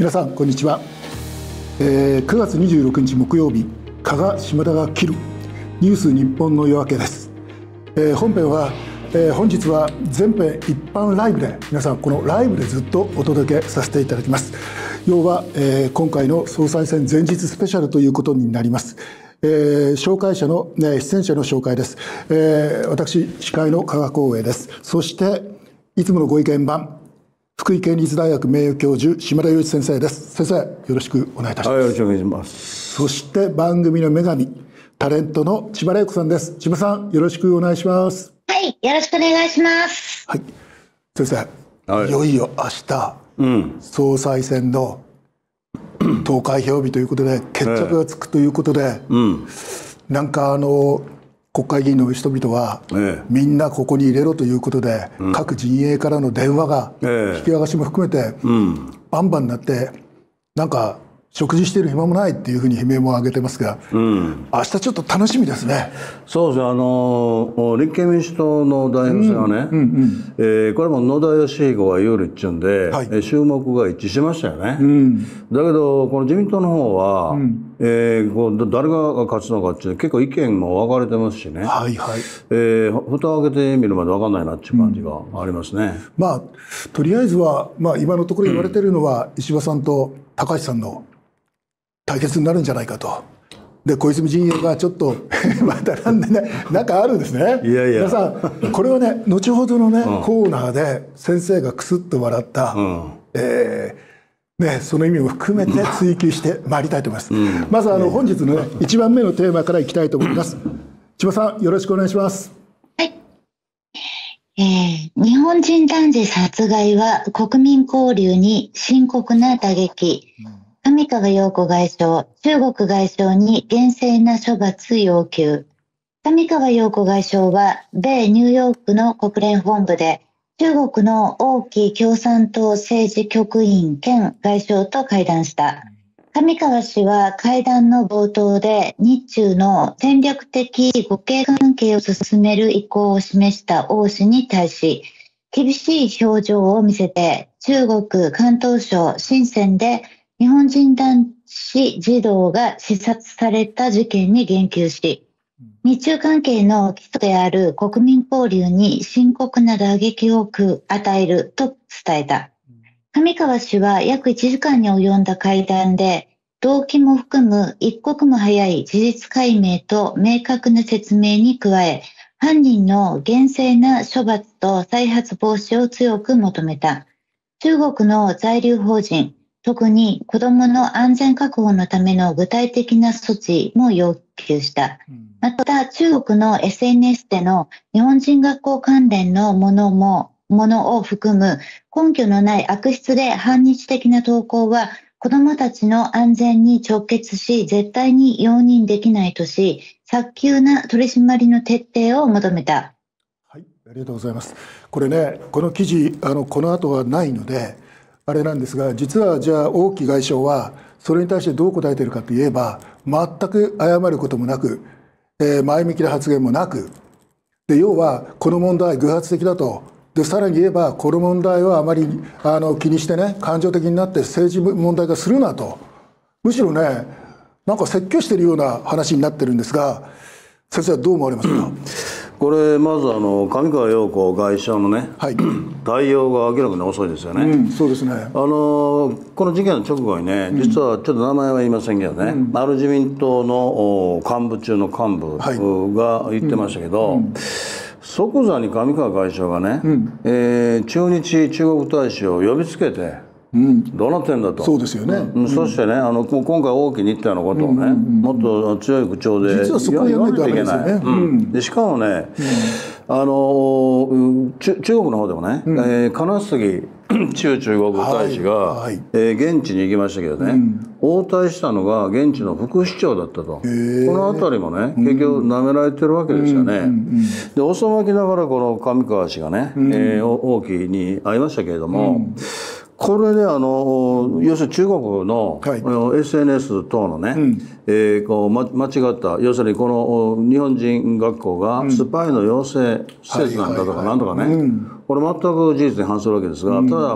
皆さんこんにちは。9月26日木曜日、加賀島田が切るニュース日本の夜明けです。本編は、本日は全編一般ライブで、皆さんこのライブでずっとお届けさせていただきます。要は、今回の総裁選前日スペシャルということになります。紹介者の、出演者の紹介です。私司会の加賀光栄です。そしていつものご意見番、福井県立大学名誉教授島田洋一先生です。先生、よろしくお願いいたします。 はい、よろしくお願いします。 そして番組の女神、タレントの千葉玲子さんです。千葉さん、よろしくお願いします。 はい、よろしくお願いします。 はい、先生、はい、いよいよ明日、総裁選の投開票日ということで決着がつくということで、なんか国会議員の人々は、みんなここに入れろということで、各陣営からの電話が、引き剥がしも含めて、バンバンになって、なんか食事している暇もないっていうふうに悲鳴も上げてますが、明日ちょっと楽しみですね。 そうですね、立憲民主党の代表選はね、これも野田佳彦が有利っていうんで、衆目が一致しましたよね。だけど、この自民党の方は、誰が勝つのかっていう結構意見も分かれてますしね、蓋を開けてみるまで分かんないなっていう感じがありますね。 まあ、とりあえずは、今のところ言われているのは、石破さんと高橋さんの対決になるんじゃないかと。で、小泉陣営がちょっとまたなんかあるんですね。皆さん、これはね、後ほどのね、コーナーで先生がクスッと笑った、その意味も含めて追求してまいりたいと思います。まず本日のね、1番目のテーマからいきたいと思います。千葉さん、よろしくお願いします。 はい。日本人男児殺害は国民交流に深刻な打撃。上川陽子外相、中国外相に厳正な処罰要求。上川陽子外相は、米ニューヨークの国連本部で、中国の王毅共産党政治局員兼外相と会談した。上川氏は会談の冒頭で、日中の戦略的互恵関係を進める意向を示した王氏に対し、厳しい表情を見せて、中国広東省深センで、日本人男子児童が刺殺された事件に言及し、日中関係の基礎である国民交流に深刻な打撃を与えると伝えた。上川氏は約1時間に及んだ会談で、動機も含む一刻も早い事実解明と明確な説明に加え、犯人の厳正な処罰と再発防止を強く求めた。中国の在留邦人、特に子どもの安全確保のための具体的な措置も要求した。また、中国の SNS での日本人学校関連のものを含む根拠のない悪質で反日的な投稿は、子どもたちの安全に直結し、絶対に容認できないとし、早急な取り締まりの徹底を求めた。 はい、ありがとうございます。これね、この記事、この後はないので、あれなんですが、実はじゃあ王毅外相はそれに対してどう答えているかといえば、全く謝ることもなく、前向きな発言もなく、で要はこの問題偶発的だと。でさらに言えば、この問題はあまり気にしてね、感情的になって政治問題化するなと、むしろね、なんか説教しているような話になってるんですが、先生はどう思われますか？ これまず上川陽子外相のね、対応が明らかに遅いですよね。 そうですね。 この事件の直後にね、実はちょっと名前は言いませんけどね、ある自民党の幹部中の幹部が言ってましたけど、即座に上川外相がね、駐日中国大使を呼びつけて、どうなってんだと。 そうですよね。 そしてね、今回王毅に言ったようなことをね、もっと強い口調で言わないといけない。でしかもね、中国の方でもね、金杉中国大使が現地に行きましたけどね、応対したのが現地の副市長だったと。この辺りもね、結局なめられてるわけですよね。で遅まきながらこの上川氏がね、王毅に会いましたけれども、これで要するに中国の SNS 等のね、間違った、要するにこの日本人学校がスパイの養成施設なんだとかなんとかね、これ全く事実に反するわけですが、ただ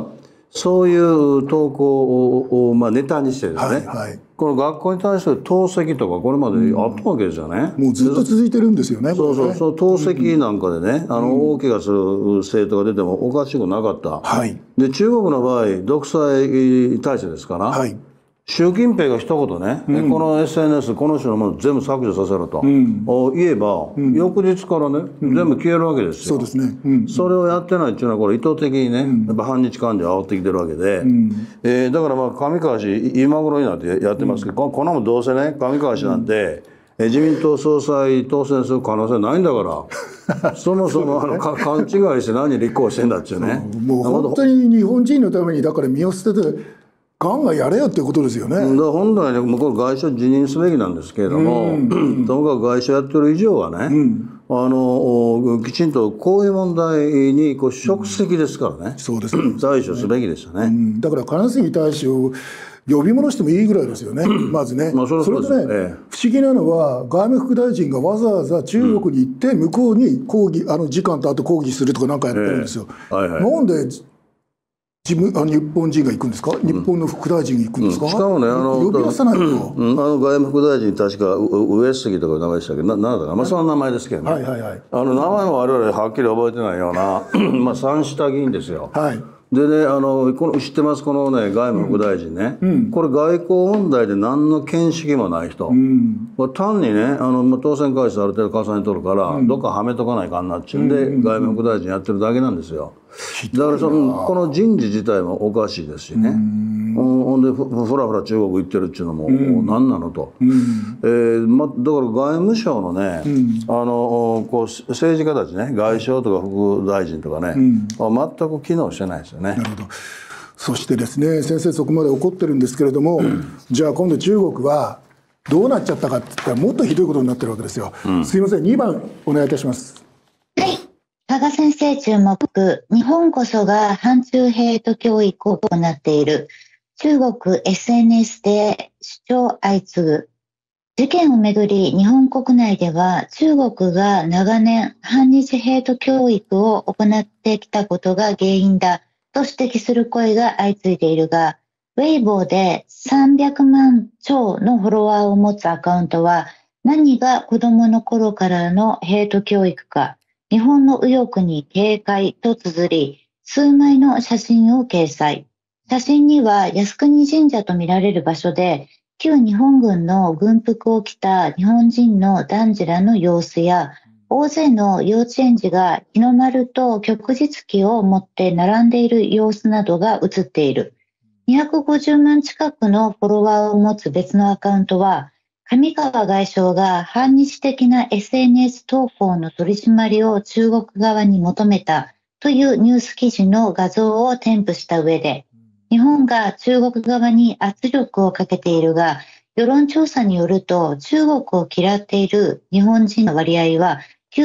そういう投稿を、ネタにしてですね、この学校に対する投石とかこれまであったわけですよね。 もうずっと続いてるんですよね。 そう投石なんかでね、大怪我する生徒が出てもおかしくなかった。で中国の場合独裁体制ですから、習近平が一言ね、この SNS この人のもの全部削除させろと、言えば、翌日からね、全部消えるわけですよ。 そうですね。 それをやってないっていうのはこれ意図的にね、やっぱ反日感情を煽ってきてるわけで、だから上川氏今頃になってやってますけど、こんなもんどうせね上川氏なんて、自民党総裁当選する可能性ないんだからそもそも勘違いして何立候補してんだっちゅうね。 もう本当に日本人のためにだから身を捨ててガンガンやれよっていうことですよね。だから本来ね、向こう外相辞任すべきなんですけれども、ともかく外相やってる以上はね、きちんとこういう問題に職責ですからね、対処すべきでしたね。 だから金杉大使を呼び戻してもいいぐらいですよね、まずね。それでね、不思議なのは外務副大臣がわざわざ中国に行って向こうに抗議、次官とあと抗議するとかなんかやってるんですよ。なんで日本人が行くんですか？日本の副大臣が行くんですか？ しかもね、 呼び出さないと。 外務副大臣確か上杉とか名前でしたけど、なんだかその名前ですけどね。名前も我々はっきり覚えてないような三下議員ですよ。でね、知ってます、このね、外務副大臣ね、これ外交問題で何の見識もない人、単にね、当選回数ある程度重ねとるから、どっかはめとかないかんなっちゅうんで、外務副大臣やってるだけなんですよ。だからこの人事自体もおかしいですしね。ほんでふらふら中国行ってるっていうのも何なのと。だから外務省のね、政治家たちね、外相とか副大臣とかね、全く機能してないですよね。 なるほど。そしてですね、先生そこまで怒ってるんですけれども、じゃあ今度中国はどうなっちゃったかって言ったらもっとひどいことになってるわけですよ。すいません、2番お願いいたします。 はい。加賀先生注目。日本こそが反中ヘイト教育を行っている。中国 SNS で主張相次ぐ。事件をめぐり日本国内では中国が長年反日ヘイト教育を行ってきたことが原因だと指摘する声が相次いでいるが、ウェイボーで300万超のフォロワーを持つアカウントは何が子供の頃からのヘイト教育か、日本の右翼に警戒と綴り、数枚の写真を掲載。写真には靖国神社とみられる場所で、旧日本軍の軍服を着た日本人の男児らの様子や、大勢の幼稚園児が日の丸と旭日旗を持って並んでいる様子などが写っている。250万近くのフォロワーを持つ別のアカウントは、上川外相が反日的な SNS 投稿の取り締まりを中国側に求めたというニュース記事の画像を添付した上で、日本が中国側に圧力をかけているが、世論調査によると中国を嫌っている日本人の割合は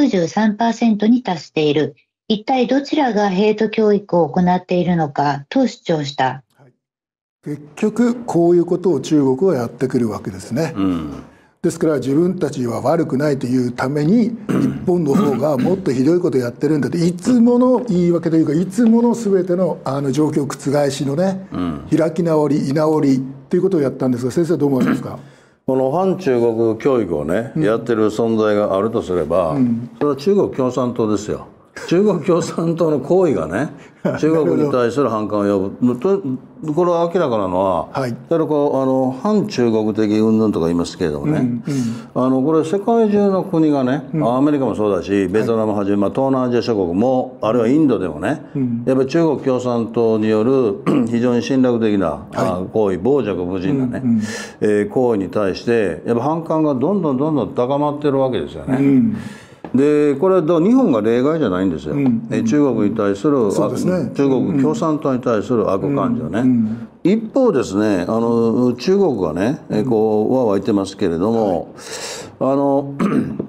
93% に達している。一体どちらがヘイト教育を行っているのかと主張した。 結局こういうことを中国はやってくるわけですね。ですから自分たちは悪くないというために日本の方がもっとひどいことをやってるんだと、いつもの言い訳というかいつもの全ての状況覆しのね、開き直り居直りということをやったんですが、先生どう思いますか？ この反中国教育をね、やってる存在があるとすれば、それは中国共産党ですよ。中国共産党の行為がね、中国に対する反感を呼ぶ。これは明らかなのは、だから反中国的云々とか言いますけれどもね、これ世界中の国がね、アメリカもそうだし、ベトナムはじめ、東南アジア諸国も、あるいはインドでもね、やっぱり中国共産党による非常に侵略的な行為、傍若無人なね、行為に対して、やっぱ反感がどんどん高まってるわけですよね。でこれは日本が例外じゃないんですよ。中国に対する、中国共産党に対する悪感情ね。一方ですね、中国がねこうは湧いてますけれども、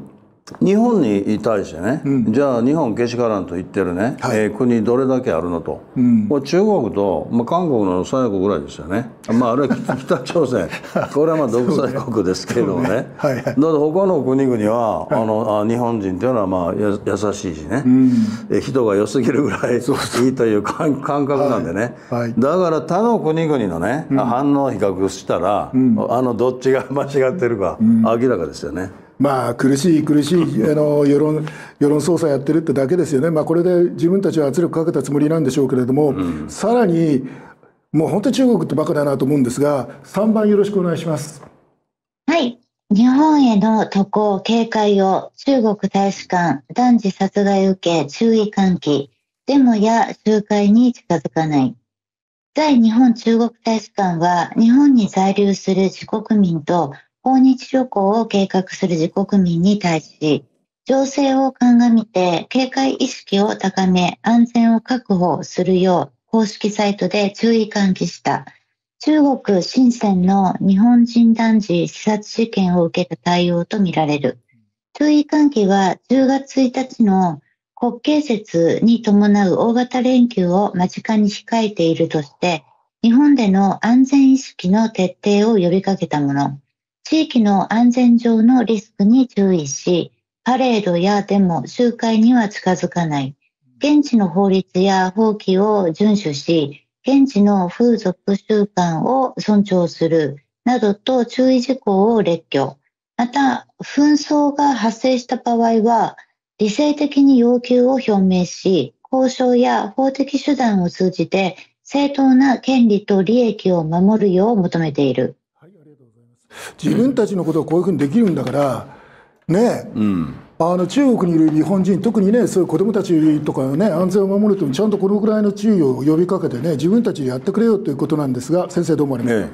日本に対してね、じゃあ日本けしからんと言ってるね、国どれだけあるのと、もう中国と、韓国の最後ぐらいですよね。あれは北朝鮮これは独裁国ですけれどもねだって他の国々は、日本人っていうのは優しいしね、人が良すぎるぐらいいいという感覚なんでね、だから他の国々のね、反応を比較したら、どっちが間違ってるか明らかですよね。 苦しい世論操作やってるってだけですよね。これで自分たちは圧力かけたつもりなんでしょうけれども、さらにもう本当に中国ってバカだなと思うんですが、3番よろしくお願いします。 はい。日本への渡航警戒を中国大使館男児殺害受け注意喚起、デモや集会に近づかない。在日本中国大使館は日本に在留する自国民と訪日旅行を計画する自国民に対し、情勢を鑑みて警戒意識を高め安全を確保するよう公式サイトで注意喚起した。中国深センの日本人男児刺殺事件を受けた対応とみられる。注意喚起は10月1日の国慶節に伴う大型連休を間近に控えているとして、日本での安全意識の徹底を呼びかけたもの。地域の安全上のリスクに注意し、パレードやデモ、集会には近づかない。現地の法律や法規を遵守し、現地の風俗習慣を尊重するなどと注意事項を列挙。また、紛争が発生した場合は、理性的に要求を表明し、交渉や法的手段を通じて正当な権利と利益を守るよう求めている。 自分たちのことをこういうふうにできるんだからね、中国にいる日本人、特にね、そういう子どもたちとかね、安全を守るとちゃんとこのぐらいの注意を呼びかけてね、自分たちでやってくれよということなんですが、先生どうもあります。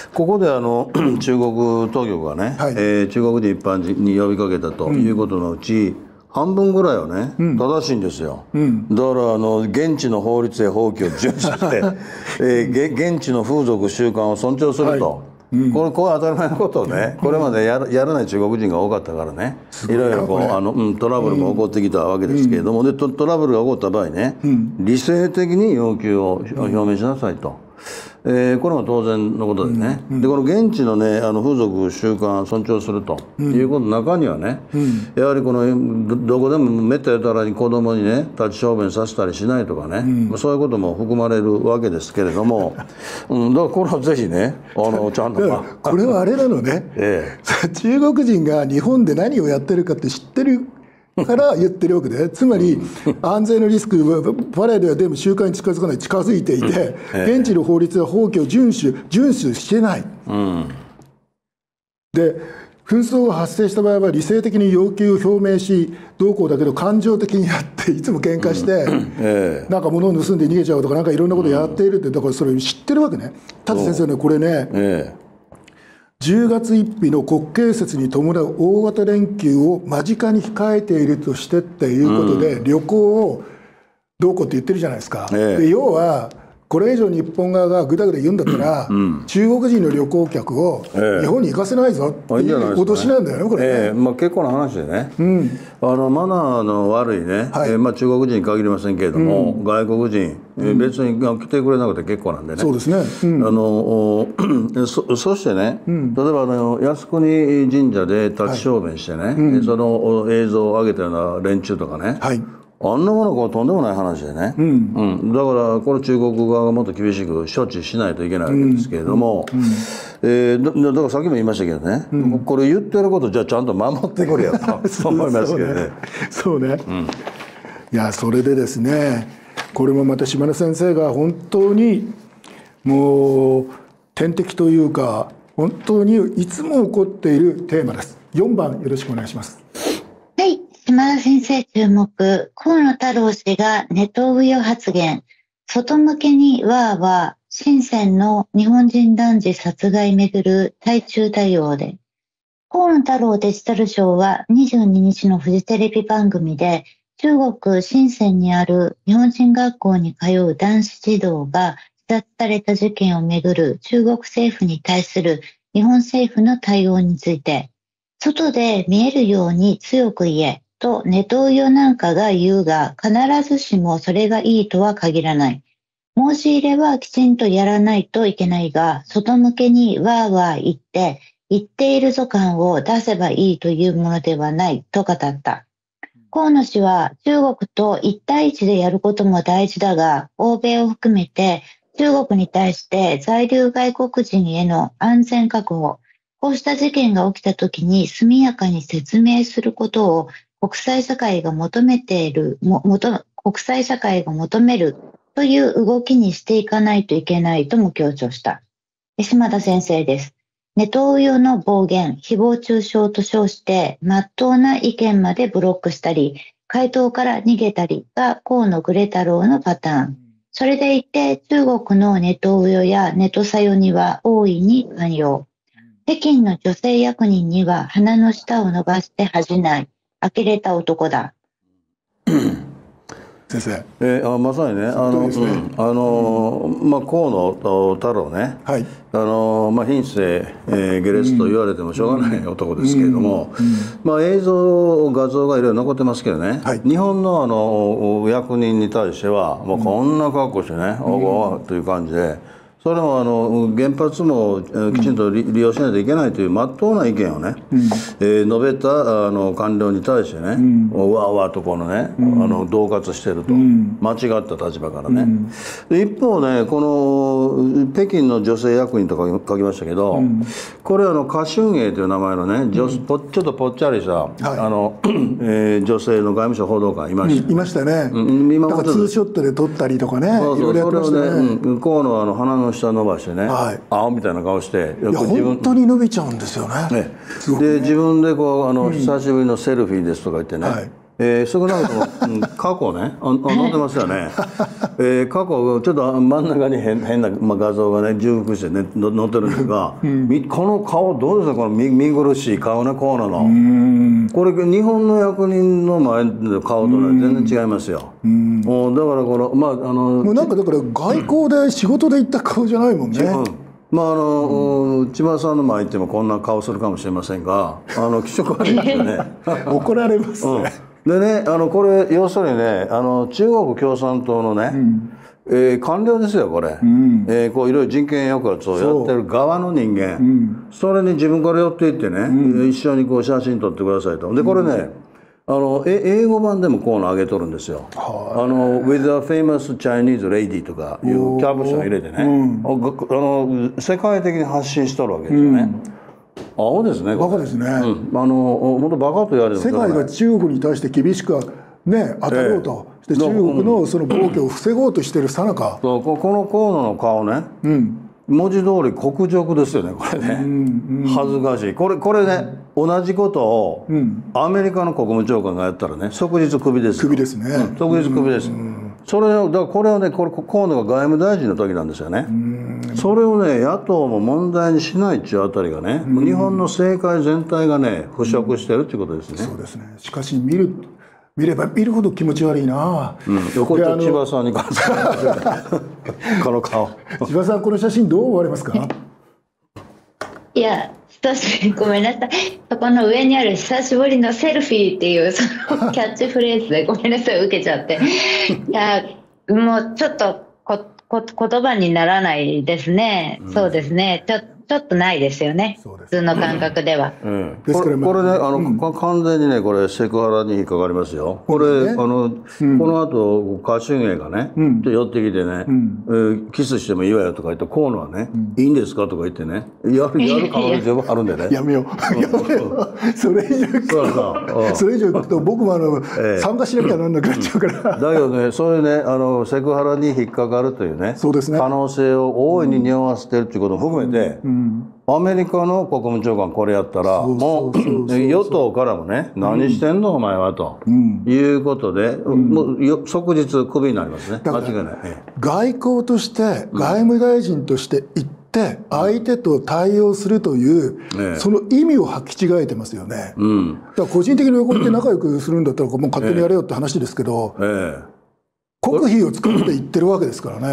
ここで中国当局がね、中国人一般人に呼びかけたということのうち、半分ぐらいはね、正しいんですよ。だから現地の法律や法規を遵守して現地の風俗習慣を尊重すると。これ当たり前のことをね、これまでやらない中国人が多かったからね、いろいろトラブルも起こってきたわけですけれども、でトラブルが起こった場合ね、理性的に要求を表明しなさいと。これも当然のことでね、でこの現地のね風俗習慣を尊重するということの中にはね、やはりこのどこでもめったやたらに子供にね立ち小便させたりしないとかね、そういうことも含まれるわけですけれども、だからこれはぜひねちゃんとこれはあれなのね、中国人が日本で何をやってるかって知ってるから言ってるわけで、つまり安全のリスク、パレードやデモ、集会に近づかない、近づいていて、現地の法律や法規を遵守してない。で、紛争が発生した場合は理性的に要求を表明し、どうこうだけど感情的にやって、いつも喧嘩して、なんか物を盗んで逃げちゃうとか、なんかいろんなことやっているって、だからそれ知ってるわけね。ただ先生ね、これね、10月1日の国慶節に伴う大型連休を間近に控えているとしてっていうことで、旅行をどうこうって言ってるじゃないですか。で要はこれ以上日本側がぐだぐだ言うんだったら、中国人の旅行客を日本に行かせないぞっていう脅しなんだよね、これね。 結構な話でね、マナーの悪いね、中国人に限りませんけれども、外国人、別に来てくれなくて結構なんでね。 そうですね。 そしてね、例えば靖国神社で立ち小便してね、その映像を上げたような連中とかね、あんなものはとんでもない話でね、だからこれ中国側がもっと厳しく処置しないといけないわけですけれども、だからさっきも言いましたけどね、これ言ってることじゃあちゃんと守ってくれよと思いますけどね。 そうね。いやそれでですね、これもまた島根先生が本当にもう天敵というか、本当にいつも起こっているテーマです。4番よろしくお願いします。 はい。島田先生注目、河野太郎氏がネトウヨ発言、外向けにわーわー、深センの日本人男児殺害めぐる対中対応で、河野太郎デジタル相は22日のフジテレビ番組で、中国深センにある日本人学校に通う男子児童が自殺された事件をめぐる中国政府に対する日本政府の対応について、 外で見えるように強く言えとネトウヨなんかが言うが、必ずしもそれがいいとは限らない。申し入れはきちんとやらないといけないが、外向けにわーわー言っているぞ感を出せばいいというものではないと語った。河野氏は中国と一対一でやることも大事だが、欧米を含めて中国に対して在留外国人への安全確保、こうした事件が起きたときに速やかに説明することを国際社会が求めるという動きにしていかないといけないとも強調した。島田先生です。ネトウヨの暴言、誹謗中傷と称して、真っ当な意見までブロックしたり、回答から逃げたりが河野グレ太郎のパターン。それでいて、中国のネトウヨやネトサヨには大いに寛容。北京の女性役人には鼻の下を伸ばして恥じない、呆れた男だ。 先生。 まさにね、河野太郎ね、はい、品性、下劣と言われてもしょうがない男ですけれども、映像、画像がいろいろ残ってますけどね、はい、日本の役人に対しては、もうこんな格好してね、おごという感じで。それも原発もきちんと利用しないといけないという真っ当な意見をね、述べた官僚に対してね、わわとこのね、恫喝してると、間違った立場からね。一方ね、この北京の女性役人とか書きましたけど、これ華春瑩という名前のね、ちょっとぽっちゃりした女性の外務省報道官いました。 いましたね。だからツーショットで撮ったりとかね、いろいろやってましたね。 河野鼻の下伸ばしてね、青みたいな顔して、 本当に伸びちゃうんですよね。 で自分でこう久しぶりのセルフィーですとか言ってね、少なくとも過去ね載ってますよね。過去ちょっと真ん中に変な画像がね重複してね載ってるんですが、この顔どうですか、この見苦しい顔ね、河野の。これ日本の役人の前の顔とは全然違いますよ。だからこのもうなんかだから外交で仕事で行った顔じゃないもんね。 千葉さんの前行ってもこんな顔するかもしれませんが、気色悪いですよね。 怒られますね。 でね、これ要するにね、中国共産党のね、官僚ですよこれ。こういろいろ人権抑圧をやってる側の人間、それに自分から寄っていってね、一緒にこう写真撮ってくださいと。でこれね、英語版でもこういうの上げとるんですよ。With a famous Chinese lady とかいうキャプション入れてね、世界的に発信しとるわけですよね。青ですね。 バカですね。 本当バカと言われる。 世界が中国に対して厳しくね当たろうとして中国のその暴挙を防ごうとしてるさなか。 この河野の顔ね。文字通り屈辱ですよねこれね。恥ずかしい。これね同じことをアメリカの国務長官がやったらね即日クビです。 クビですね。 即日クビです。それをだからこれをね河野が外務大臣の時なんですよね。それをね野党も問題にしないっていうあたりがね、日本の政界全体がね腐食してるっていうことですね。 そうですね。しかし見れば見るほど気持ち悪いな。 これ千葉さんに関するこの顔。 千葉さんこの写真どう思われますか？ いやごめんなさい。そこの上にある久しぶりのセルフィーっていうそのキャッチフレーズでごめんなさい受けちゃって。いやもうちょっと言葉にならないですね。そうですね。ちょっとないですよね。普通の感覚では。これね完全にねこれセクハラに引っかかりますよ。これこの後華春瑩がね寄ってきてねキスしてもいいわよとか言って河野はねいいんですかとか言ってねやる可能性もあるんでね。 やめよう。それ以上と僕も参加しなきゃなんなくなっちゃうから。 だけどねそういうねセクハラに引っかかるというね可能性を大いに匂わせてるっていうことも含めて。アメリカの国務長官これやったらもう与党からもね何してんのお前はということでもう即日クビになりますね。間違いない。 外交として外務大臣として行って相手と対応するというその意味を履き違えてますよね。だから個人的に横にいて仲良くするんだったらもう勝手にやれよって話ですけど国費を使って言ってるわけですからね。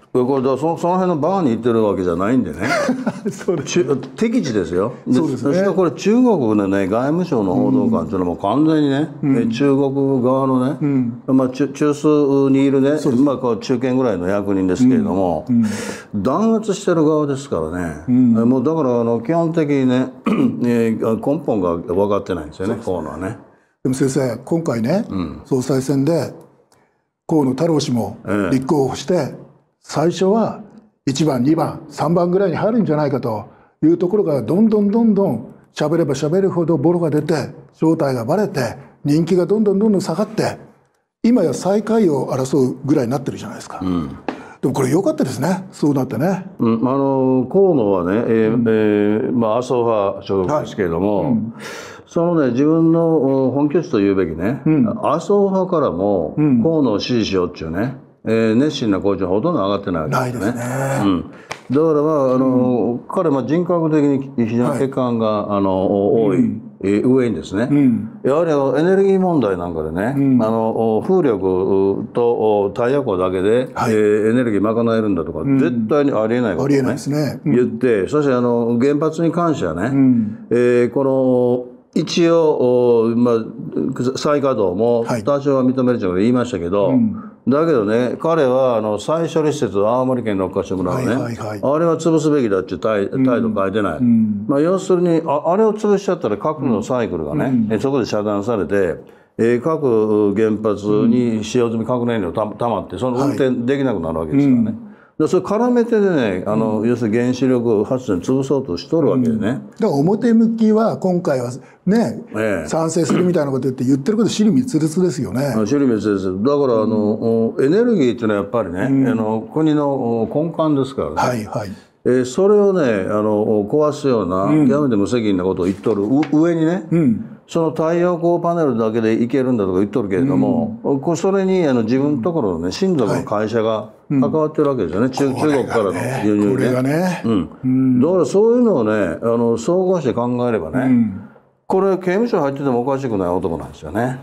これだその辺のバーに行ってるわけじゃないんでねそうです敵地ですよ。 そうですね。 そしてこれ中国のね外務省の報道官というのはもう完全にね、中国側のね、まあ、中枢にいるね、まあ、こう中堅ぐらいの役人ですけれども、弾圧してる側ですからね、もうだから基本的にね根本が分かってないんですよね、河野はね。 でも先生、今回ね、総裁選で河野太郎氏も立候補して、最初は1番、2番、3番ぐらいに入るんじゃないかというところが、どんどん喋れば喋るほどボロが出て、正体がバレて、人気がどんどん下がって、今や最下位を争うぐらいになってるじゃないですか。でもこれ良かったですね、そうなってね。 河野はね、まあ、麻生派所属ですけれども、そのね、自分の本拠地というべきね、麻生派からも河野を支持しようっていうね、熱心な声はほとんど上がってないわけですね。だからまあ、彼は人格的に非常に欠陥が多い。上にですね、やはりエネルギー問題なんかでね、風力と太陽光だけで、エネルギー賄えるんだとか、絶対にありえないことをね、言って、そして原発に関してはね、この一応、まあ、再稼働も多少は認めると言いましたけど、だけどね、彼は再処理施設を青森県の六ヶ所村をね、あれは潰すべきだっていう態度変えてない。まあ、要するにあれを潰しちゃったら核のサイクルがね、そこで遮断されて、各原発に使用済み核燃料たまって、その運転できなくなるわけですからね。それ絡めてでね、要するに原子力発電潰そうとしとるわけでね。 だから表向きは今回はね、賛成するみたいなこと言ってること尻滅裂ですよね。 尻滅裂です。だからエネルギーっていうのはやっぱりね、国の根幹ですからね。それをね壊すような極めて無責任なことを言っとる上にね、その太陽光パネルだけでいけるんだとか言っとるけれども、それに自分のところのね親族の会社が関わってるわけですよね、中国からの輸入ね。 これがね、 だからそういうのをね総合して考えればね、これ刑務所入っててもおかしくない男なんですよね。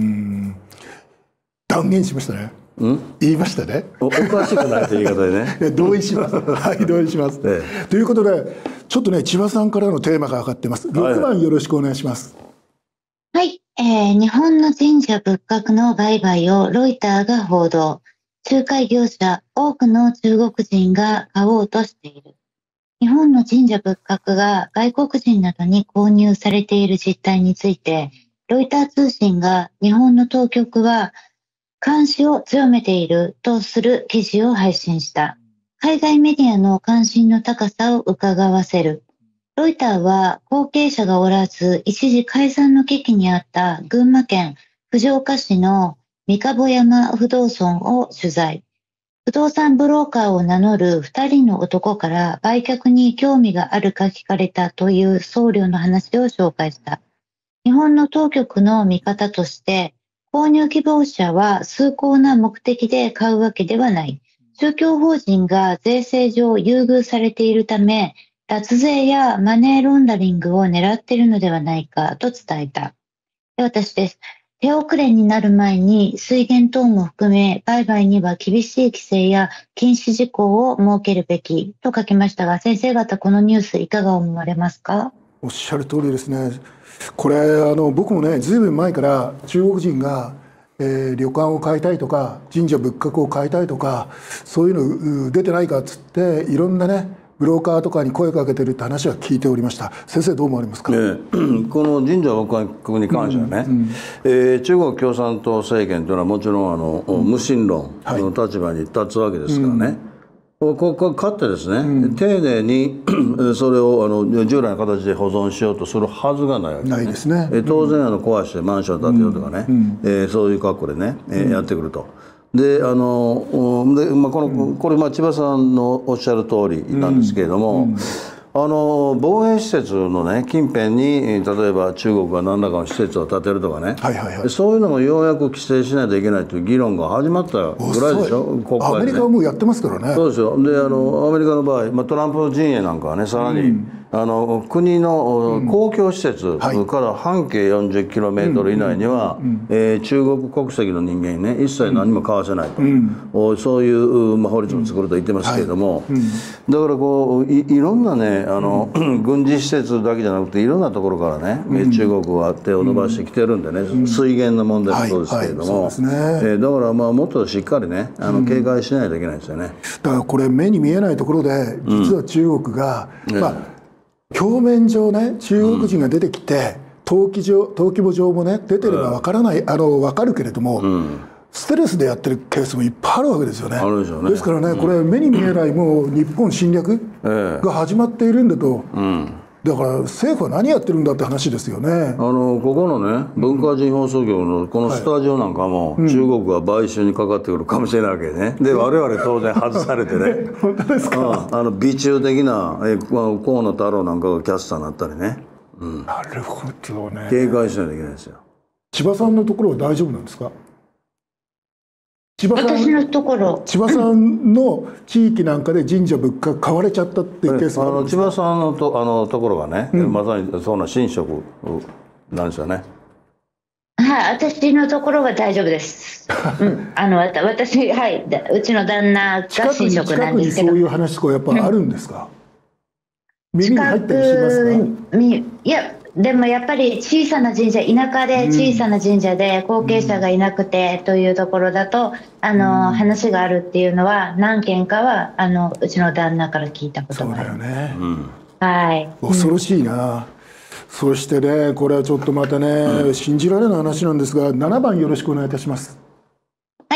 断言しましたね。言いましたね。 おかしくないという言い方でね。 同意します。はい、同意します。ということで、ちょっとね、千葉さんからのテーマが上がってます。6番よろしくお願いします。 はい、日本の神社仏閣の売買をロイターが報道。仲介業者、多くの中国人が買おうとしている。日本の神社仏閣が外国人などに購入されている実態について、ロイター通信が日本の当局は監視を強めているとする記事を配信した。海外メディアの関心の高さを伺わせる。ロイターは後継者がおらず一時解散の危機にあった群馬県藤岡市の三籠山不動尊を取材。不動産ブローカーを名乗る2人の男から売却に興味があるか聞かれたという僧侶の話を紹介した。日本の当局の見方として、購入希望者は崇高な目的で買うわけではない。宗教法人が税制上優遇されているため、脱税やマネーロンダリングを狙っているのではないかと伝えた。私です。手遅れになる前に水源等も含め売買には厳しい規制や禁止事項を設けるべきと書きましたが、先生方このニュースいかが思われますか？ おっしゃる通りですね。これ僕もね、ずいぶん前から中国人が、旅館を買いたいとか神社仏閣を買いたいとかそういうの出てないかっつっていろんなねブローカーとかに声かけてるって話は聞いておりました。先生どう思われますか？ この神社仏閣に関してはね、中国共産党政権というのはもちろん無神論の立場に立つわけですからね、勝ってですね、丁寧にそれを従来の形で保存しようとするはずがないわけですね。当然壊してマンション建てようとかね、そういう格好でね、やってくると。でこれ千葉さんのおっしゃる通りなんですけれども、 防衛施設のね近辺に例えば中国が何らかの施設を建てるとかね、そういうのもようやく規制しないといけないという議論が始まったぐらいでしょ、国会で、ね、 アメリカはもうやってますからね。 そうですよ。でアメリカの場合、トランプ陣営なんかはねさらに、国の公共施設から半径 40km 以内には中国国籍の人間にね一切何も買わせないと、そういう法律を作ると言ってますけれども、だからこういろんなね軍事施設だけじゃなくていろんなところからね、中国は手を伸ばしてきてるんでね、水源の問題もそうですけれども、だからもっとしっかりね警戒しないといけないですよね。 だからこれ目に見えないところで実は中国が、表面上ね中国人が出てきて、登記簿上もね出てれば分からない、分かるけれども、ステルスでやってるケースもいっぱいあるわけですよね。ですからね、これ目に見えないもう日本侵略が始まっているんだと、だから政府は何やってるんだって話ですよね。 ここのね文化人放送局のこのスタジオなんかも、中国が買収にかかってくるかもしれないわけね。で我々当然外されてね本当ですか。 美中的な河野太郎なんかがキャスターになったりね、 なるほどね。 警戒しないといけないですよ。 千葉さんのところは大丈夫なんですか。 私のところ、 千葉さんの地域なんかで神社仏閣買われちゃったっていうケースがあるんですか。 千葉さんのところがね、まさにそうな神職なんですよね。 はい、私のところは大丈夫です。私、はい、うちの旦那が神職なんですけど。 近くにそういう話とかやっぱあるんですか。耳に入ったりしますか。 いや、でもやっぱり小さな神社、田舎で小さな神社で後継者がいなくてというところだと、話があるっていうのは何件かはうちの旦那から聞いたことがある。 そうだよね。 はい。 恐ろしいな。そしてね、これはちょっとまたね、信じられない話なんですが、7番よろしくお願いいたします。 はい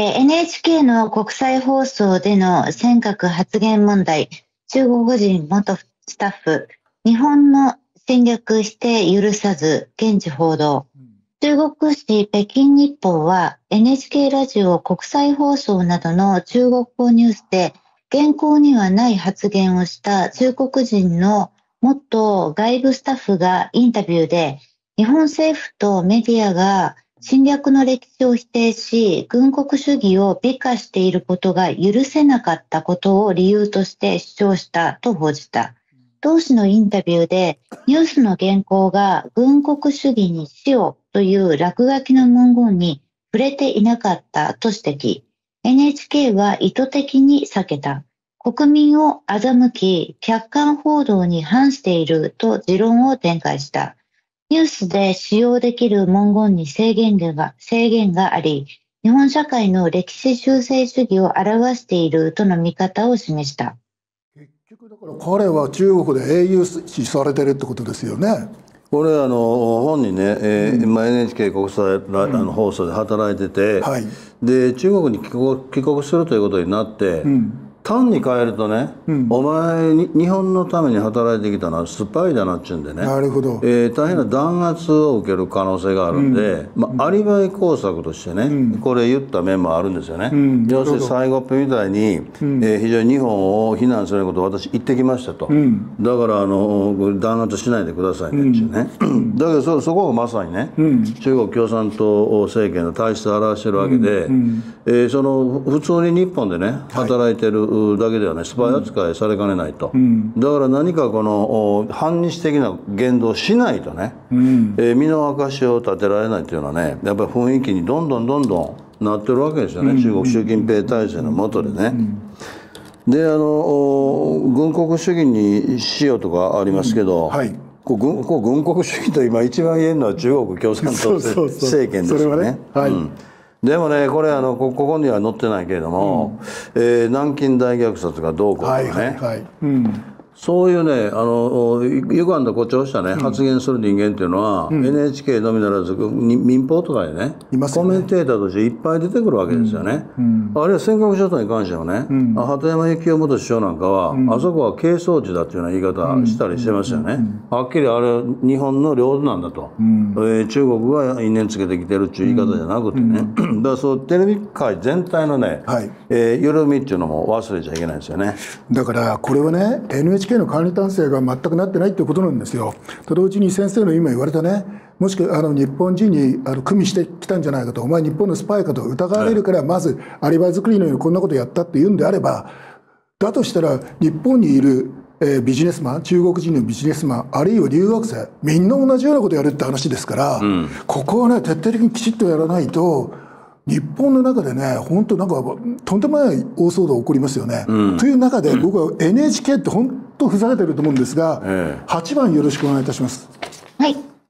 、NHK の国際放送での尖閣発言問題、中国人元スタッフ、日本の侵略して許さず、現地報道。中国紙北京日報は NHK ラジオ国際放送などの中国語ニュースで現行にはない発言をした中国人の元外部スタッフがインタビューで、日本政府とメディアが侵略の歴史を否定し、軍国主義を美化していることが許せなかったことを理由として主張したと報じた。同氏のインタビューで、ニュースの原稿が軍国主義に死をという落書きの文言に触れていなかったと指摘。NHK は意図的に避けた。国民を欺き、客観報道に反していると持論を展開した。ニュースで使用できる文言に制限があり、日本社会の歴史修正主義を表しているとの見方を示した。 結局だから彼は中国で英雄視されてるってことですよね。 これ本にね、NHK 国際放送で働いてて、で中国に帰国するということになって、単に変えるとね、お前日本のために働いてきたのはスパイだなっちゅうんでね、 なるほど、 大変な弾圧を受ける可能性があるんで、アリバイ工作としてね、これ言った面もあるんですよね。要するに最後っぺみたいに、非常に日本を非難することを私言ってきましたと、だから弾圧しないでくださいねっちゅうね、だけどそこがまさにね、中国共産党政権の体質を表してるわけで、普通に日本でね働いてるだけではねスパイ扱いされかねないと、だから何かこの反日的な言動をしないとね、身の証を立てられないというのはね、やっぱり雰囲気にどんどんなってるわけですよね、中国習近平体制の下でね。で軍国主義にしようとかありますけど、軍国主義と今一番言えるのは中国共産党政権ですよね。でもね、これここには載ってないけれども、南京大虐殺がどうこうとかね、そういうね歪んだ誇張したね、発言する人間っていうのは、NHK のみならず民放とかでねコメンテーターとしていっぱい出てくるわけですよね。あるいは尖閣諸島に関してはね、鳩山幸夫元首相なんかは、あそこは係争地だっていうような言い方したりしてましたよね。はっきりあれは日本の領土なんだと、中国が因縁つけてきてるっていう言い方じゃなくてね、だからそうテレビ界全体のね、緩みっていうのも忘れちゃいけないですよね。 だからこれはね NHK NHK の管理体制が全くなってないっていうことなんですよ。と同時に先生の今言われたね、もしくは日本人に組みしてきたんじゃないかと、お前日本のスパイかと疑われるから、まずアリバイ作りのようにこんなことやったって言うんであれば、だとしたら日本にいるビジネスマン、中国人のビジネスマン、あるいは留学生、みんな同じようなことやるって話ですから、ここはね、徹底的にきちっとやらないと、日本の中でね、本当なんかとんでもない大騒動起こりますよね。という中で、僕は NHK って本当ふざけてると思うんですが、8番よろしくお願いいたします。 はい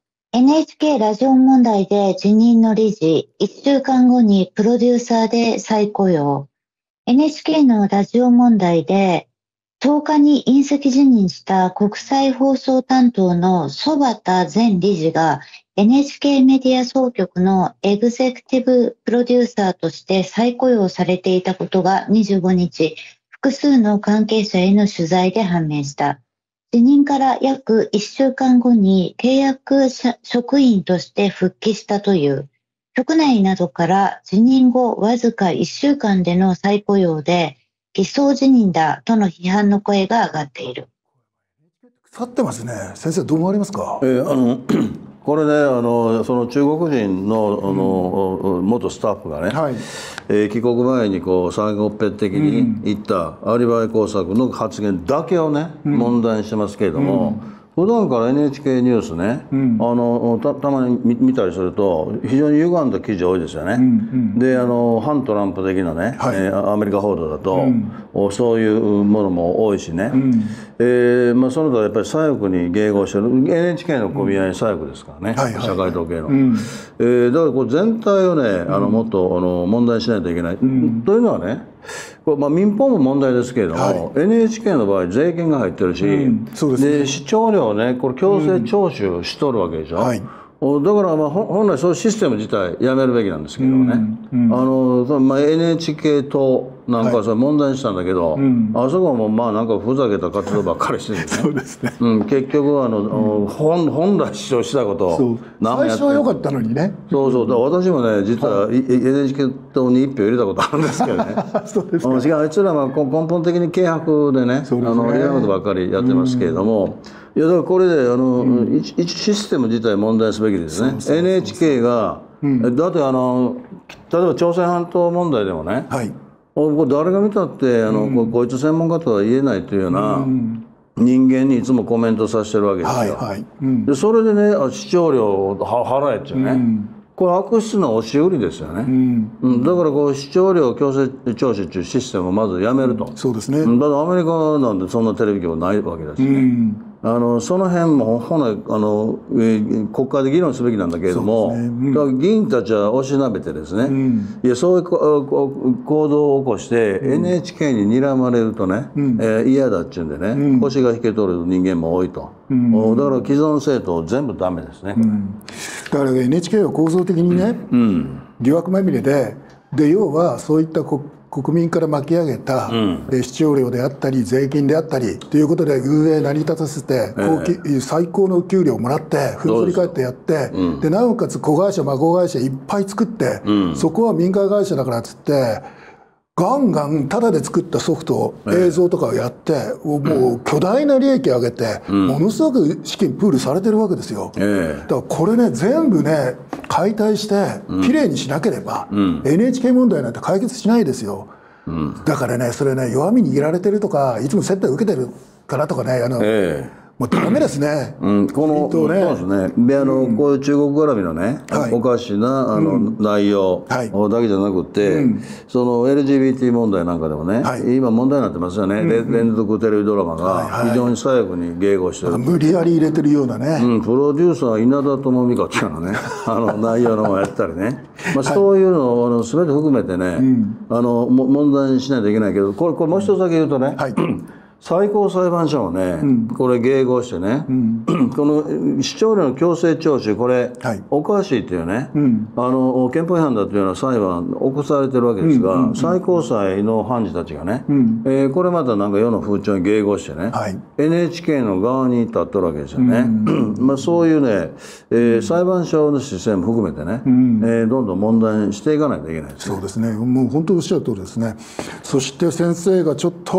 。NHK ラジオ問題で辞任の理事、1週間後にプロデューサーで再雇用。NHK のラジオ問題で10日に引責辞任した国際放送担当の曽端前理事が NHK メディア総局のエグゼクティブプロデューサーとして再雇用されていたことが25日、複数の関係者への取材で判明した。辞任から約1週間後に契約職員として復帰したという。局内などから辞任後わずか1週間での再雇用で偽装辞任だとの批判の声が上がっている。 腐ってますね。先生どう思われますか？ これね、その中国人の、元スタッフがね、帰国前に最後っぺ的に言ったアリバイ工作の発言だけをね、問題にしてますけれども、普段から NHK ニュースね、たまに見たりすると非常に歪んだ記事多いですよね。で反トランプ的なね、アメリカ報道だと、そういうものも多いしね、その他やっぱり左翼に迎合してる NHK の組合左翼ですからね、社会統計の。だからこれ全体をねもっと問題にしないといけない。というのはね、これ民放も問題ですけれども、NHK の場合税金が入ってるし、で視聴料をねこれ強制徴収しとるわけでしょ。だから本来そういうシステム自体やめるべきなんですけどね、NHK 党なんかそれ問題にしたんだけど、あそこもなんかふざけた活動ばっかりしてるね。 そうですね。 結局本来主張したことを最初は良かったのにね。 そうそう。だから私もね実は NHK 党に1票入れたことあるんですけどね。 そうですか。 しかもあいつらは根本的に軽薄でね、嫌なことばっかりやってますけれども。いやだからこれで一システム自体問題すべきですね。NHK が、だって例えば朝鮮半島問題でもね、これ誰が見たってこいつ専門家とは言えないというような人間にいつもコメントさせてるわけですよ。でそれでね視聴料を払えっていうね、これ悪質な押し売りですよね。だから視聴料強制徴収というシステムをまずやめると。 そうですね。 だからアメリカなんてそんなテレビ局ないわけだしね。その辺も本来国会で議論すべきなんだけれども、だから議員たちはおしなべてですね、いやそういう行動を起こして NHK に睨まれるとね、嫌だっちゅうんでね、腰が引け取る人間も多いと。だから既存政党全部ダメですね。 だから NHK は構造的にね、疑惑まみれで要はそういった国民から巻き上げた、視聴料であったり税金であったりということで運営成り立たせて、最高の給料をもらってふんぞり返ってやって、でなおかつ子会社孫会社いっぱい作って、そこは民間会社だからっつってガンガンタダで作ったソフト、映像とかをやってもう巨大な利益を上げて、ものすごく資金プールされてるわけですよ。だからこれね全部ね解体してきれいにしなければ、NHK 問題なんて解決しないですよ。だからねそれね弱み握られてるとかいつも接待受けてるからとかねもうダメですね。 そうですね。でこういう中国絡みのね、おかしな内容だけじゃなくて、その LGBT 問題なんかでもね、今問題になってますよね。連続テレビドラマが非常に左翼に迎合してる。 無理やり入れてるようなね。 プロデューサー稲田朋美香っていうのね、内容のをやったりね、そういうのを全て含めてね、問題にしないといけないけど、これもう一つだけ言うとね。最高裁判所もね、これ迎合してね、この視聴料の強制徴収これおかしいっていうね、憲法違反だというような裁判起こされてるわけですが、最高裁の判事たちがね、これまたなんか世の風潮に迎合してね、NHK の側に立っとるわけですよね。そういうね、裁判所の姿勢も含めてね、どんどん問題にしていかないといけないですね。 そうですね。もう本当におっしゃる通りですね。そして先生がちょっと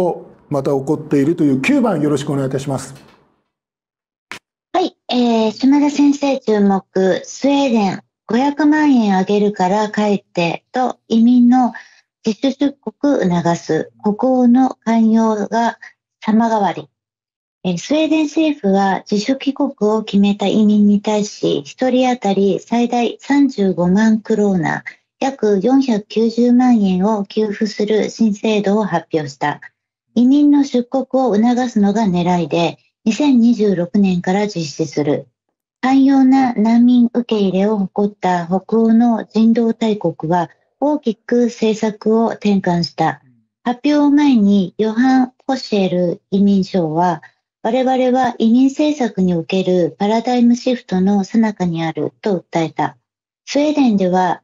また起こっているという9番よろしくお願いいたします。 はい、島田先生注目、スウェーデン500万円あげるから帰ってと移民の自主出国促す、北欧の寛容が様変わり。スウェーデン政府は自主帰国を決めた移民に対し、1人当たり最大35万クローナ、約490万円を給付する新制度を発表した。移民の出国を促すのが狙いで、2026年から実施する。寛容な難民受け入れを誇った北欧の人道大国は大きく政策を転換した。発表を前にヨハン・ポシェル移民相は、我々は移民政策におけるパラダイムシフトの最中にあると訴えた。スウェーデンでは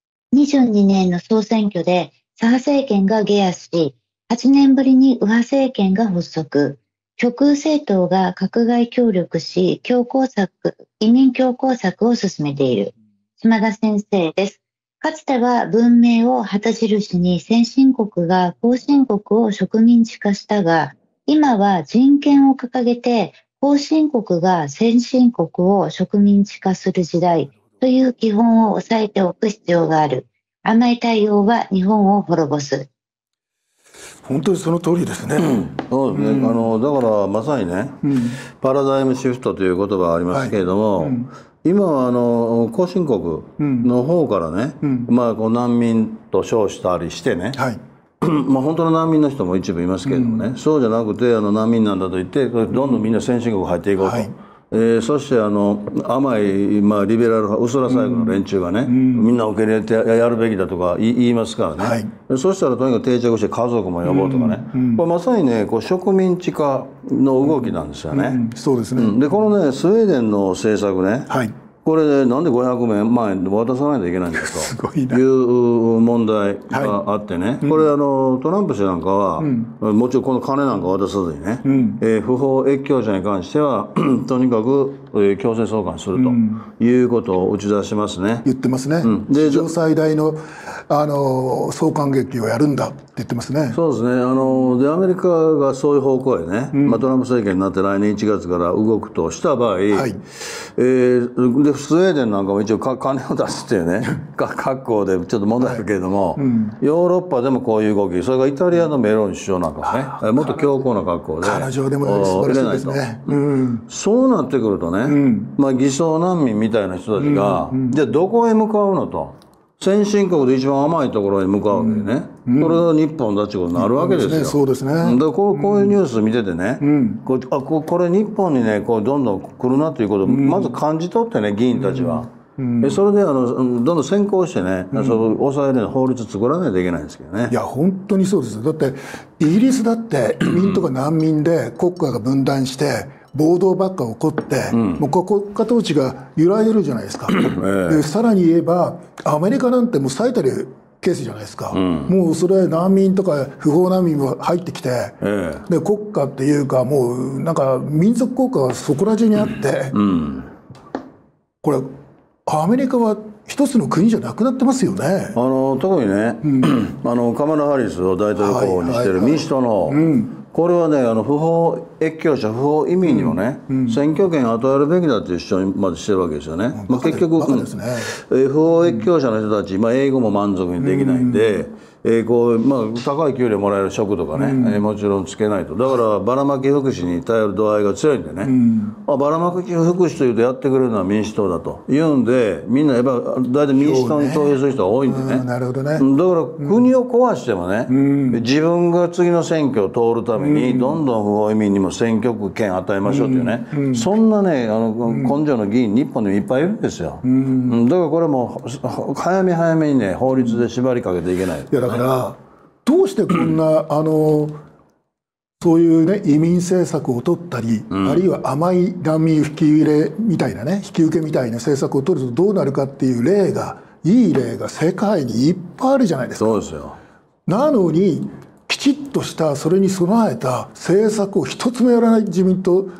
22年の総選挙で左派政権が下野し、8年ぶりに右派政権が発足。極右政党が閣外協力し、移民強硬策を進めている。島田先生です。かつては文明を旗印に先進国が後進国を植民地化したが、今は人権を掲げて後進国が先進国を植民地化する時代という基本を押さえておく必要がある。甘い対応は日本を滅ぼす。 本当にその通りですね。 そうですね。だからまさにね、パラダイムシフトという言葉がありますけれども、今は後進国の方からね、こう難民と称したりしてね、本当の難民の人も一部いますけれどもね、そうじゃなくて難民なんだと言ってどんどんみんな先進国入っていこうと、そして甘い、リベラル派ウスラサイクの連中がね、みんな受け入れてやるべきだとか言いますからね、そしたらとにかく定着して家族も呼ぼうとかね、これまさにねこう植民地化の動きなんですよね。 そうですね。 でこのねスウェーデンの政策ね、これなんで500万円渡さないといけないんだという問題があってね、これトランプ氏なんかは、もちろんこの金なんか渡さずにね、不法越境者に関してはとにかく強制送還するということを打ち出しますね。 言ってますね。史上最大の送還劇をやるんだって言ってますね。 そうですね。でアメリカがそういう方向へね、トランプ政権になって来年1月から動くとした場合、でスウェーデンなんかも一応金を出すっていうね格好でちょっと問題あるけれども、ヨーロッパでもこういう動き、それからイタリアのメローニ首相なんかもね、もっと強硬な格好で彼女でも入れないと、 そうなってくるとね、偽装難民みたいな人たちが、じゃあどこへ向かうのと。先進国で一番甘いところに向かうわけでね、これが日本だってことになるわけですよ。 そうですね。 でこういうニュース見ててね、これ日本にねこうどんどん来るなということをまず感じ取ってね、議員たちは。それでどんどん先行してね、抑える法律作らないといけないんですけどね。 いや本当にそうです。だってイギリスだって移民とか難民で国家が分断して暴動ばっか起こって、もう国家統治が揺らいでるじゃないですか。でさらに言えばアメリカなんてもう最たるケースじゃないですか。もうそれ難民とか不法難民も入ってきて、で国家っていうかもうなんか民族国家がそこら中にあって、これアメリカは一つの国じゃなくなってますよね。 特にね、カマラ・ハリスを大統領候補にしている民主党の、これはね不法越境者不法移民にもね、選挙権を与えるべきだという主張までしてるわけですよね。結局不法越境者の人たち、英語も満足にできないんで、高い給料もらえる職とかね、もちろんつけないと。だからばらまき福祉に頼る度合いが強いんでね、ばらまき福祉というとやってくれるのは民主党だというんで、みんなやっぱ大体民主党に投票する人が多いんでね。 なるほどね。 だから国を壊してもね、自分が次の選挙を通るためにどんどん不法移民にも選挙区権与えましょうというね、そんなね根性の議員日本でもいっぱいいるんですよ。だからこれも早め早めにね法律で縛りかけていけない。 だからどうしてこんなそういうね移民政策を取ったり、あるいは甘い難民引き入れみたいなね引き受けみたいな政策を取るとどうなるかっていう例がいい例が世界にいっぱいあるじゃないですか。 そうですよ。 なのにきちっとしたそれに備えた政策を一つもやらない自民党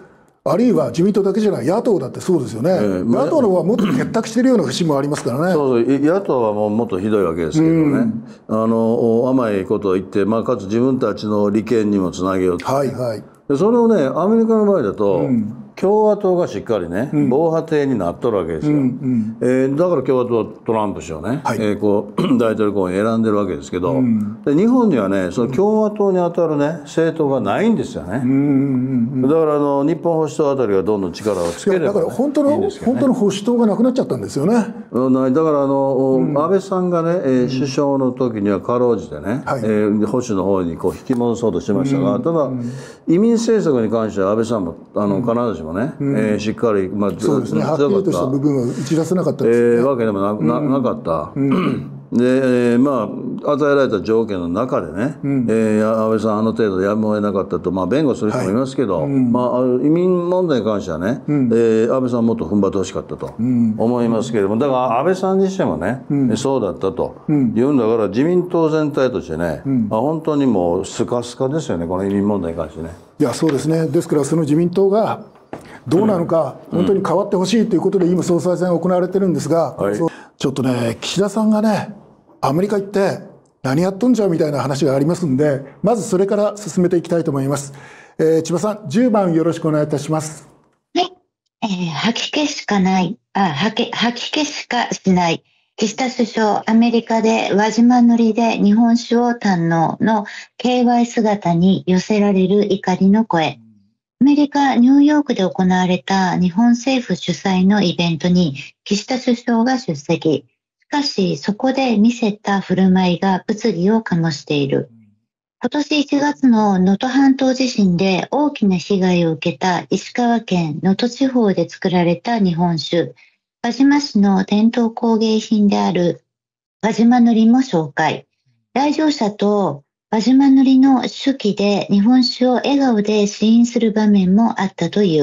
あるいは自民党だけじゃない野党だってそうですよね、野党の方はもっと結託しているような節もありますからね。 そうそう、野党はもっとひどいわけですけどね、甘いことを言って、かつ自分たちの利権にもつなげようと、でそれをね、アメリカの場合だと、共和党がしっかりね、防波堤になっとるわけですよ。だから共和党はトランプ氏をね、こう大統領候補に選んでるわけですけど、で日本にはね、その共和党に当たるね、政党がないんですよね。だから日本保守党あたりがどんどん力をつければ、ね、 だから本当の保守党がなくなっちゃったんですよね。だから安倍さんがね、首相の時にはかろうじてね、保守の方にこう引き戻そうとしましたが、ただ移民政策に関しては安倍さんも必ずしもね、しっかり、 そうですね、はっきりとした部分は打ち出せなかったですね。 わけでもなかった。で与えられた条件の中でね、安倍さんあの程度でやむを得なかったと、弁護する人もいますけど、移民問題に関してはね、安倍さんもっと踏ん張ってほしかったと思いますけれども、だから安倍さんにしてもね、そうだったというんだから、自民党全体としてね、本当にもうスカスカですよね、この移民問題に関してね。 いや、そうですね。ですからその自民党がどうなのか、本当に変わってほしいということで今総裁選が行われてるんですが、ちょっとね、岸田さんがね、アメリカ行って何やっとんじゃみたいな話がありますんで、まずそれから進めていきたいと思います。千葉さん、10番よろしくお願いいたします。 はい、吐き気しかない、吐き気しかしない。岸田首相、アメリカで輪島塗で日本酒を堪能の KY 姿に寄せられる怒りの声。アメリカ・ニューヨークで行われた日本政府主催のイベントに岸田首相が出席。しかし、そこで見せた振る舞いが物議を醸している。今年1月の能登半島地震で大きな被害を受けた石川県能登地方で作られた日本酒、輪島市の伝統工芸品である輪島塗も紹介。来場者と輪島塗の手記で日本酒を笑顔で試飲する場面もあったという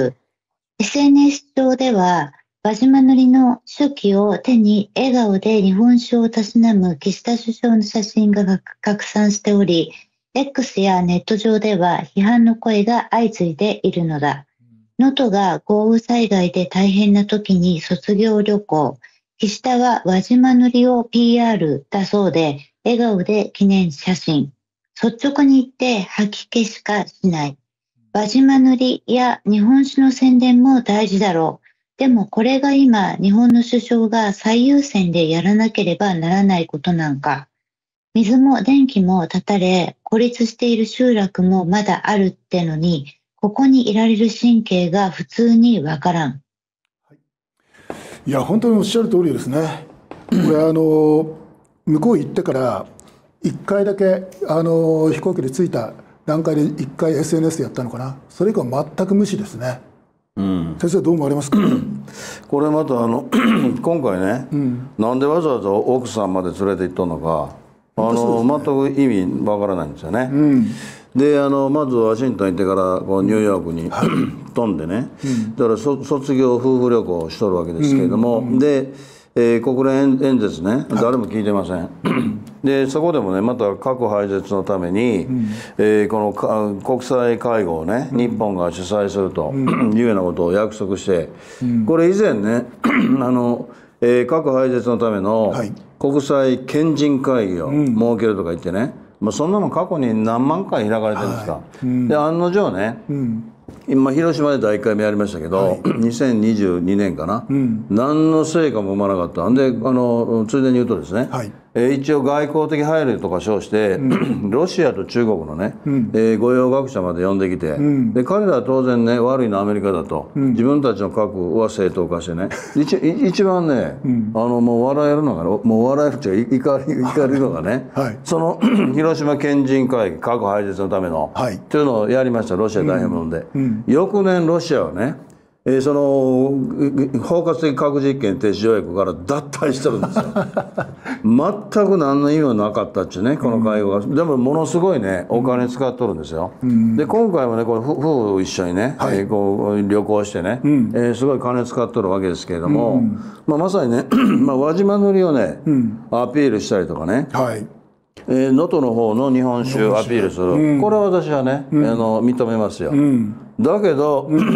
。SNS 上では、輪島塗の手記を手に笑顔で日本酒をたしなむ岸田首相の写真が拡散しており、X やネット上では批判の声が相次いでいるのだ。能登が豪雨災害で大変な時に卒業旅行、岸田は輪島塗を PR だそうで、笑顔で記念写真。率直に言って吐き気しかしない。輪島塗や日本酒の宣伝も大事だろう。でもこれが今、日本の首相が最優先でやらなければならないことなんか。水も電気も断たれ、孤立している集落もまだあるってのに、ここにいられる神経が普通にわからん。 いや、本当におっしゃる通りですね。これ向こう行ってから1回だけ飛行機で着いた段階で1回 SNS やったのかな。それ以降は全く無視ですね。先生どう思われますか？ これまた今回ね、なんでわざわざ奥さんまで連れて行っとんのか全く意味わからないんですよね。でまずワシントン行ってからこうニューヨークに飛んでね、だから卒業夫婦旅行をしとるわけですけれども、で、国連演説ね、誰も聞いてません。でそこでもね、また核廃絶のために、この国際会合をね、日本が主催するというようなことを約束して、これ以前ね核廃絶のための国際賢人会議を設けるとか言ってね、そんなの過去に何万回開かれてるんですか。で案の定ね、今広島で第1回目やりましたけど、2022年かな、何の成果も生まなかったんで、ついでに言うとですね、一応外交的配慮とか称してロシアと中国のね、御用学者まで呼んできて、で彼らは当然ね、悪いのはアメリカだと、自分たちの核は正当化してね、一番ね、もう笑えるのが、もう笑えるっていうか怒りのがね、その広島賢人会議、核廃絶のためのというのをやりました、ロシア代表ので。翌年ロシアはね、その包括的核実験停止条約から脱退してるんですよ。全く何の意味もなかったっちゅうね、この会合が。でもものすごいね、お金使っとるんですよ。で今回もね、これ夫婦一緒にね、こう旅行してね、すごい金使っとるわけですけれども、まさにね輪島塗をね、アピールしたりとかね、能登の方の日本酒アピールする、これは私はね、認めますよ。だけど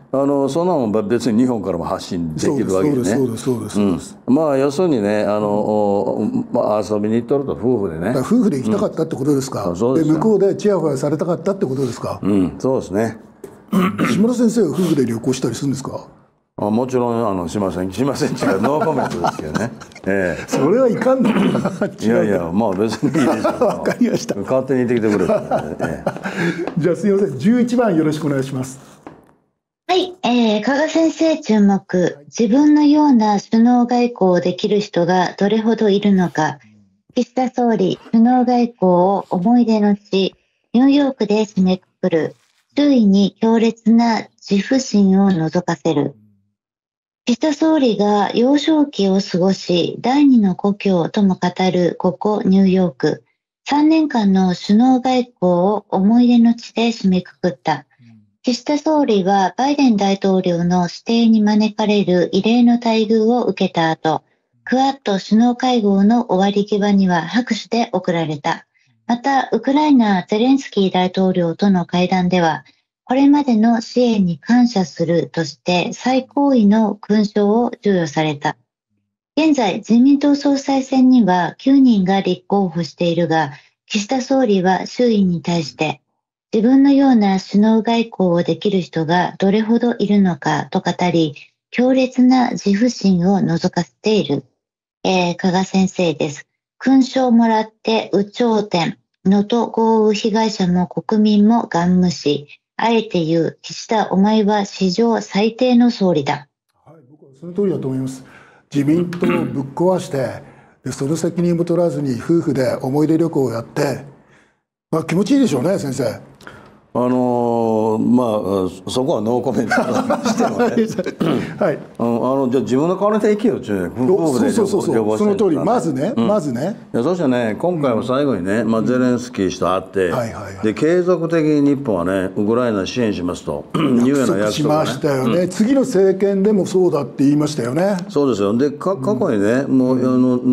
そんなもん別に日本からも発信できるわけでね。 そうです。 まあ要するにね、まあ、遊びに行っとると夫婦でね。 夫婦で行きたかったってことですか。で向こうでチヤホヤされたかったってことですか。 そうですね。 島田先生は夫婦で旅行したりするんですか。 もちろんしませんっていうかノーコメントですけどね。 それはいかんの。 いやいや、まあ別にいいでしょう。 わかりました。 勝手に行ってきてくれ。 じゃあすいません、11番よろしくお願いします。 はい、加賀先生注目。自分のような首脳外交をできる人がどれほどいるのか。岸田総理、首脳外交を思い出の地、ニューヨークで締めくくる。周囲に強烈な自負心を覗かせる。岸田総理が幼少期を過ごし、第二の故郷とも語るここニューヨーク。3年間の首脳外交を思い出の地で締めくくった。岸田総理はバイデン大統領の指定に招かれる異例の待遇を受けた後、クアッド首脳会合の終わり際には拍手で送られた。また、ウクライナゼレンスキー大統領との会談では、これまでの支援に感謝するとして最高位の勲章を授与された。現在、自民党総裁選には9人が立候補しているが、岸田総理は周囲に対して、自分のような首脳外交をできる人がどれほどいるのかと語り、強烈な自負心を覗かせている。加賀先生です。勲章をもらって有頂天、能登豪雨被害者も国民もガン無視。あえて言う、岸田お前は史上最低の総理だ。 はい、僕はその通りだと思います。自民党をぶっ壊して、でその責任も取らずに夫婦で思い出旅行をやって、まあ、気持ちいいでしょうね、先生。 まあそこはノーコメントしてもね。はい。じゃあ自分の金で行けよっていうね。 その通り。まずね。 いやそしてね、今回は最後にね、ゼレンスキー氏と会って、で継続的に日本はねウクライナ支援しますというような約束しましたよね。次の政権でもそうだって言いましたよね。 そうですよ。で過去にねもう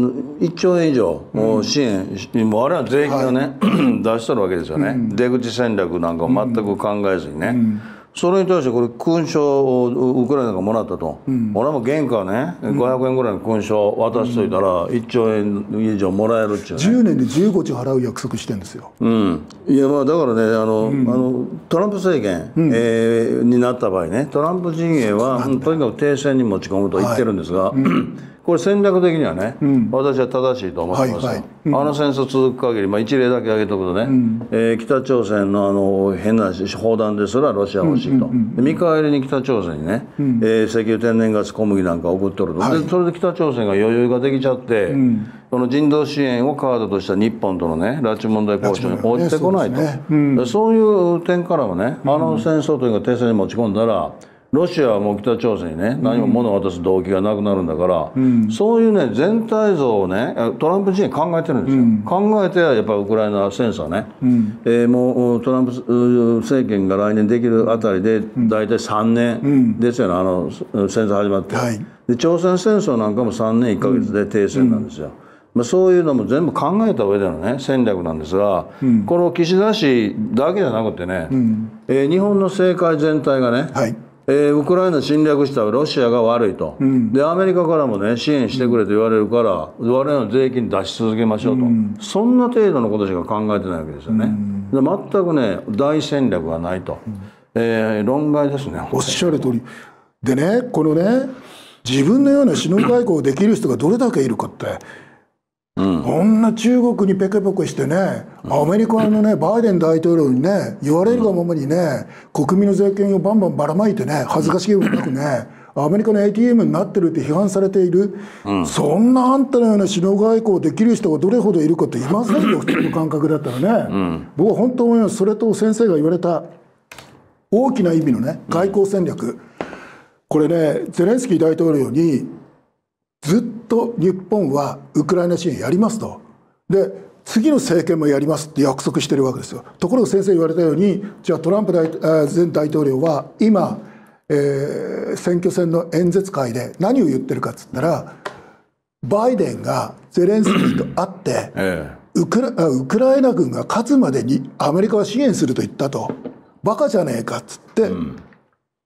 1兆円以上支援もうあれは税金をね出しとるわけですよね。出口戦略なんか全く考えずにね、それに対してこれ勲章をウクライナがもらったと、俺も原価ね500円ぐらいの勲章を渡しといたら1兆円以上もらえるっちゅうね。 10年で15兆払う約束してんですよ。 いやまあだからねトランプ政権、になった場合ね、トランプ陣営はとにかく停戦に持ち込むと言ってるんですが、これ戦略的にはね、私は正しいと思ってますよ。戦争続く限り、一例だけ挙げておくとね、北朝鮮の変な砲弾ですらロシア欲しいと。見返りに北朝鮮にね、石油天然ガス小麦なんか送っとると。でそれで北朝鮮が余裕ができちゃって、この人道支援をカードとした日本とのね拉致問題交渉に応じてこないと。そういう点からはね、戦争というか停戦に持ち込んだら、ロシアはもう北朝鮮にね何も物を渡す動機がなくなるんだから、そういうね全体像をねトランプ自身考えてるんですよ。考えてやっぱりウクライナ戦争ね、もうトランプ政権が来年できるあたりで大体3年ですよね、戦争始まって、で朝鮮戦争なんかも3年1ヶ月で停戦なんですよ。そういうのも全部考えた上でのね戦略なんですが、この岸田氏だけじゃなくてね、日本の政界全体がね、ウクライナ侵略したロシアが悪いと、でアメリカからもね支援してくれと言われるから我々の税金出し続けましょうと、そんな程度のことしか考えてないわけですよね。で全くね大戦略がないと、論外ですね。 おっしゃる通りでね、このね自分のような首脳外交をできる人がどれだけいるかって、こんな中国にペケペケしてね、アメリカのねバイデン大統領にね言われるがままにね国民の税金をバンバンばらまいてね、恥ずかしげもなくねアメリカの ATM になってるって批判されている、そんなあんたのような首脳外交できる人がどれほどいるかっていませんよ、普通の感覚だったらね。僕は本当思います。それと先生が言われた大きな意味のね外交戦略、これねゼレンスキー大統領にずっと日本はウクライナ支援やりますと、で次の政権もやりますって約束してるわけですよ。ところが先生言われたように、じゃあトランプ前大統領は今、選挙戦の演説会で何を言ってるかっつったら、バイデンがゼレンスキーと会って、ウクライナ軍が勝つまでにアメリカは支援すると言ったと、バカじゃねえかっつって、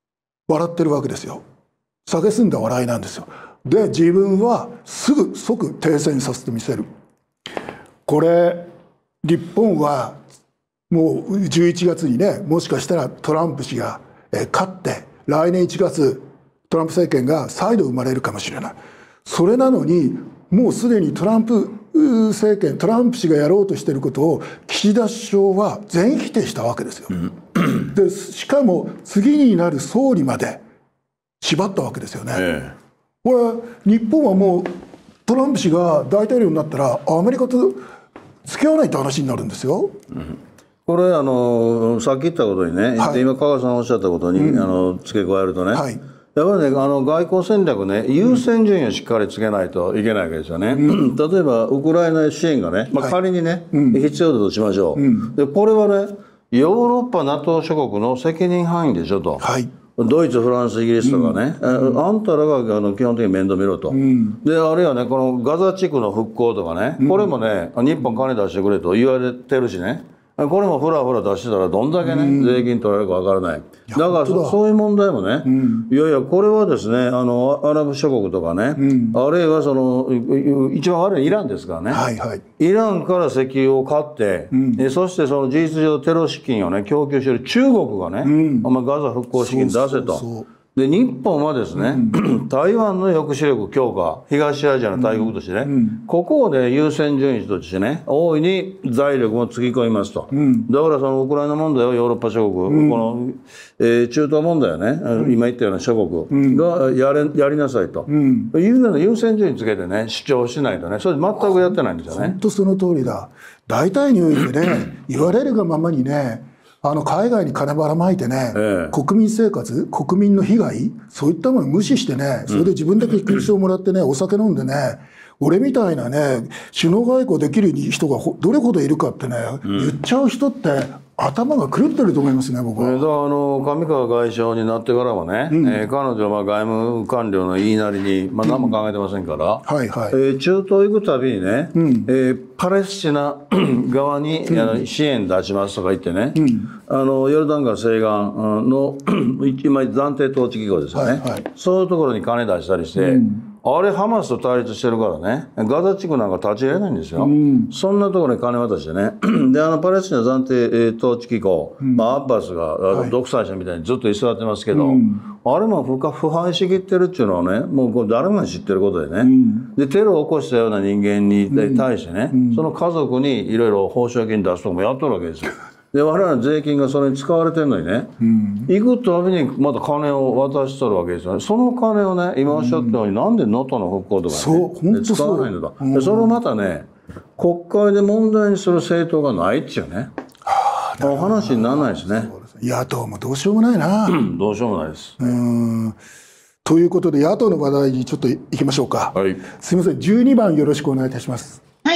笑ってるわけですよ。蔑んだ笑いなんですよ。で自分は即停戦させてみせる。これ日本はもう11月にね、もしかしたらトランプ氏が勝って来年1月トランプ政権が再度生まれるかもしれない。それなのにもうすでにトランプ政権、トランプ氏がやろうとしていることを岸田首相は全否定したわけですよ。でしかも次になる総理まで縛ったわけですよね。これ日本はもうトランプ氏が大統領になったらアメリカと付き合わないって話になるんですよ。 これさっき言ったことにね、今加賀さんおっしゃったことに、付け加えるとね、やっぱりね外交戦略ね、優先順位をしっかりつけないといけないわけですよね。例えばウクライナ支援がね、仮にね、必要だとしましょう。でこれはねヨーロッパ NATO 諸国の責任範囲でしょと。ドイツ、フランス、イギリスとかね、あんたらが基本的に面倒見ろと。であるいはねこのガザ地区の復興とかね、これもね日本金出してくれと言われてるしね。これもふらふら出してたらどんだけね、税金取られるかわからない。だからそういう問題もね、いやいやこれはですねアラブ諸国とかね、あるいはその一番悪いイランですからね、イランから石油を買って、そしてその事実上テロ資金をね供給している中国がね、ガザ復興資金出せと。で日本はですね、台湾の抑止力強化、東アジアの大国としてね、ここをね優先順位としてね大いに財力もつぎ込みますと。だからそのウクライナ問題をヨーロッパ諸国、この、中東問題をね、今言ったような諸国がやりなさいと、いうような優先順位つけてね主張しないとね、それ全くやってないんですよね。 本当その通りだ。大体においてね言われるがままにね海外に金ばらまいてね、国民生活、国民の被害、そういったものを無視してね、それで自分だけ勲章をもらってね、お酒飲んでね、俺みたいなね、首脳外交できる人がどれほどいるかってね、言っちゃう人って頭が狂ってると思いますね、僕は。 だから上川外相になってからもね、彼女は外務官僚の言いなりに、何も考えてませんから、中東行くたびにね、パレスチナ側に支援出しますとか言ってね、ヨルダン川西岸の今暫定統治機構ですよね、そういうところに金出したりして、あれハマスと対立してるからね、ガザ地区なんか立ち入れないんですよ。そんなところに金渡してね。でパレスチナ暫定統治機構、アッバスが独裁者みたいにずっと居座ってますけど、あれも腐敗しきってるっていうのはね、もうこれ誰もが知ってることでね、でテロを起こしたような人間に対してね、その家族にいろいろ報奨金出すとかもやっとるわけですよ。で我々の税金がそれに使われてるのにね、行くたびにまた金を渡しとるわけですよね。その金をね今おっしゃったように、なんで能登の復興とかね使わないんだと。でそれをまたね国会で問題にする政党がないっていうね、お話にならないですね。 野党もどうしようもないな。 どうしようもないです。 ということで野党の話題にちょっといきましょうか。すみません、12番よろしくお願いいたします。 はい、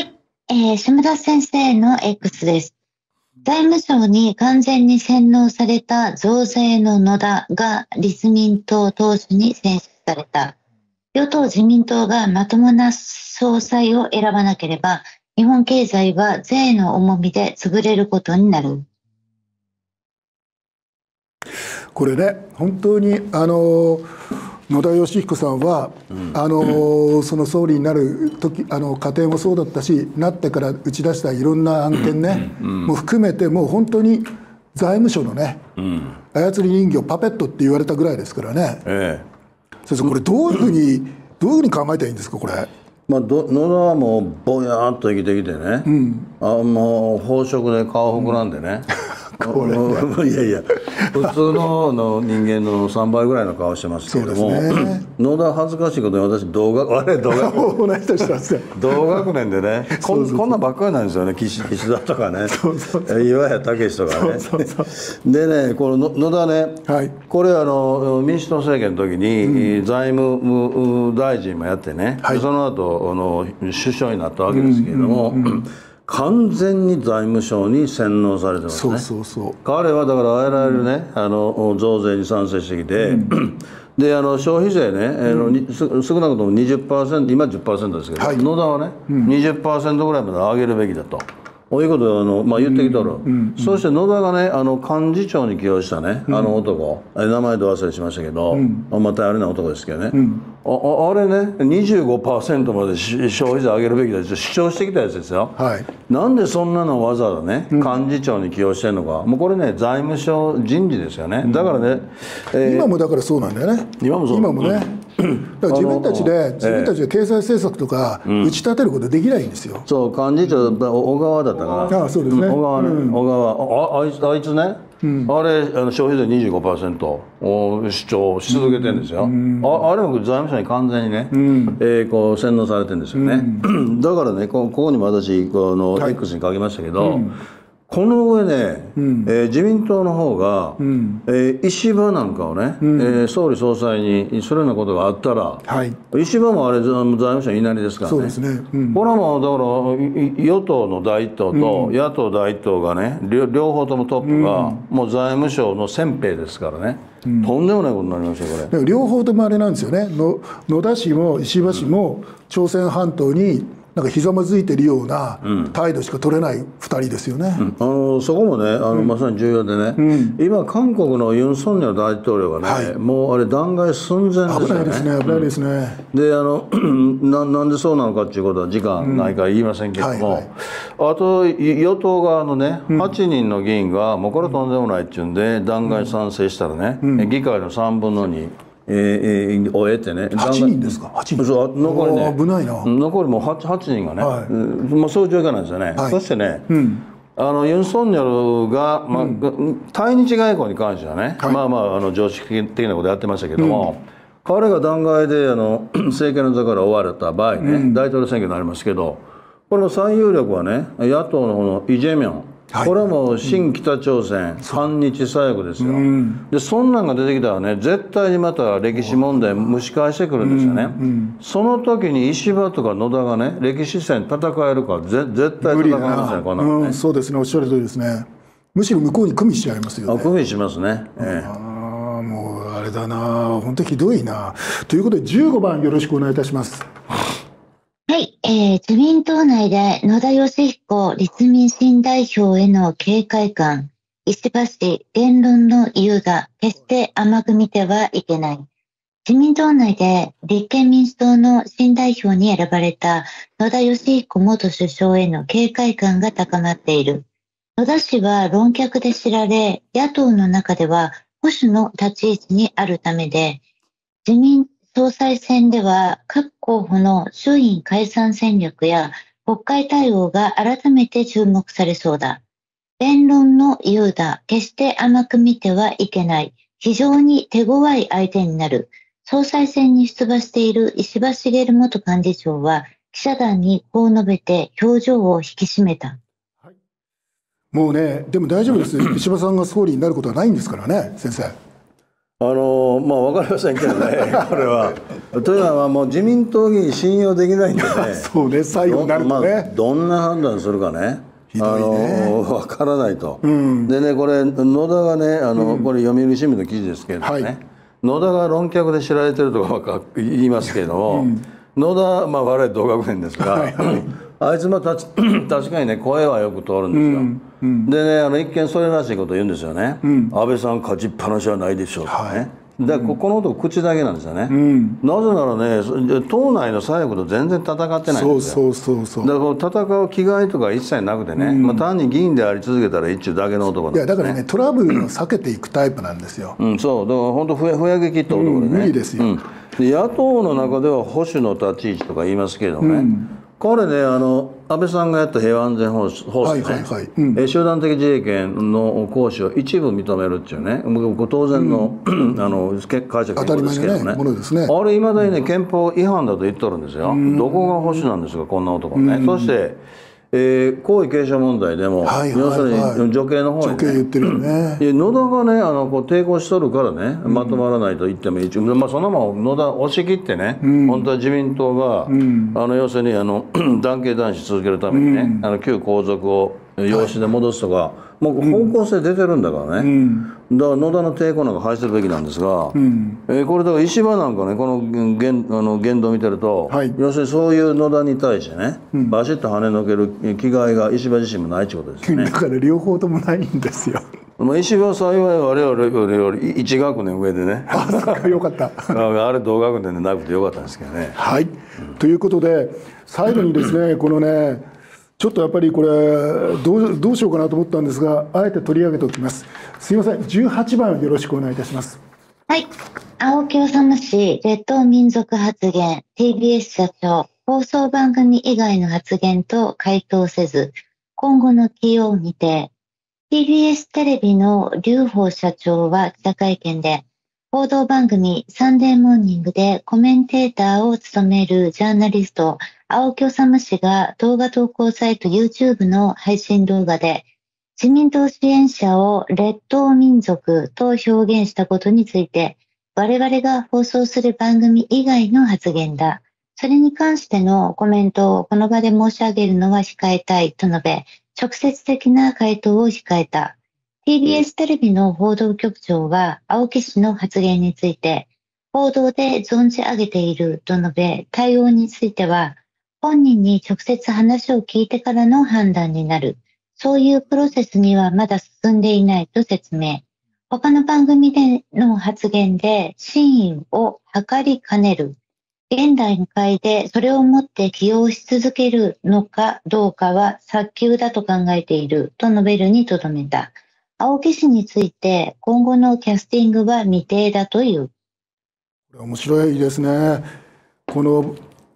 島田先生の X です。財務省に完全に洗脳された増税の野田が立民党党首に選出された。与党自民党がまともな総裁を選ばなければ、日本経済は税の重みで潰れることになる。 これね、本当に野田佳彦さんは、その総理になる時過程もそうだったし、なってから打ち出したいろんな案件ね、もう含めてもう本当に財務省のね、操り人形パペットって言われたぐらいですからね。先生これどういうふうに考えたらいいんですかこれ。 野田はもうぼやーっと生きてきてね、もう飽食で顔膨らんでね、いやいや普通の人間の3倍ぐらいの顔してますけれども、野田恥ずかしいことに私同学年でねこんなばっかりなんですよね。岸田とかね、岩谷武とかね。でねこの野田ね、これ民主党政権の時に財務大臣もやってね、その後首相になったわけですけれども、完全に財務省に洗脳されてますね。彼はだからあらゆるね増税に賛成してきて、で消費税ね少なくとも 20%、今 10% ですけど、野田はね 20% ぐらいまで上げるべきだと。 いうことをまあ、言ってきとる、そして野田がね幹事長に起用したね男、名前で忘れしましたけど、またあれな男ですけどね、あれね 25% まで消費税上げるべきだって主張してきたやつですよ、はい、なんでそんなのわざわざね幹事長に起用してるのか、もうこれね財務省人事ですよね、だからね、 今もだからそうなんだよね、今もねだから自分たちで経済政策とか打ち立てることできないんですよ。 そう幹事長小川だったから、 ああそうですね、 小川ね、小川あいつね、あれ消費税 25% を主張し続けてるんですよ、あれも財務省に完全にね、こう洗脳されてるんですよね、だからねここにも私X に書きましたけど、この上ね、自民党の方が、石破なんかをね、総理総裁にするようなことがあったら、石破もあれ財務省言いなりですからね。そうですね。これはもうだから与党の第一党と野党第一党がね、両方ともトップがもう財務省の先兵ですからね。とんでもないことになりましたよこれ。 両方ともあれなんですよね。野田氏も石破氏も朝鮮半島になんかひざまずいてるような態度しか取れない2人ですよね、 そこもねまさに重要でね、今韓国のユン・ソンニョル大統領がね、もうあれ弾劾寸前ですよね。 危ないですね、危ないですね。 でなんでそうなのかっていうことは時間ないから言いませんけども、あと与党側のね8人の議員がもうこれとんでもないっていうんで弾劾賛成したらね、議会の3分の2を得てね、 8人ですか、8人、 そう残りね、 危ないな、 残りもう 8人がね、まあそういう状況なんですよね、そしてね、ユン・ソンニョルが、対日外交に関してはね、まあまあ常識的なことやってましたけども、彼が弾劾で政権の座から追われた場合ね、大統領選挙になりますけど、これの最有力はね、野党の方のイ・ジェミョン。これはもう新北朝鮮、反日左翼ですよ、でそんなんが出てきたらね絶対にまた歴史問題蒸し返してくるんですよね、その時に石破とか野田がね歴史戦戦えるか絶対戦えません、こんなのね、 そうですね、おっしゃる通りですね。むしろ向こうに組みしちゃいますよね。 組みしますね、 もうあれだな、本当ひどいな。ということで15番よろしくお願いいたします。 はい、自民党内で野田佳彦立民新代表への警戒感、石破氏言論の優雅、決して甘く見てはいけない。自民党内で立憲民主党の新代表に選ばれた野田佳彦元首相への警戒感が高まっている。野田氏は論客で知られ、野党の中では保守の立ち位置にあるためで、自民総裁選では各候補の衆院解散戦略や国会対応が改めて注目されそうだ。弁論の優雅、決して甘く見てはいけない。非常に手強い相手になる。総裁選に出馬している石破茂元幹事長は記者団にこう述べて表情を引き締めた。 もうね、でも大丈夫です。石破さんが総理になることはないんですからね、先生。 まあ分かりませんけどね、これは。というのはもう自民党議員信用できないんでね。 そうね、最後になるとね。 どんな判断するかね。分からないと。でね、これ野田がね、これ読売新聞の記事ですけれどもね、野田が論客で知られてるとか言いますけれども、野田我々同学年ですが、あいつも確かにね声はよく通るんですよ。でね一見それらしいこと言うんですよね。安倍さん勝ちっぱなしはないでしょうとかね。だからこの男口だけなんですよね。なぜならね党内の左翼と全然戦ってないんですよ。だから戦う気概とか一切なくてね、単に議員であり続けたら一応だけの男なんです。 いやだからねトラブルを避けていくタイプなんですよ。 そうだから本当ふやけきった男でね。 無理ですよ。 野党の中では保守の立ち位置とか言いますけれどもね。彼ね安倍さんがやった平和安全法制ね、集団的自衛権の行使を一部認めるっていうね、当然の解釈ですけどね、あれいまだにね憲法違反だと言っとるんですよ。どこが保守なんですかこんな男ね。そして皇位継承問題でも要するに女系の方にね野田がね抵抗しとるからねまとまらないと言ってもいい。そんなもん野田押し切ってね本当は自民党が要するに男系男子続けるためにね旧皇族を養子で戻すとか、もう方向性出てるんだからね、だから野田の抵抗なんか排するべきなんですが、これだから石破なんかね、この言動を見てると、要するにそういう野田に対してね、バシッと跳ねのける気概が石破自身もないってことですよね。 だから両方ともないんですよ。 石破は幸い我々より1学年上でね、 あ、そっか、よかった。 あれ同学年でなくてよかったんですけどね。 はい、ということで最後にですね、このね、ちょっとやっぱりこれどうしようかなと思ったんですが、あえて取り上げておきます。すいません、18番よろしくお願いいたします。 はい。青木治氏、列島民族発言、TBS 社長、放送番組以外の発言と回答せず、今後の起用未定。TBS テレビの劉邦社長は記者会見で、報道番組サンデーモーニングでコメンテーターを務めるジャーナリスト、青木治氏が動画投稿サイト YouTube の配信動画で、自民党支援者を列島民族と表現したことについて、我々が放送する番組以外の発言だ。それに関してのコメントをこの場で申し上げるのは控えたいと述べ、直接的な回答を控えた。TBS テレビの報道局長は青木氏の発言について、報道で存じ上げていると述べ、対応については、本人に直接話を聞いてからの判断になる。そういうプロセスにはまだ進んでいないと説明。他の番組での発言で真意を図りかねる。現段階でそれをもって起用し続けるのかどうかは早急だと考えていると述べるにとどめた。青木氏について今後のキャスティングは未定だという。 面白いですね。この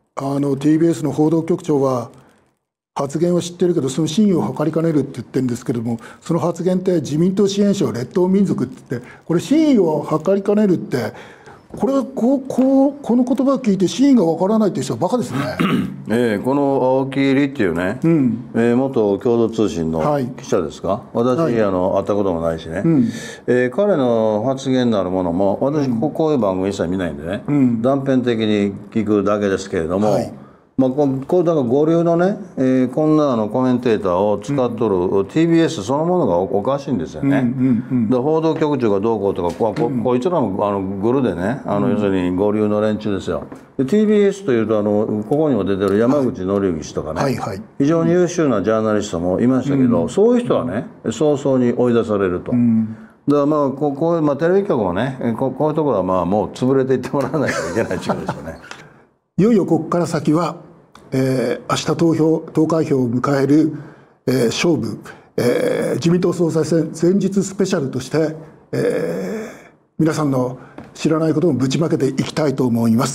TBS の報道局長は発言を知ってるけどその真意を図りかねるって言ってるんですけども、その発言って自民党支援者を列島民族って言って、これ真意を図りかねるって、これはこの言葉を聞いて真意がわからないっていう人はバカですね。 この青木理っていうね、元共同通信の記者ですか、私、会ったこともないしね、彼の発言なるものも私、こういう番組一切見ないんでね、断片的に聞くだけですけれども、まあ、これだから五流のね、こんなコメンテーターを使っとる TBS そのものがおかしいんですよね。で報道局長がどうこうとかこいつらもグルでね、要するに五流の連中ですよ。で TBS というとここにも出てる山口紀之氏とかね、非常に優秀なジャーナリストもいましたけど、そういう人はね早々に追い出されると。だからまあこういう、テレビ局もねこういうところはまあもう潰れていってもらわないといけないっていうことですよね。 いよいよここから先は、明日投開票を迎える、勝負、自民党総裁選前日スペシャルとして、皆さんの知らないことをぶちまけていきたいと思います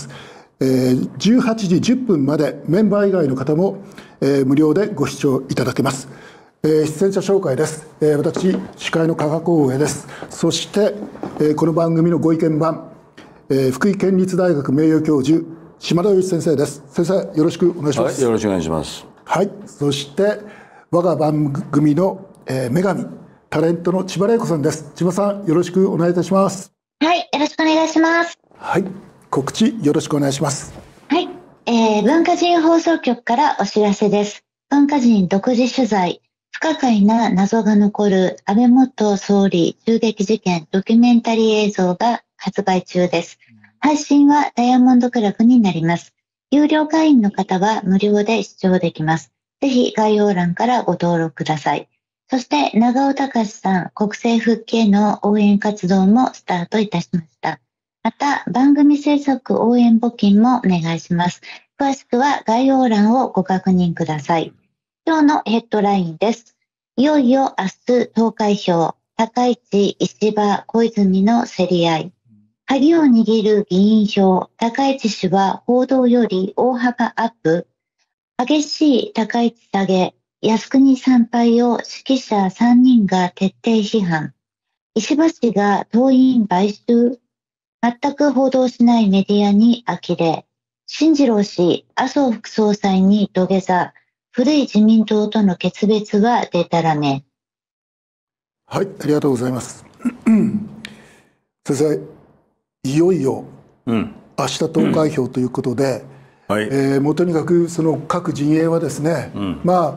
。18時10分までメンバー以外の方も、無料でご視聴いただけます。出演者紹介です。私司会の加賀光栄です。そして、この番組のご意見番、福井県立大学名誉教授島田洋一先生です。先生、よろしくお願いします。 はい、よろしくお願いします。 はい、そして我が番組の、女神タレントの千葉玲子さんです。千葉さん、よろしくお願いいたします。 はい、よろしくお願いします。 はい、告知よろしくお願いします。 はい、文化人放送局からお知らせです。文化人独自取材、不可解な謎が残る安倍元総理銃撃事件ドキュメンタリー映像が発売中です。配信はダイヤモンドクラブになります。有料会員の方は無料で視聴できます。ぜひ概要欄からご登録ください。そして長尾隆さん国政復帰への応援活動もスタートいたしました。また番組制作応援募金もお願いします。詳しくは概要欄をご確認ください。今日のヘッドラインです。いよいよ明日投開票、高市、石破、小泉の競り合い。鍵を握る議員票、高市氏は報道より大幅アップ。激しい高市下げ、靖国参拝を指揮者3人が徹底批判。石破氏が党員買収。全く報道しないメディアに呆れ。進次郎氏、麻生副総裁に土下座。古い自民党との決別はデタラメ。 はい、ありがとうございます。先生、いよいよ明日投開票ということで、もうとにかくその各陣営はですね、まあ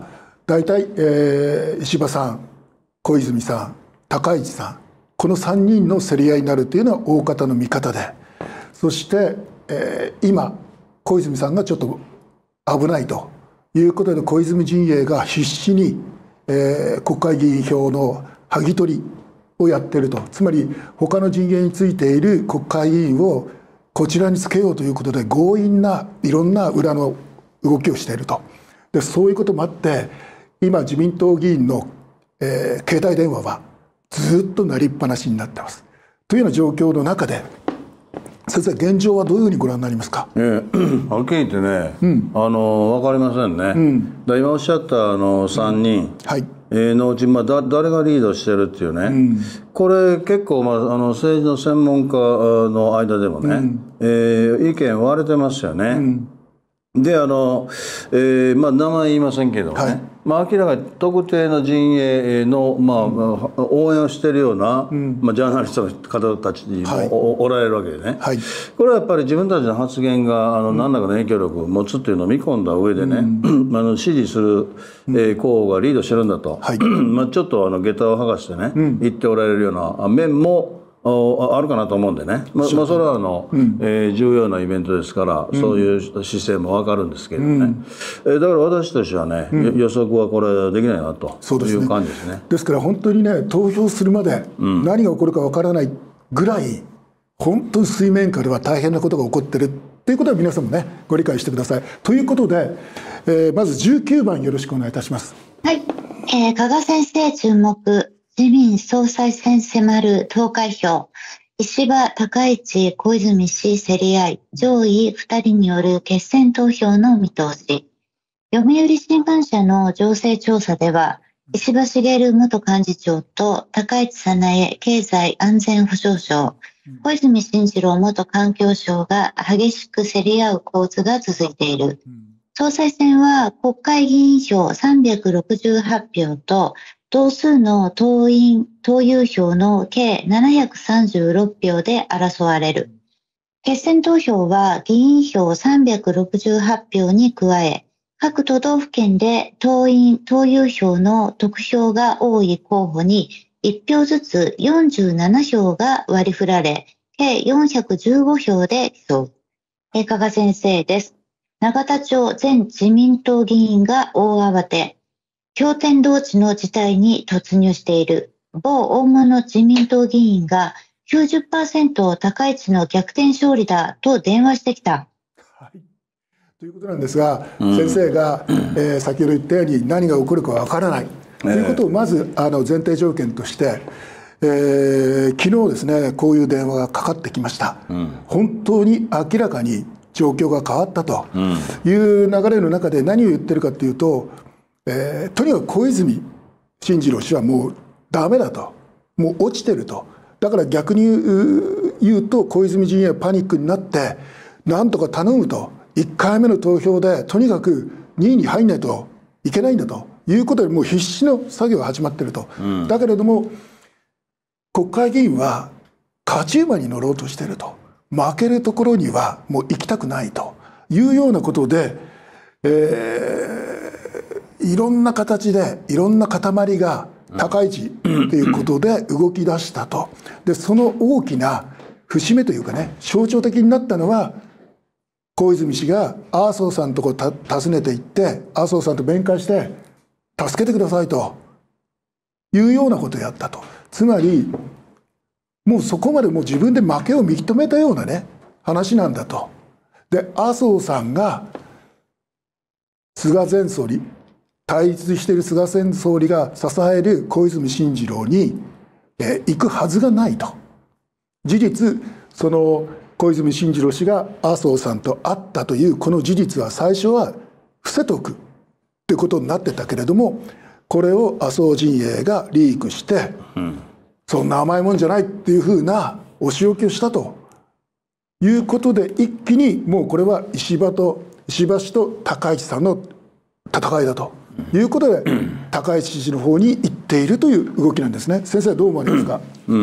大体、石破さん、小泉さん、高市さん、この3人の競り合いになるというのは大方の見方で、そして、今小泉さんがちょっと危ないということで、小泉陣営が必死に、国会議員票の剥ぎ取りをやっていると。つまり他の陣営についている国会議員をこちらにつけようということで、強引ないろんな裏の動きをしていると。でそういうこともあって、今自民党議員の、携帯電話はずっと鳴りっぱなしになってます。というような状況の中で、先生、現状はどういうふうにご覧になりますか。 はっきり言ってね、分かりませんね。今おっしゃった3人のうち、誰がリードしてるっていうね、これ結構、政治の専門家の間でもね、意見割れてますよね。で名前言いませんけどね、明らかに特定の陣営の、応援をしているような、ジャーナリストの方たちにもおられるわけでね、これはやっぱり自分たちの発言が何らかの影響力を持つっていうのを見込んだ上でね、支持する、候補がリードしてるんだと、ちょっと下駄を剥がしてね、言っておられるような面もあるかなと思うんでね、それは重要なイベントですから、そういう姿勢も分かるんですけれどね、だから私としてはね、予測はこれできないなという感じですね。 ですから本当にね、投票するまで何が起こるか分からないぐらい、本当に水面下では大変なことが起こってるということは皆さんもね、ご理解してください。ということで、まず19番よろしくお願いいたします。 はい、加賀先生注目。自民総裁選迫る投開票。石破、高市、小泉氏競り合い。上位2人による決選投票の見通し。読売新聞社の情勢調査では、石破茂元幹事長と高市早苗経済安全保障相、小泉進次郎元環境相が激しく競り合う構図が続いている。総裁選は国会議員票368票と、同数の党友票の計736票で争われる。決選投票は議員票368票に加え、各都道府県で党友票の得票が多い候補に1票ずつ47票が割り振られ、計415票で競う。加賀先生です。永田町前自民党議員が大慌て。驚天動地の事態に突入している。某大物自民党議員が 90% 高市の逆転勝利だと電話してきた。 ということなんですが、先生が、先ほど言ったように何が起こるかわからないということをまず前提条件として、昨日ですね、こういう電話がかかってきました。本当に明らかに状況が変わったという流れの中で何を言ってるかというと、とにかく小泉進次郎氏はもうダメだと、もう落ちてると。だから逆に言うと、小泉陣営はパニックになってなんとか頼むと、1回目の投票でとにかく2位に入んないといけないんだということで、もう必死の作業が始まってると。だけれども国会議員は勝ち馬に乗ろうとしていると、負けるところにはもう行きたくないというようなことで、いろんな形でいろんな塊が高市ということで動き出したと。でその大きな節目というかね、象徴的になったのは、小泉氏が麻生さんのところ訪ねて行って麻生さんと面会して助けてくださいというようなことをやったと。つまりもうそこまでもう自分で負けを認めたようなね話なんだと。で麻生さんが菅前総理、対立している菅前総理が支える小泉進次郎に、行くはずがないと。事実その小泉進次郎氏が麻生さんと会ったというこの事実は最初は伏せとくということになってたけれども、これを麻生陣営がリークして、そんな甘いもんじゃないっていうふうなお仕置きをしたということで、一気にもうこれは石破氏と高市さんの戦いだということで、 高市氏の方に行っているという動きなんですね。先生はどう思われますか？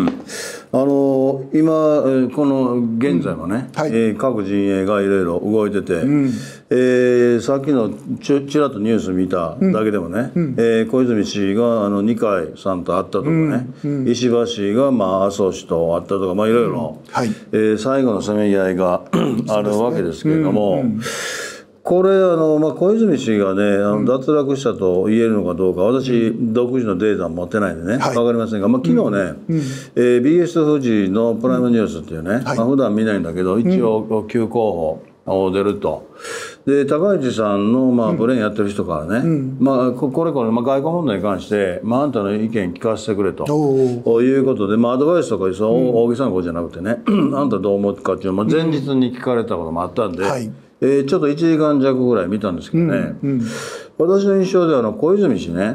今この現在もね、各陣営がいろいろ動いてて、さっきのちらっとニュース見ただけでもね、小泉氏が二階さんと会ったとかね、石破氏が麻生氏と会ったとか、いろいろ最後のせめぎ合いがあるわけですけれども、これ小泉氏がね脱落したと言えるのかどうか、私独自のデータ持ってないんでね分かりませんが、昨日ね、BS 富士のプライムニュースっていうね、普段見ないんだけど一応急候補出ると。で高市さんのブレーンやってる人からね、これ外交問題に関してあんたの意見聞かせてくれということで、アドバイスとか大げさなことじゃなくてね、あんたどう思うかっていうのも前日に聞かれたこともあったんで、ちょっと1時間弱ぐらい見たんですけどね、私の印象では小泉氏ね、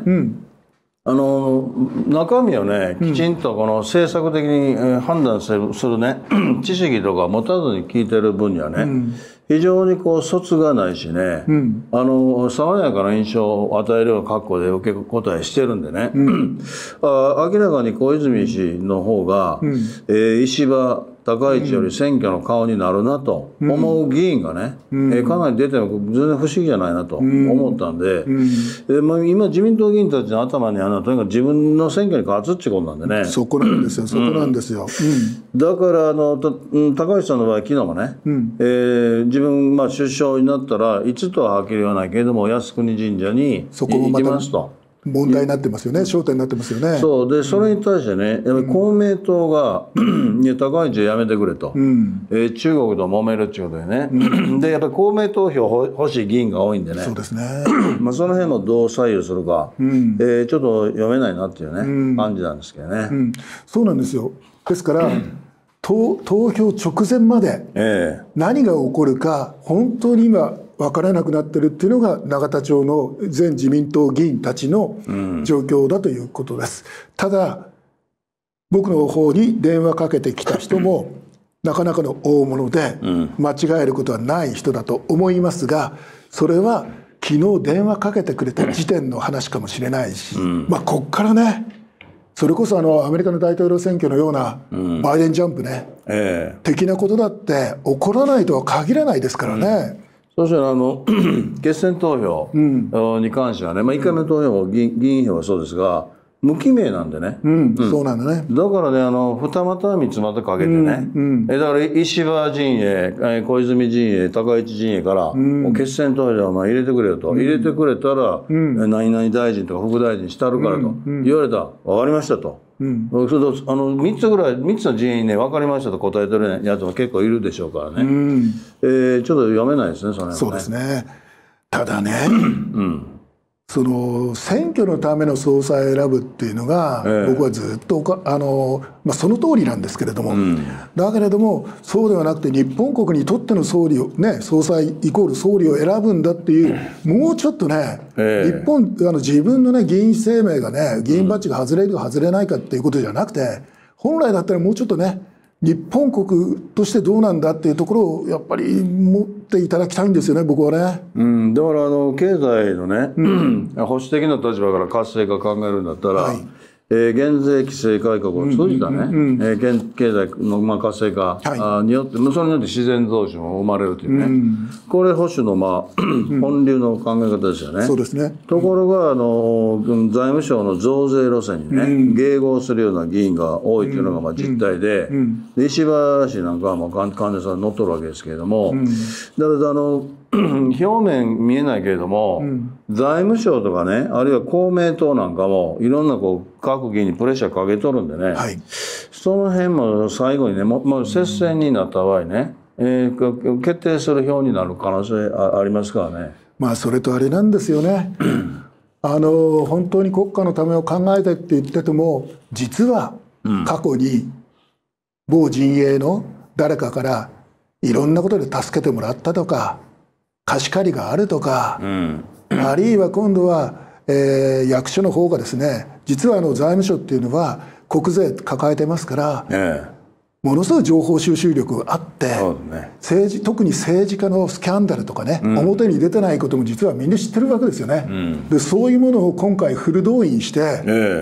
中身をねきちんとこの政策的に判断するね知識とか持たずに聞いてる分にはね、非常に卒がないしね、爽やかな印象を与えるような格好で受け答えしてるんでね、明らかに小泉氏の方が、石破高市より選挙の顔になるなと思う議員がね、かなり出ても全然不思議じゃないなと思ったんで、今自民党議員たちの頭にあるのはとにかく自分の選挙に勝つってことなんでね。 そこなんですよ、そこなんですよ。 だから高市さんの場合昨日もね、自分首相になったらいつとははっきり言わないけれども靖国神社に行きますと。 問題になってますよね、焦点になってますよね。 そうで、それに対してね、やっぱり公明党が高市をやめてくれと、中国と揉めるっていうことでね、でやっぱり公明党票欲しい議員が多いんでね、 そうですねその辺もどう左右するか、ちょっと読めないなっていうね、感じなんですけどね。 そうなんですよ。ですから投票直前まで何が起こるか本当に今分からなくなってるっていうのが永田町の全自民党議員たちの状況だということです。ただ僕の方に電話かけてきた人もなかなかの大物で間違えることはない人だと思いますが、それは昨日電話かけてくれた時点の話かもしれないし、こっからね、それこそアメリカの大統領選挙のようなバイデンジャンプね、的なことだって起こらないとは限らないですからね。 そしたら決選投票に関してはね、1回目の投票議員票はそうですが無記名なんでね、 そうなんだね。 だからね二股三つ股かけてね、だから石破陣営小泉陣営高市陣営から決選投票を入れてくれよと、入れてくれたら何々大臣とか副大臣したるからと言われた。分かりましたと。それと3つぐらい3つの陣営にね分かりましたと答えてるやつも結構いるでしょうからね、ちょっと読めないですね、それはね。 そうですね。ただね、その選挙のための総裁を選ぶっていうのが、僕はずっとその通りなんですけれども、だけれどもそうではなくて日本国にとっての総理をね、総裁イコール総理を選ぶんだっていう、もうちょっとね、日本自分のね議員生命がね、議員バッジが外れるか外れないかっていうことじゃなくて、本来だったらもうちょっとね、日本国としてどうなんだっていうところをやっぱり持っていただきたいんですよね、僕はね。 だから経済のね保守的な立場から活性化考えるんだったら、減税規制改革を通じたね、経済の活性化によって、それによって自然増収も生まれるというね、これ保守の本流の考え方ですよね。 そうですね。 ところが財務省の増税路線にね、迎合するような議員が多いというのが実態で、石破氏なんかは完全に乗っとるわけですけれども、だから表面見えないけれども、財務省とかね、あるいは公明党なんかもいろんな各議員にプレッシャーかけとるんでね、その辺も最後にね、もう接戦になった場合ね、決定する票になる可能性ありますからね。 それとあれなんですよね。本当に国家のためを考えてって言ってても、実は過去に某陣営の誰かからいろんなことで助けてもらったとか、貸し借りがあるとか、あるいは今度は、役所の方がですね、実は財務省っていうのは国税抱えてますから、 ものすごい情報収集力があって、 ね、 特に政治家のスキャンダルとかね、表に出てないことも実はみんな知ってるわけですよね。でそういうものを今回フル動員して、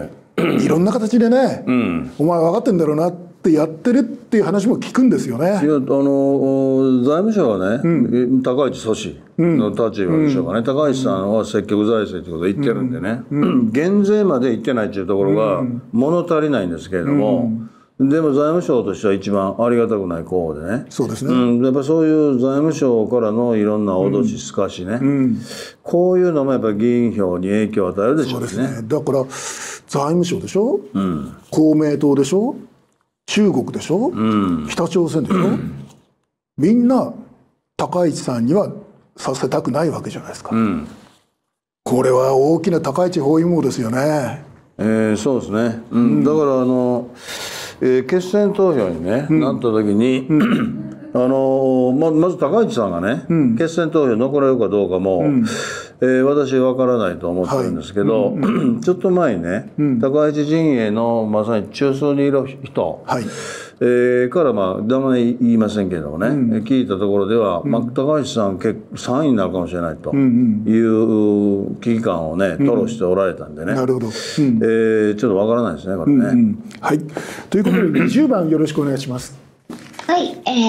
いろんな形でね、お前分かってんだろうなってやってるっていう話も聞くんですよね。いや財務省はね、高市阻止の立場でしょうかね、高市さんは積極財政ということを言ってるんでね、減税まで言ってないっていうところが物足りないんですけれども、でも財務省としては一番ありがたくない候補でね。 そうですね。 やっぱそういう財務省からのいろんな脅しすかしね、こういうのもやっぱり議員票に影響を与えるでしょうね。 そうですね。だから財務省でしょ、公明党でしょ、中国でしょ、北朝鮮でしょ、みんな高市さんにはさせたくないわけじゃないですか。これは大きな高市包囲網ですよね。 そうですね。だから決選投票に、ねなった時にまず高市さんがね、決選投票残れるかどうかも、私は分からないと思ってるんですけど、ちょっと前にね、高市陣営のまさに中枢にいる人、から名前言いませんけどもね、聞いたところでは、高市さん3位になるかもしれないという危機感をね吐露しておられたんでね、 なるほど、 ちょっとわからないですねこれね。 はい、ということで10番よろしくお願いします。 はい、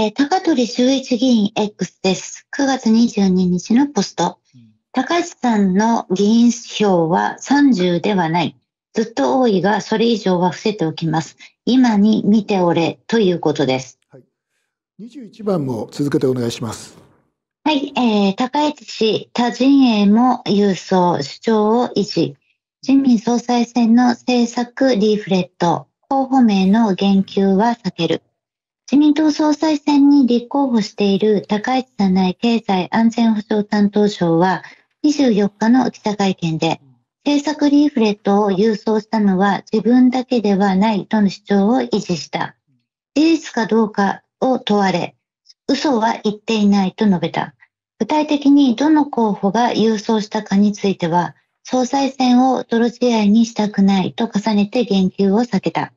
高取修一議員 X です。9月22日のポスト。高市さんの議員票は30ではない。ずっと多いが、それ以上は伏せておきます。今に見ておれということです。 はい、21番も続けてお願いします。 はい、高市氏、他陣営も郵送、主張を維持。自民総裁選の政策リーフレット、候補名の言及は避ける。自民党総裁選に立候補している高市早苗経済安全保障担当相は24日の記者会見で、政策リーフレットを郵送したのは自分だけではないとの主張を維持した。事実かどうかを問われ、嘘は言っていないと述べた。具体的にどの候補が郵送したかについては、総裁選を泥仕合にしたくないと重ねて言及を避けた。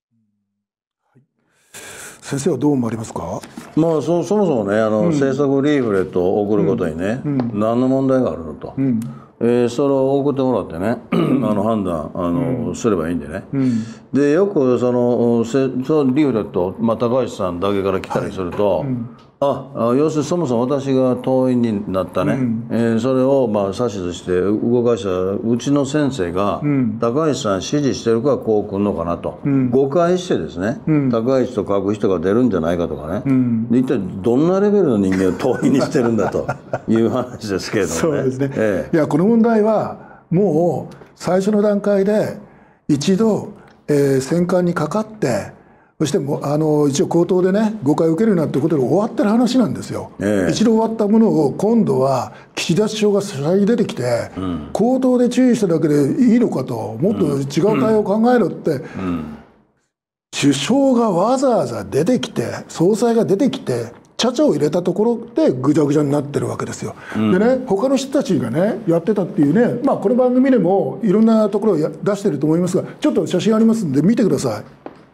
先生はどう思われますか。 そもそもね政策リーフレットを送ることにね、何の問題があるのと、それを送ってもらってね判断すればいいんでね、でよくそのリーフレット、高市さんだけから来たりすると、要するにそもそも私が党員になったね、それを指図して動かしたうちの先生が、高市さん支持してるからこう来るのかなと、誤解してですね、高市と書く人が出るんじゃないかとかね、で一体どんなレベルの人間を党員にしてるんだという話ですけれどもね。 そうですね、いやこの問題はもう最初の段階で一度、選管にかかって、そして一応口頭でね誤解を受けるなってことで終わってる話なんですよ。一度終わったものを今度は岸田首相が先に出てきて、口頭で注意しただけでいいのかと、もっと違う対応を考えろって、首相がわざわざ出てきて、総裁が出てきてちゃちゃを入れたところでぐちゃぐちゃになってるわけですよ。でね、他の人たちがねやってたっていうね、この番組でもいろんなところを出してると思いますが、ちょっと写真ありますんで見てください。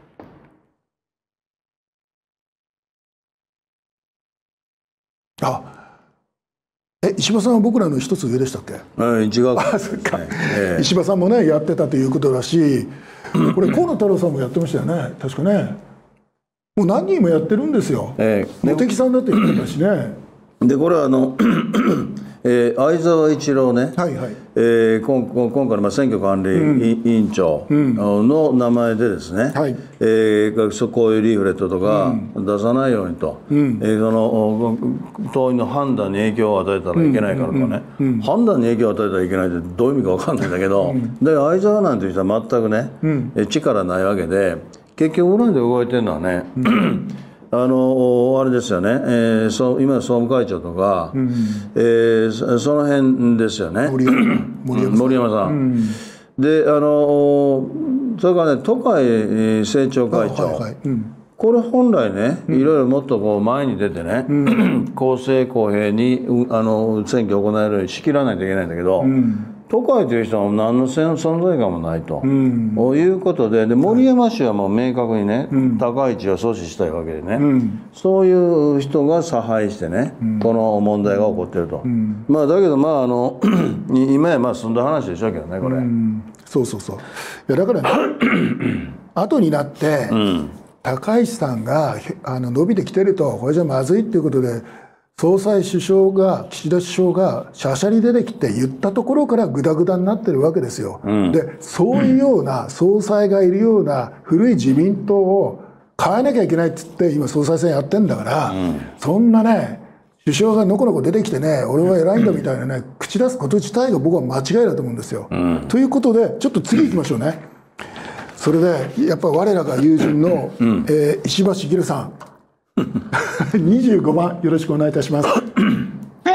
石破さんは僕らの一つ上でしたっけ。 違う。 石破さんもねやってたということだし、これ河野太郎さんもやってましたよね、確かね。もう何人もやってるんですよ。茂木さんだって言ってたしね。 でこれは相沢一郎ね、今回の選挙管理委員長の名前でですね、こういうリーフレットとか出さないようにと、その党員の判断に影響を与えたらいけないからとかね、判断に影響を与えたらいけないってどういう意味か分かんないんだけど、で相沢なんていう人は全くね力ないわけで、結局裏で動いてるのはねあれですよね、今の総務会長とか、その辺ですよね、森山さん。でそれからね都会政調会長、これ本来ねいろいろもっとこう前に出てね、公正公平に選挙を行えるように仕切らないといけないんだけど、 高市という人は何の存在感もないと、いうことで、森山氏はもう明確にね、高市を阻止したいわけでね、そういう人が差配してね、この問題が起こってると。まあだけど今や済んだ話でしょうけどね、これ。 そうそうそう。いやだからね、後になって、高市さんが伸びてきてると、これじゃまずいっていうことで、総裁首相が、岸田首相がしゃしゃり出てきて言ったところからグダグダになってるわけですよ。で、そういうような総裁がいるような古い自民党を変えなきゃいけないっつって今総裁選やってんだから、そんなね、首相がのこのこ出てきてね、俺は偉いんだみたいなね、口出すこと自体が僕は間違いだと思うんですよ。ということで、ちょっと次行きましょうね。それで、やっぱり我らが友人の、石破茂さん。25番よろしくお願いいたします。 はい。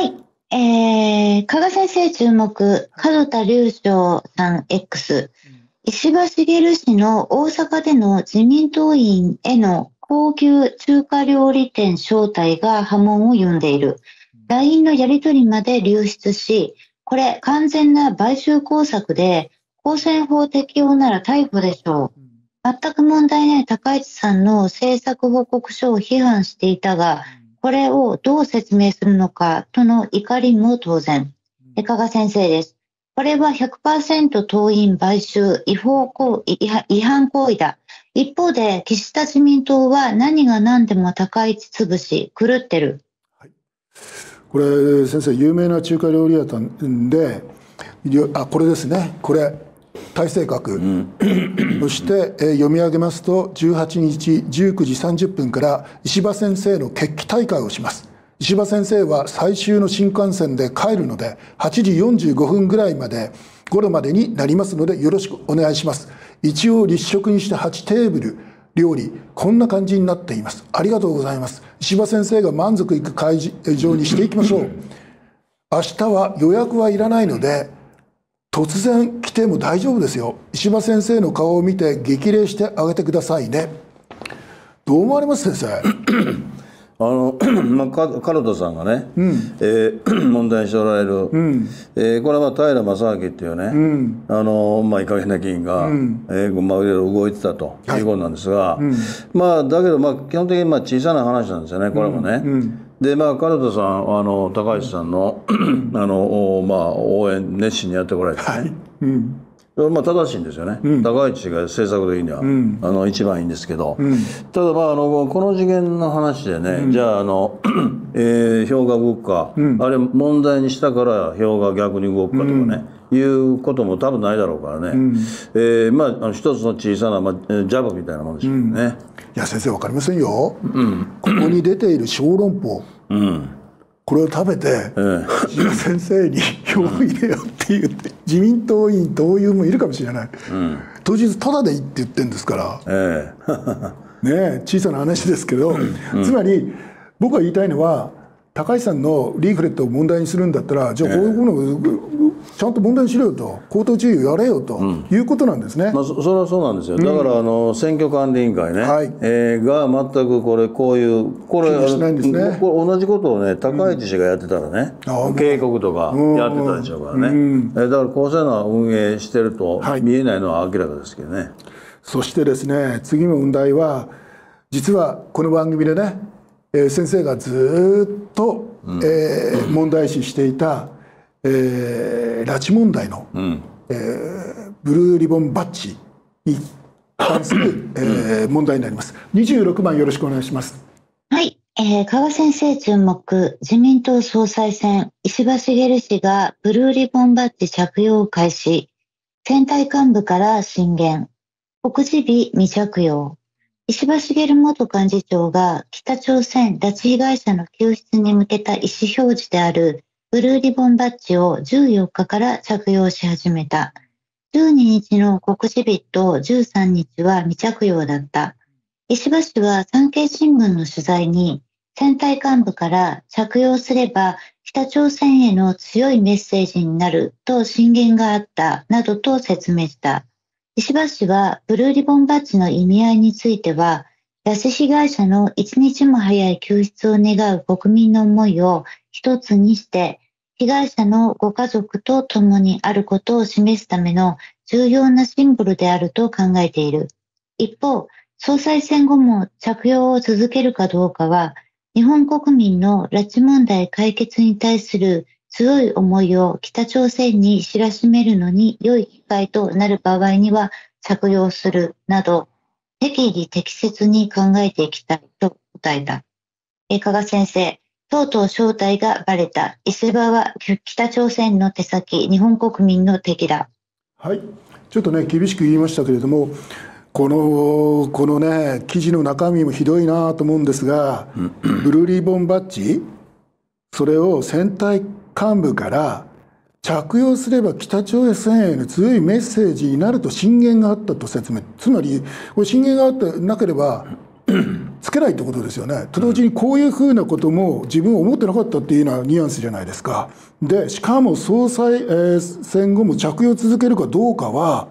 加賀先生注目、門田隆翔さん X。石破茂氏の大阪での自民党員への高級中華料理店招待が波紋を呼んでいる。LINE のやり取りまで流出し、これ完全な買収工作で、公選法適用なら逮捕でしょう。全く問題ない高市さんの政策報告書を批判していたが、これをどう説明するのかとの怒りも当然。加賀先生です。これは 100% 党員買収違反行為だ。一方で岸田自民党は何が何でも高市潰し、狂ってる。 はい、これ先生、有名な中華料理屋さんで、これですね、これ。大成閣、そして、読み上げますと、18日19時30分から石破先生の決起大会をします。石破先生は最終の新幹線で帰るので、8時45分ぐらいまで、頃までになりますので、よろしくお願いします。一応立食にして8テーブル、料理、こんな感じになっています。ありがとうございます。石破先生が満足いく会場にしていきましょう。明日は予約はいらないので、突然来ても大丈夫ですよ。石破先生の顔を見て激励してあげてくださいね。どう思われます先生？ 門田さんがね、問題にしておられる、これは平正明っていうね、いい加減な議員が、いろいろ動いてたということなんですが、だけど基本的に小さな話なんですよね、これもね。で門田さん高市さんの応援熱心にやってこられてね、正しいんですよね、高市が政策的には、一番いいんですけど、ただこの次元の話でね、じゃあ評価物価、あれ問題にしたから票が逆に動くかとかね、いうことも多分ないだろうからね、一つの小さな、ジャブみたいなもんですよね。 いや先生分かりませんよ、ここに出ている小籠包、これを食べて石破先生に票を入れようって言って自民党員党友もいるかもしれない、当日タダでいいって言ってるんですから、ね、小さな話ですけど、つまり僕が言いたいのは、高市さんのリーフレットを問題にするんだったら、じゃあこういうものをちゃんと問題にしろよと、口頭注意をやれよということなんですね。 それはそうなんですよ。だから選挙管理委員会ね、が全くこれ同じことをね、高市氏がやってたらね、警告とかやってたでしょうからね。だから公正な運営してると見えないのは明らかですけどね。 そしてですね、次の問題は、実はこの番組でね、先生がずっと、問題視していた、拉致問題の、ブルーリボンバッジに関する、問題になります。26番よろしくお願いします。 はい、加賀先生注目、自民党総裁選、石破茂氏がブルーリボンバッジ着用を開始、選対幹部から進言、告示日未着用。石破茂元幹事長が北朝鮮拉致被害者の救出に向けた意思表示であるブルーリボンバッジを14日から着用し始めた。12日の告示日と13日は未着用だった。石破氏は産経新聞の取材に、選対幹部から着用すれば北朝鮮への強いメッセージになると進言があったなどと説明した。石破氏はブルーリボンバッジの意味合いについては、拉致被害者の一日も早い救出を願う国民の思いを一つにして、 被害者のご家族と共にあることを示すための重要なシンボルであると考えている。一方、総裁選後も着用を続けるかどうかは、日本国民の拉致問題解決に対する強い思いを北朝鮮に知らしめるのに良い機会となる場合には着用するなど、適宜適切に考えていきたいと答えた。加賀先生、とうとう正体がバレた。石破は北朝鮮の手先、日本国民の敵だ。 はい、ちょっとね、厳しく言いましたけれども、このね、記事の中身もひどいなと思うんですが、ブルーリボンバッジ、それを選対幹部から着用すれば北朝鮮への強いメッセージになると進言があったと説明。つまり、これ進言があってなければつけないってことですよね。と同時にこういうふうなことも自分は思ってなかったっていうようなニュアンスじゃないですか。で、しかも総裁選後も着用続けるかどうかは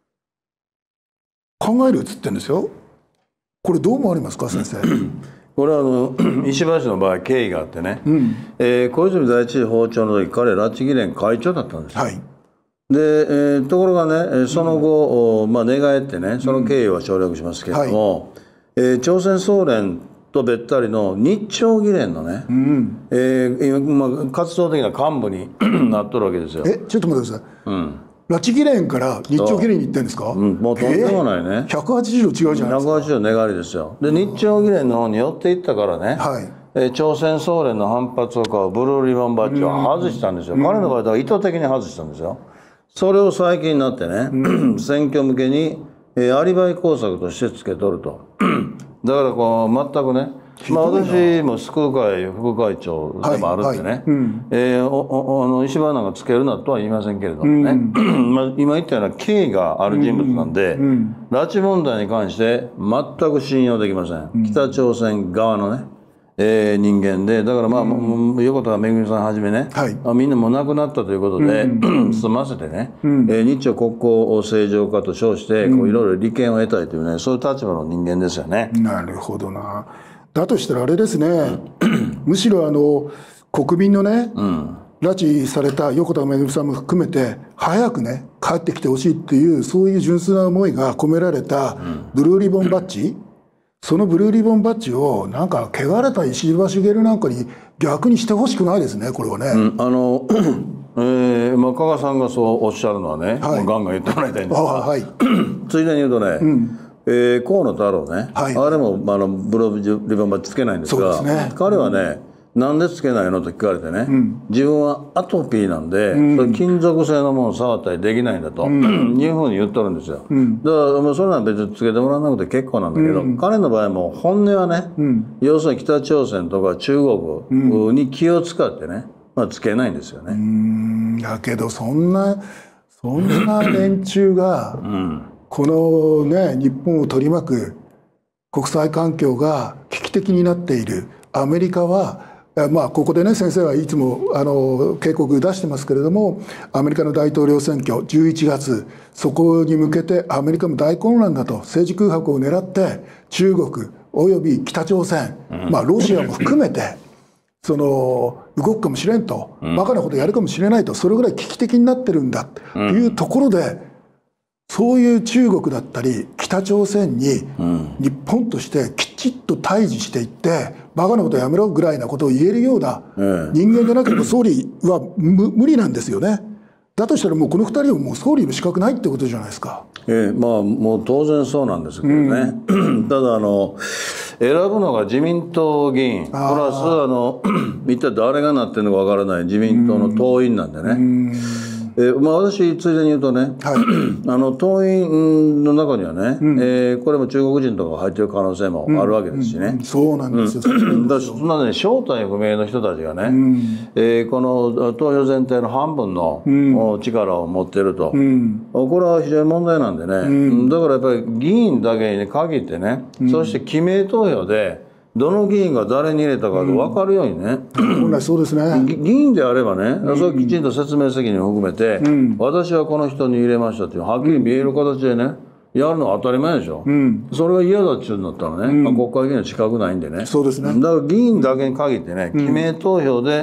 考えるっつってんですよ。これどう思われますか、先生。 これは石破氏の場合経緯があってね、小泉第一次訪朝の時彼拉致議連会長だったんですよ。 はい、 で、ところがねその後、寝返ってねその経緯は省略しますけれども、朝鮮総連とべったりの日朝議連のね、今活動的な幹部になっとるわけですよ。 ちょっと待ってください。拉致議連から日朝議連に行ってるんですか。 もうとんでもないね。 180度違うじゃないですか。 180度寝返りですよ。で、日朝議連の方に寄っていったからね、朝鮮総連の反発を買うブルーリボンバッジを外したんですよ。彼の場合は意図的に外したんですよ。それを最近になってね、選挙向けにアリバイ工作としてつけとると。だからこう全くね、私も救う会副会長でもあるってね、石破なんかつけるなとは言いませんけれどもね、今言ったような経緯がある人物なんで、拉致問題に関して全く信用できません。北朝鮮側のね、人間で、だから横田めぐみさんはじめね、みんなもう亡くなったということで済ませてね、日朝国交正常化と称していろいろ利権を得たいというね、そういう立場の人間ですよね。 なるほどな。だとしたらあれですね、むしろ国民のね、拉致された横田めぐみさんも含めて早くね帰ってきてほしいっていう、そういう純粋な思いが込められたブルーリボンバッジ、そのブルーリボンバッジをなんか汚れた石破茂なんかに逆にしてほしくないですね、これはね。 加賀さんがそうおっしゃるのはね、ガンガン言ってもらいたいんですが、ついでに言うとね、河野太郎ね、あれもブルーリボンバッジつけないんですが、彼はね、なんでつけないのと聞かれてね、自分はアトピーなんで、金属製のものを触ったりできないんだというふうに言っとるんですよ。だからもうそれは別につけてもらわなくて結構なんだけど、彼の場合も本音はね、要するに北朝鮮とか中国に気を使ってね、つけないんですよね。 だけどそんな連中が、このね日本を取り巻く国際環境が危機的になっているアメリカは、ここでね先生はいつも警告出してますけれども、アメリカの大統領選挙11月、そこに向けてアメリカも大混乱だと、政治空白を狙って中国および北朝鮮、ロシアも含めて動くかもしれんと、バカなことやるかもしれないと、それぐらい危機的になってるんだというところで、そういう中国だったり北朝鮮に日本としてきちっと対峙していって、バカなことやめろぐらいなことを言えるような人間でなければ総理は無理なんですよね。だとしたらもうこの2人はもう総理の資格ないってことじゃないですか。 もう当然そうなんですけどね、ただ選ぶのが自民党議員プラス一体誰がなってるのかわからない自民党の党員なんでね。私ついでに言うとね、党員の中にはね、これも中国人とかが入ってる可能性もあるわけですしね。 そうなんですよ。そんなね、正体不明の人たちがね、この投票全体の半分の力を持ってると、これは非常に問題なんでね、だからやっぱり議員だけに限ってね、そして記名投票でどの議員が誰に入れたか分かるようにね、 本来そうですね。 議員であればね、それきちんと説明責任を含めて、私はこの人に入れましたっていうはっきり見える形でね、やるのは当たり前でしょ。それが嫌だっちゅうんだったらね、国会議員の資格ないんでね。 そうですね。 だから議員だけに限ってね、記名投票で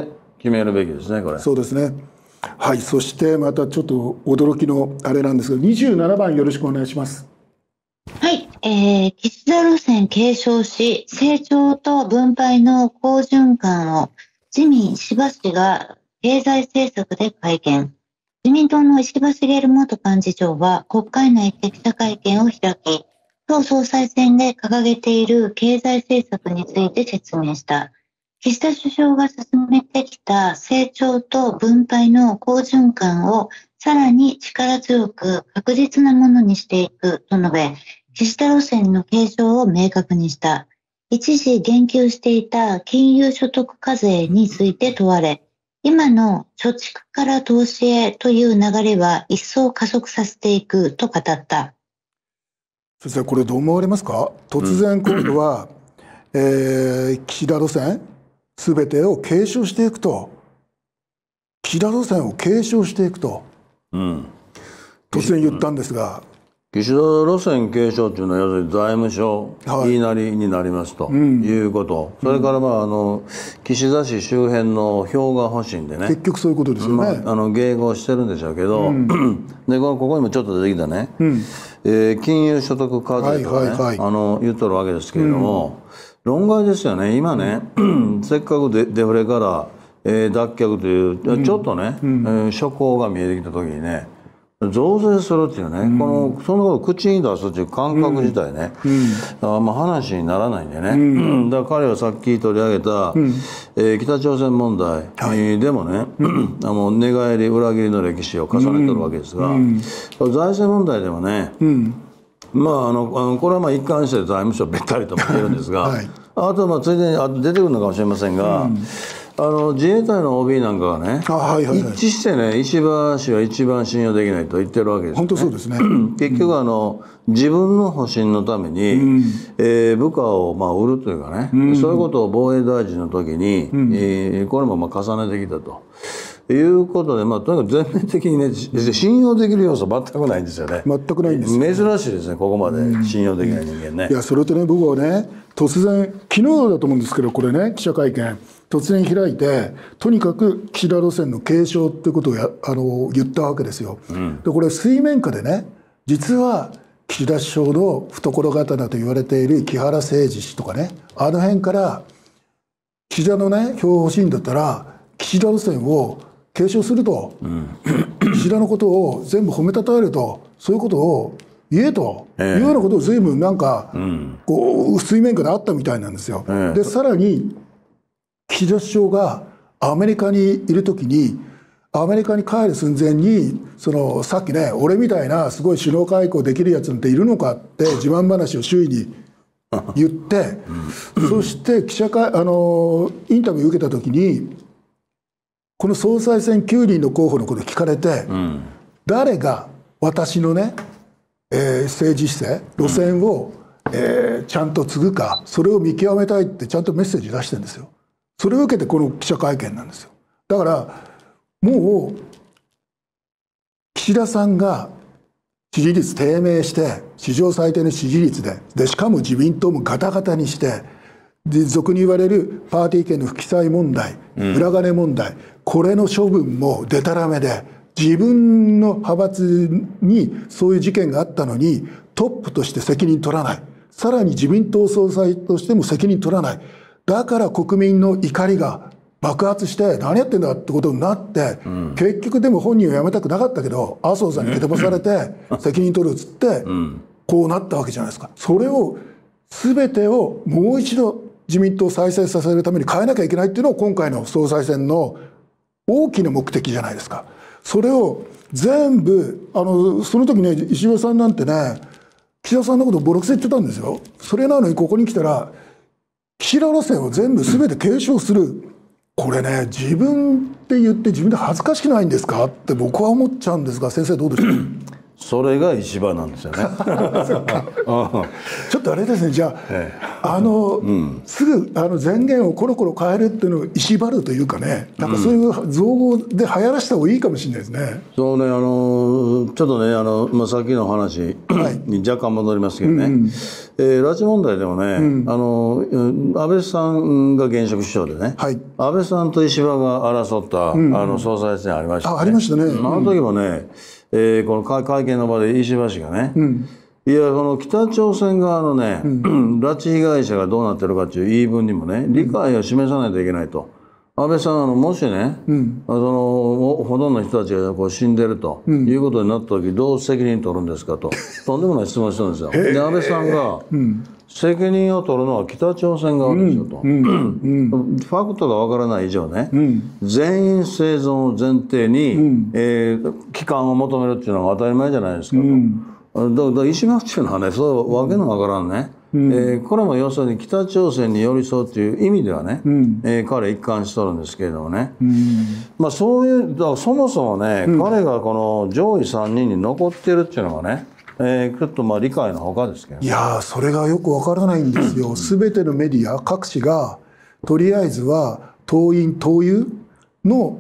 決めるべきですね、これ。 そうですね。はい、そしてまたちょっと驚きのあれなんですけど、27番よろしくお願いします。 はい、岸田路線継承し、成長と分配の好循環を自民石破氏が経済政策で会見。自民党の石破茂元幹事長は国会内で記者会見を開き、党総裁選で掲げている経済政策について説明した。岸田首相が進めてきた成長と分配の好循環をさらに力強く確実なものにしていくと述べ、岸田路線の継承を明確にした。一時言及していた金融所得課税について問われ、今の貯蓄から投資へという流れは一層加速させていくと語った。 先生、これどう思われますか？突然今度は、岸田路線すべてを継承していくと、岸田路線を継承していくと、突然言ったんですが、 岸田路線継承というのは要するに財務省言いなりになりますということ、それから岸田氏周辺の票が欲しいんでね、 結局そういうことですよね。 迎合してるんでしょうけど、でここにもちょっと出てきたね、金融所得課税とかね、言っとるわけですけれども、論外ですよね。今ねせっかくデフレから脱却というちょっとね曙光が見えてきた時にね、増税するっていうね、そのことを口に出すっていう感覚自体ね、話にならないんでね、だから彼はさっき取り上げた、北朝鮮問題、でもね寝返り裏切りの歴史を重ねてるわけですが、財政問題でもね、これは一貫して財務省べったりとも言えるんですが、あとついでに出てくるのかもしれませんが、自衛隊の OB なんかがね、一致してね、石破氏は一番信用できないと言ってるわけですよね。 本当そうですね。 結局自分の保身のために、部下を売るというかね、そういうことを防衛大臣の時に、これも重ねてきたと。いうことで、とにかく全面的にね、信用できる要素全くないんですよね。 全くないんですよ。 珍しいですね、ここまで信用できない人間ね。 いや、それとね、僕はね、突然、昨日だと思うんですけど、これね、記者会見、突然開いて、とにかく岸田路線の継承ってことを言ったわけですよ。で、これ、水面下でね、実は岸田首相の懐刀と言われている木原誠二氏とかね、あの辺から、岸田のね、票欲しいんだったら、岸田路線を継承すると、岸田のことを全部褒めたたえると、そういうことを言えというようなことを随分水面下であったみたいなんですよ。でさらに岸田首相がアメリカにいる時に、アメリカに帰る寸前にさっきね、俺みたいなすごい首脳外交できるやつなんているのかって自慢話を周囲に言ってそしてインタビュー受けた時に、この総裁選9人の候補のことを聞かれて、誰が私のね、政治姿勢路線を、ちゃんと継ぐか、それを見極めたいってちゃんとメッセージ出してるんですよ。それを受けてこの記者会見なんですよ。だからもう岸田さんが支持率低迷して史上最低の支持率でしかも自民党もガタガタにして、俗に言われるパーティー券の不記載問題、裏金問題、これの処分もでたらめで、自分の派閥にそういう事件があったのにトップとして責任取らない、さらに自民党総裁としても責任取らない、だから国民の怒りが爆発して何やってんだってことになって、結局でも本人は辞めたくなかったけど麻生さんに蹴飛ばされて責任取るっつってこうなったわけじゃないですか。それを全てをもう一度自民党を再生させるために変えなきゃいけないっていうのを今回の総裁選の大きな目的じゃないですか。それを全部その時ね、石破さんなんてね、岸田さんのことをボロクソ言ってたんですよ。それなのにここに来たら岸田路線を全部全て継承する。これね、自分って言って自分で恥ずかしくないんですかって僕は思っちゃうんですが、先生どうでしょう。 それが石破なんですよね。 ちょっとあれですね、じゃあ、すぐ前言をコロコロ変えるっていうのを石破るというかね、なんかそういう造語で流行らした方がいいかもしれないですね。 そうね、ちょっとね、さっきの話に若干戻りますけどね、拉致問題でもね、安倍さんが現職首相でね、安倍さんと石破が争った総裁選ありましたね。 ありましたね。 あの時もね、この会見の場で石破氏がね、いや、この北朝鮮側のね、拉致被害者がどうなってるかという言い分にもね、理解を示さないといけないと。安倍さん、もしね、ほとんどの人たちがこう死んでるということになった時、どう責任取るんですかと、とんでもない質問をしたんですよ。で、安倍さんが、責任を取るのは北朝鮮側ですよと。ファクトがわからない以上ね、全員生存を前提に、帰還を求めるっていうのは当たり前じゃないですかと。だから石破っていうのはね、そういうわけのわからんね、これも要するに北朝鮮に寄り添うという意味ではね、彼一貫しとるんですけれどもね、まあそういう、だからそもそもね、彼がこの上位3人に残ってるっていうのがね、ちょっとまあ理解のほかですけど、ね、 いやー、それがよくわからないんですよ。すべてのメディア各紙がとりあえずは党員党友の、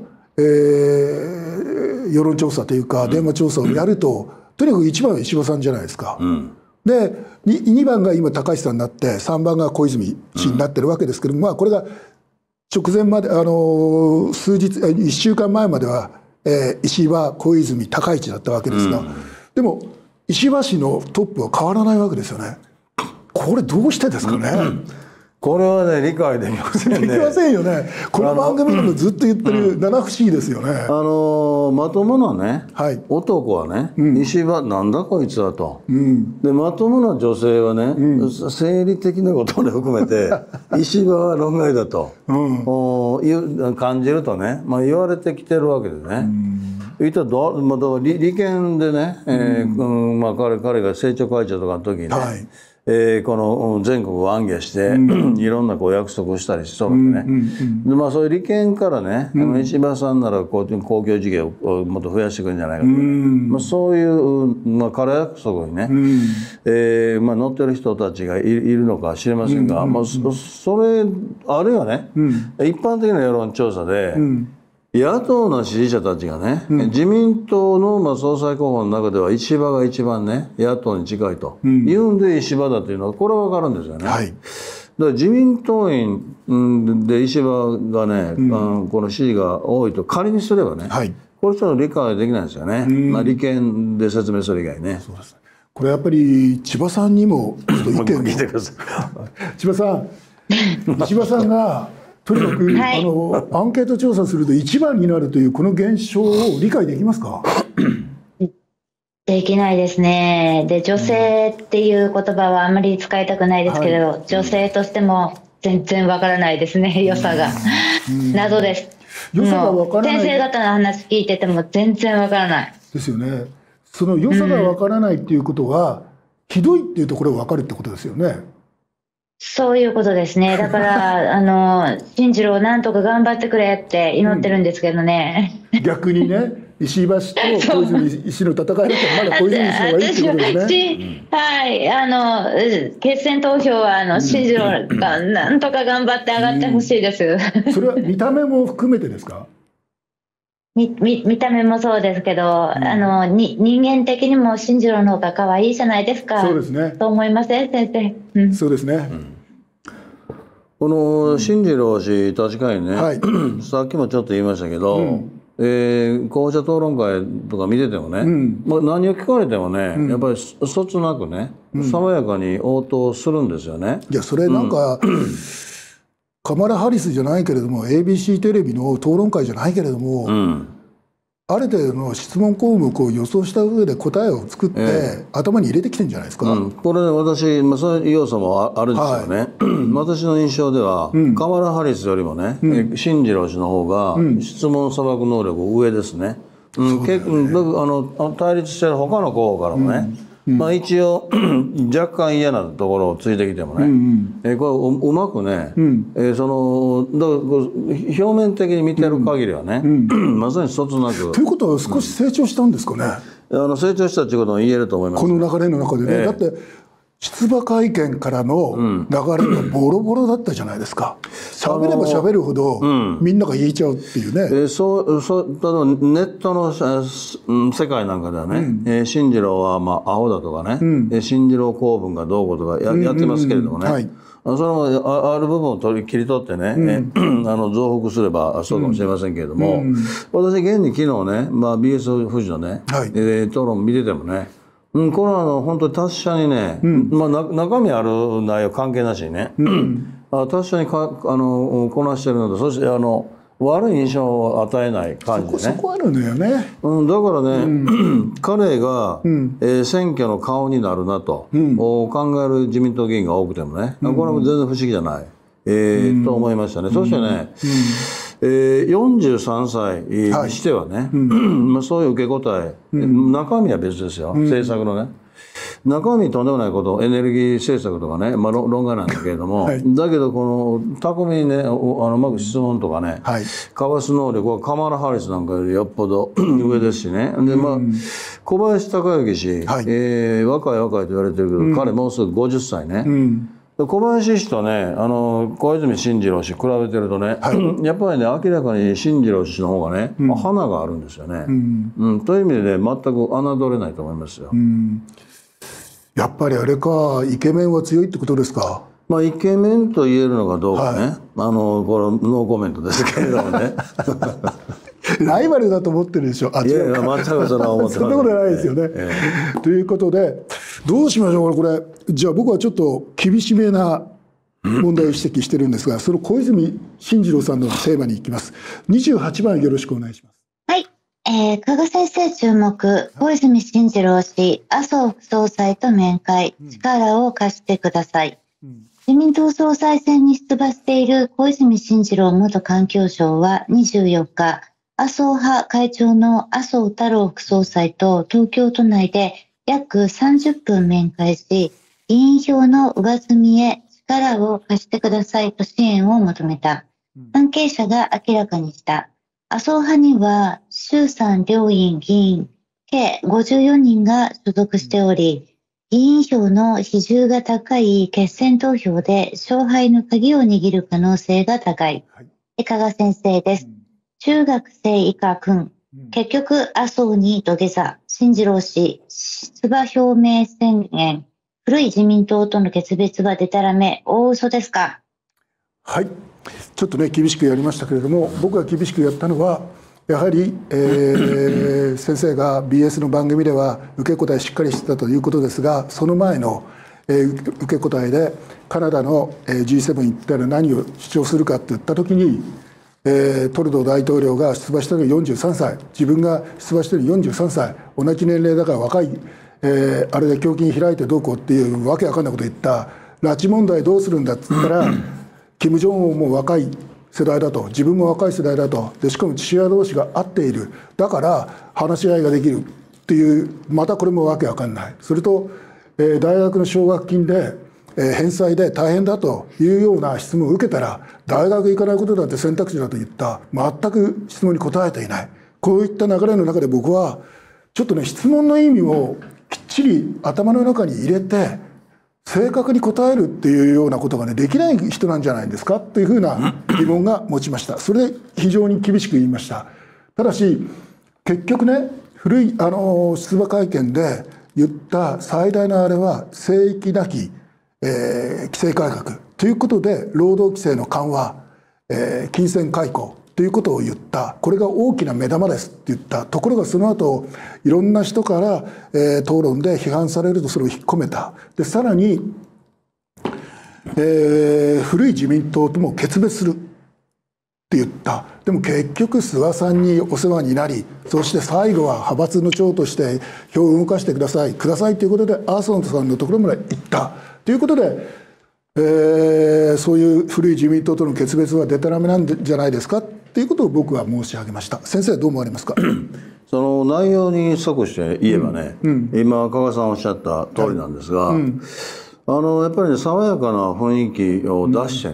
世論調査というか電話調査をやると、とにかく1番は石破さんじゃないですか。で 2番が今高市さんになって3番が小泉氏になってるわけですけども、まあこれが直前まで数日1週間前までは、石破小泉高市だったわけですが、でも石破氏のトップは変わらないわけですよね。これどうしてですかね。 これはね、理解できませんね。 できませんよね。この番組でもずっと言ってる七不思議ですよね。 まともなね、男はね、石破なんだこいつはと、でまともな女性はね、生理的なことを含めて石破は論外だと、感じるとね、まあ、言われてきてるわけでね。言ったら利権でね、まあ、彼が政調会長とかの時にね、この全国を暗記していろんなこう約束をしたりしそうなんでね、でまあそういう利権からね、石破さんなら公共事業をもっと増やしていくんじゃないかとか、まあ、そういう、まあ、空約束にね、まあ、乗ってる人たちがいるのか知れませんが、まあ、それあるいはね、一般的な世論調査で、野党の支持者たちがね、自民党のまあ総裁候補の中では石破が一番ね、野党に近いというんで石破だというのはこれは分かるんですよね。だから自民党員で石破がね、この支持が多いと仮にすればね、これちょっと理解できないんですよね。まあ利権で説明する以外ね。 そうですね。これやっぱり千葉さんにもちょっと意見を聞いてください。 千葉さん、石破さんがとにかく、アンケート調査すると1番になるというこの現象を理解できますか？ できないですね。で、女性っていう言葉はあまり使いたくないですけど、女性としても全然わからないですね、良さが。謎です。 良さがわからない。 先生方の話聞いてても全然わからない。 ですよね。その良さがわからないっていうことは、ひどいっていうところがわかるってことですよね。 そういうことですね。だから進次郎なんとか頑張ってくれって祈ってるんですけどね。 逆にね、石破氏と小泉氏の戦いだったらまだ小泉氏の方がいいってことですね。 はい、決選投票は進次郎がなんとか頑張って上がってほしいです。 それは見た目も含めてですか？ 見た目もそうですけど、人間的にも進次郎の方が可愛いじゃないですか。 そうですね。 と思いません、先生。 そうですね。 この進次郎氏、確かにね、さっきもちょっと言いましたけど、候補者討論会とか見ててもね、まあ、何を聞かれてもね、やっぱりそつなくね、爽やかに応答するんですよね。 いや、それなんか、カマラ・ハリスじゃないけれども ABC テレビの討論会じゃないけれども、ある程度の質問項目を予想した上で答えを作って、頭に入れてきてるんじゃないですか。 これね、私、まあ、そういう要素もあるんですよね。私の印象では、カマラ・ハリスよりもね、進次郎氏の方が質問さばく能力上ですね。対立してる他の候補からもね、まあ一応若干嫌なところをついてきてもね、これうまくね、表面的に見てる限りはね、まさにそつなく。 ということは少し成長したんですかね。 成長したということも言えると思います。 この流れの中でね、だって出馬会見からの流れがボロボロだったじゃないですか。喋れば喋るほどみんなが言えちゃうっていうね。 例えばネットの世界なんかではね、進次郎はまあアホだとかね、進次郎公文がどうこうとかやってますけれどもね、そのある部分を切り取ってね、増幅すればそうかもしれませんけれども、私現に昨日ね、BS 富士のね、討論見ててもね、これは本当に達者にね、中身ある内容関係なしにね、達者にこなしてるので、そして悪い印象を与えない感じでね。 そこあるのよね。 だからね、彼が、選挙の顔になるなと、考える自民党議員が多くてもね、これも全然不思議じゃない、と思いましたね。そしてね、43歳にしてはね、そういう受け答え、中身は別ですよ、政策のね。中身とんでもないこと、エネルギー政策とかね、論外なんだけれども、だけどこの巧みにね、うまく質問とかね、かわす能力はカマラ・ハリスなんかよりよっぽど上ですしね。で小林鷹之氏、若いと言われてるけど、彼もうすぐ50歳ね。小林氏とね、小泉進次郎氏比べてるとね、やっぱりね、明らかに進次郎氏の方がね、花があるんですよね。という意味でね、全く侮れないと思いますよ。 やっぱりあれか、イケメンは強いってことですか。 イケメンと言えるのかどうかね、これノーコメントですけれどもね。 ライバルだと思ってるでしょ。 いやいや、全くそれは思ってない。 そんなことないですよね。ということで、どうしましょうこれ。じゃあ僕はちょっと厳しめな問題を指摘してるんですが、その小泉進次郎さんのテーマに行きます。28番よろしくお願いします。 はい。加賀先生注目、小泉進次郎氏、麻生副総裁と面会、力を貸してください。自民党総裁選に出馬している小泉進次郎元環境省は24日、麻生派会長の麻生太郎副総裁と東京都内で約30分面会し、議員票の上積みへ力を貸してくださいと支援を求めた。関係者が明らかにした。麻生派には衆参両院議員計54人が所属しており、議員票の比重が高い決選投票で勝敗の鍵を握る可能性が高い。加賀先生です。中学生以下君、結局麻生に土下座、進次郎氏、出馬表明宣言、古い自民党との決別はデタラメ、大嘘ですか。 はい。ちょっとね、厳しくやりましたけれども、僕が厳しくやったのは、やはり、先生が BS の番組では受け答えしっかりしてたということですが、その前の、受け答えでカナダの G7 行ったら何を主張するかって言った時に、トルドー大統領が出馬したのが43歳、自分が出馬してる43歳、同じ年齢だから若い、あれで胸筋開いてどうこうっていうわけわかんないこと言った。拉致問題どうするんだっつったら金正恩も若い世代だと、自分も若い世代だと、でしかも父親同士が合っている、だから話し合いができるっていう、またこれもわけわかんない。それと、大学の奨学金で、返済で大変だというような質問を受けたら、大学行かないことだって選択肢だと言った。全く質問に答えていない。こういった流れの中で僕はちょっとね、質問の意味をきっちり頭の中に入れて正確に答えるっていうようなことがね、できない人なんじゃないですかっていうふうな疑問が持ちました。それで非常に厳しく言いました。ただし結局ね、古い出馬会見で言った最大のあれは聖域なき、規制改革ということで、労働規制の緩和、金銭解雇ということを言った。これが大きな目玉ですって言った。ところがその後いろんな人から、討論で批判されるとそれを引っ込めた。でさらに、古い自民党とも決別するって言った。でも結局菅さんにお世話になり、そして最後は派閥の長として票を動かしてくださいということで麻生さんのところまで行ったということで、そういう古い自民党との決別はデタラメなんじゃないですかっていうことを僕は申し上げました。先生はどう思われますか。 その内容に即して言えばね、今加賀さんおっしゃった通りなんですが、やっぱりね、爽やかな雰囲気を出してね、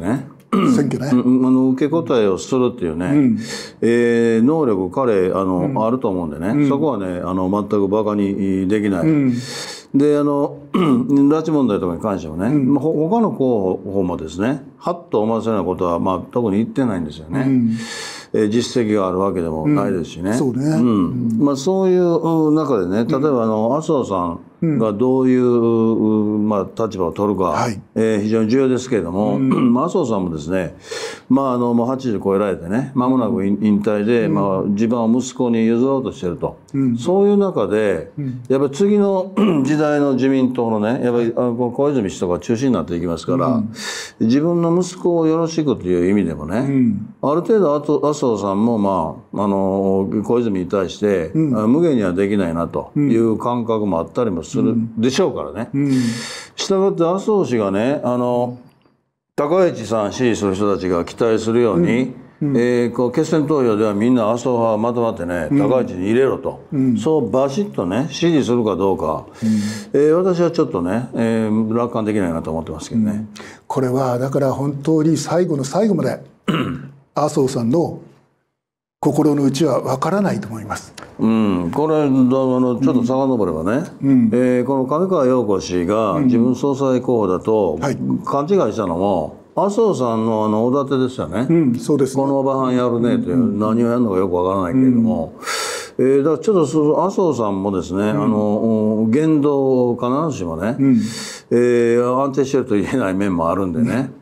選挙ね。 受け答えをするっていうね、能力彼あると思うんでね、そこはね全くバカにできない。で拉致問題とかに関してもね、他の候補もですねはっと思わせるようなことは特に言ってないんですよね。実績があるわけでもないですしね。そういう中でね、例えば麻生さんがどういう立場を取るか、非常に重要ですけれども、麻生さんもですね、もう80超えられてね、間もなく引退で、自分は息子に譲ろうとしてると、そういう中でやっぱり次の時代の自民党のね、やっぱり小泉氏とか中心になっていきますから、自分の息子をよろしくという意味でもね、ある程度麻生さんも小泉に対して無限にはできないなという感覚もあったりもするでしょうからね。したがって麻生氏がね高市さん支持する人たちが期待するように、決選投票ではみんな麻生派まとまってね高市に入れろと、そうバシッとね支持するかどうか、私はちょっとね、楽観できないなと思ってますけどね。 これはだから本当に最後の最後まで麻生さんの心の内は分からないと思います。 これちょっと遡ればね、この上川陽子氏が自分総裁候補だと勘違いしたのも麻生さんのおだてですよね。 そうですね。 このおばはんやるねという、何をやるのかよくわからないけれども、だからちょっと麻生さんもですね、言動を必ずしもね、安定してると言えない面もあるんでね、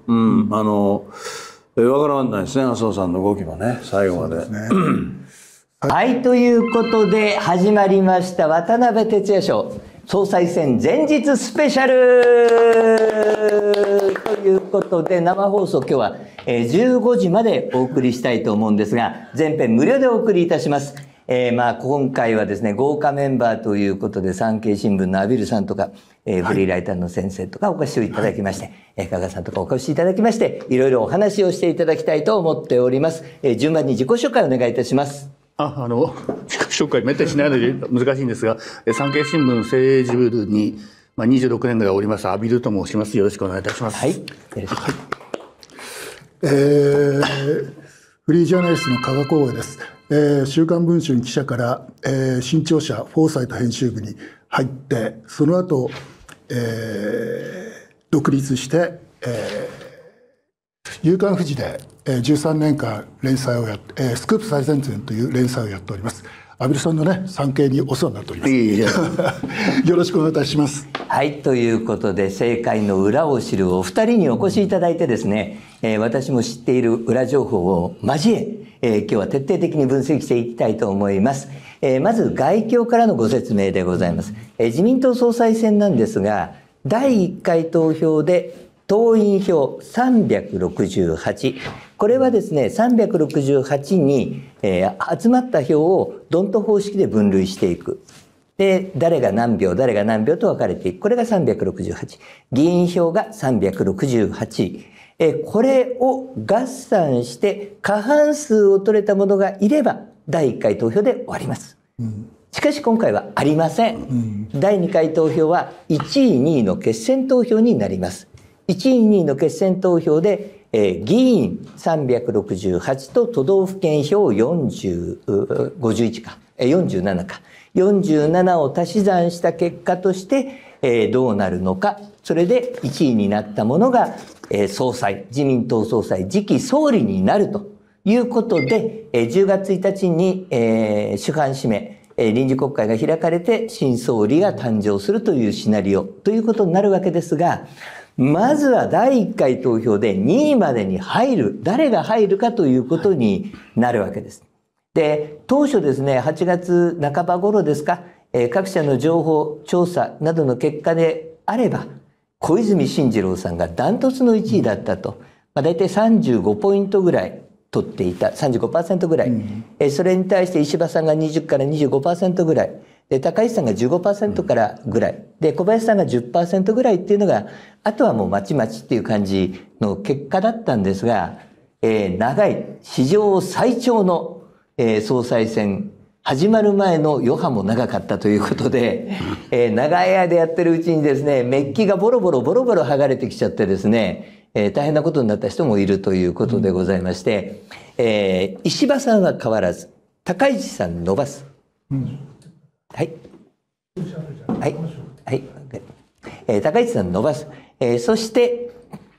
わからないですね、麻生さんの動きもね、最後まで。 はい、ということで始まりました渡辺哲也賞総裁選前日スペシャルということで、生放送今日は15時までお送りしたいと思うんですが、全編無料でお送りいたします。今回はですね、豪華メンバーということで、産経新聞のアビルさんとか、フリーライターの先生とかお越しいただきまして、加賀さんとかお越しいただきまして、いろいろお話をしていただきたいと思っております。順番に自己紹介をお願いいたします。 自己紹介めったにしないので難しいんですが、産経新聞政治部に26年ぐらいおりますアビルと申します。よろしくお願いいたします。 はい。よろしく。 フリージャーナリストの加賀光栄です。週刊文春記者から、新潮社フォーサイト編集部に入って、その後、独立して、夕刊フジで13年間連載をスクープ最前線という連載をやっております。アビルさんのね、産経にお世話になっております。よろしくお願いいたします。 はい、ということで政界の裏を知るお二人にお越しいただいてですね、私も知っている裏情報を交え、今日は徹底的に分析していきたいと思います。まず外境からのご説明でございます。自民党総裁選なんですが、第1回投票で党員票368。これはですね、368に、集まった票をドント方式で分類していく。で、誰が何票、誰が何票と分かれていく。これが368。議員票が368。これを合算して過半数を取れた者がいれば、第1回投票で終わります。しかし今回はありません。第2回投票は1位、2位の決選投票になります。1位、2位の決選投票で、議員368と都道府県票47か。47を足し算した結果として、どうなるのか。それで1位になったものが、総裁、自民党総裁、次期総理になるということで、10月1日に、主犯指名、臨時国会が開かれて新総理が誕生するというシナリオということになるわけですが、まずは第1回投票で2位までに入る、誰が入るかということになるわけです。で、当初ですね、8月半ば頃ですか、各社の情報調査などの結果であれば、小泉進次郎さんがダントツの1位だったと、大体35ポイントぐらい取っていた、35% ぐらい、それに対して石破さんが20から 25% ぐらい、で高市さんが 15% からぐらいで小林さんが 10% ぐらいっていうのが、あとはもうまちまちっていう感じの結果だったんですが、長い史上最長の、総裁選始まる前の余波も長かったということで、長い間やってるうちにですね、メッキがボロボロ剥がれてきちゃってですね、 大変なことになった人もいるということでございまして、石破さんは変わらず、高市さん伸ばす。はい。はい。はい。高市さん伸ばす。そして、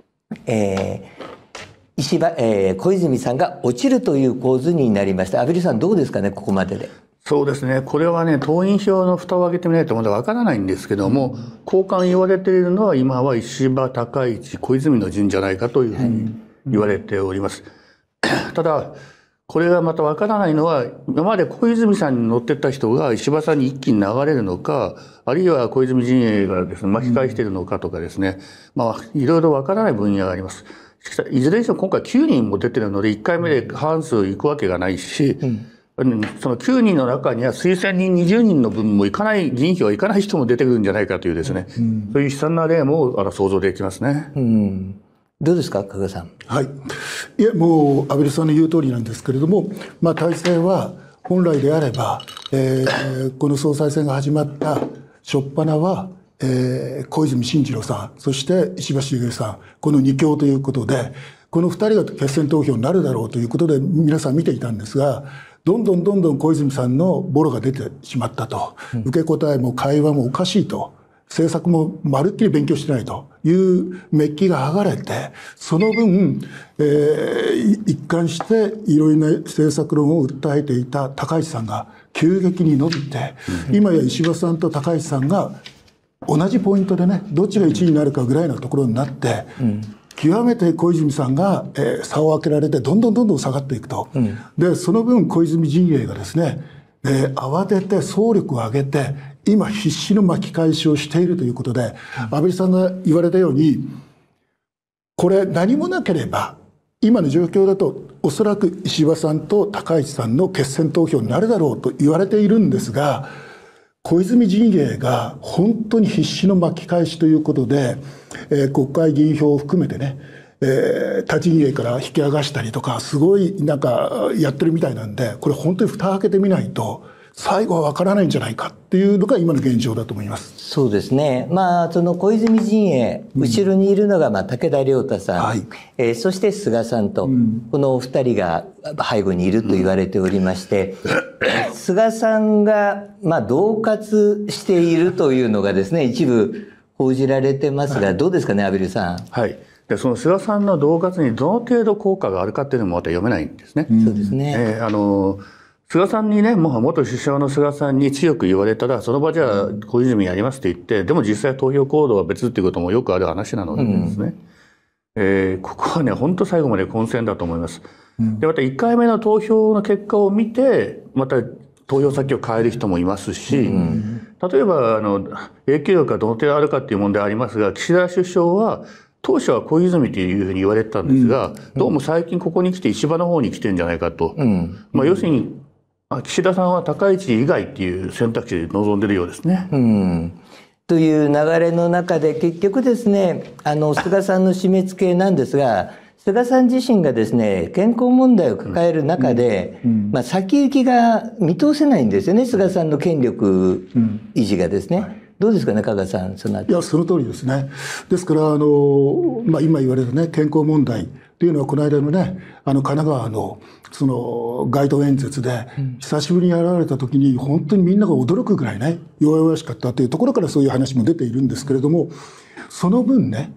小泉さんが落ちるという構図になりました。畔蒜さんどうですかね、ここまでで。 そうですね、これはね、党員票の蓋を開けてみないとまだわからないんですけども、交換言われているのは、今は石破、高市、小泉の順じゃないかというふうに言われております。ただ、これがまたわからないのは、今まで小泉さんに乗ってった人が石破さんに一気に流れるのか、あるいは小泉陣営がですね、巻き返しているのかとかですね、いろいろわからない分野があります。いずれにしても今回9人も出てるので、1回目で過半数いくわけがないし、その9人の中には推薦人20人の分もいかない、議員票がいかない人も出てくるんじゃないかというですね、そういう悲惨な例も想像できますね。 どうですか、加賀さん。 はい。いや、もう、畔蒜さんの言う通りなんですけれども、体制は本来であれば、この総裁選が始まった初っ端は、小泉進次郎さん、そして石破茂さん、この2強ということで、この2人が決選投票になるだろうということで皆さん見ていたんですが、どんどん小泉さんのボロが出てしまったと、受け答えも会話もおかしいと、政策もまるっきり勉強してないというメッキが剥がれて、その分、一貫していろいろな政策論を訴えていた高市さんが急激に伸びて、今や石破さんと高市さんが同じポイントでね、どっちが1位になるかぐらいのところになって、極めて小泉さんが、差を開けられてどんどん下がっていくと、でその分小泉陣営がですね、慌てて総力を挙げて今必死の巻き返しをしているということで、畔蒜さんが言われたように、これ何もなければ今の状況だとおそらく石破さんと高市さんの決選投票になるだろうと言われているんですが、小泉陣営が本当に必死の巻き返しということで、国会議員票を含めてね、他陣営から引き剥がしたりとか、すごいなんかやってるみたいなんで、これ本当に蓋を開けてみないと最後は分からないんじゃないかっていうのが今の現状だと思います。 そうですね。その小泉陣営、後ろにいるのが武田良太さん、そして菅さんと、このお二人が背後にいると言われておりまして、菅さんが恫喝しているというのがですね、一部報じられてますが、どうですかね、畔蒜さん。 はい。でその菅さんの恫喝にどの程度効果があるかっていうのもまた読めないんですね。 そうですね。 菅さんにね、もう元首相の菅さんに強く言われたら、その場じゃあ小泉やりますって言って、でも実際投票行動は別っていうこともよくある話なのでですね、ここはね、本当最後まで混戦だと思います。で、また1回目の投票の結果を見て、また投票先を変える人もいますし、例えば影響力がどの程度あるかっていう問題ありますが、岸田首相は当初は小泉というふうに言われてたんですが、どうも最近ここに来て石破の方に来てるんじゃないかと。要するに岸田さんは高市以外っていう選択肢で臨んでるようですね。 という流れの中で結局ですね、菅さんの締め付けなんですが、菅さん自身がですね、健康問題を抱える中で、先行きが見通せないんですよね、菅さんの権力維持がですね。どうですかね、加賀さん、そのあたり。 いや、その通りですね。ですから、今言われるね、健康問題というのは、この間のね、神奈川のその街頭演説で、久しぶりに現れた時に、本当にみんなが驚くぐらいね、弱々しかったというところからそういう話も出ているんですけれども、その分ね、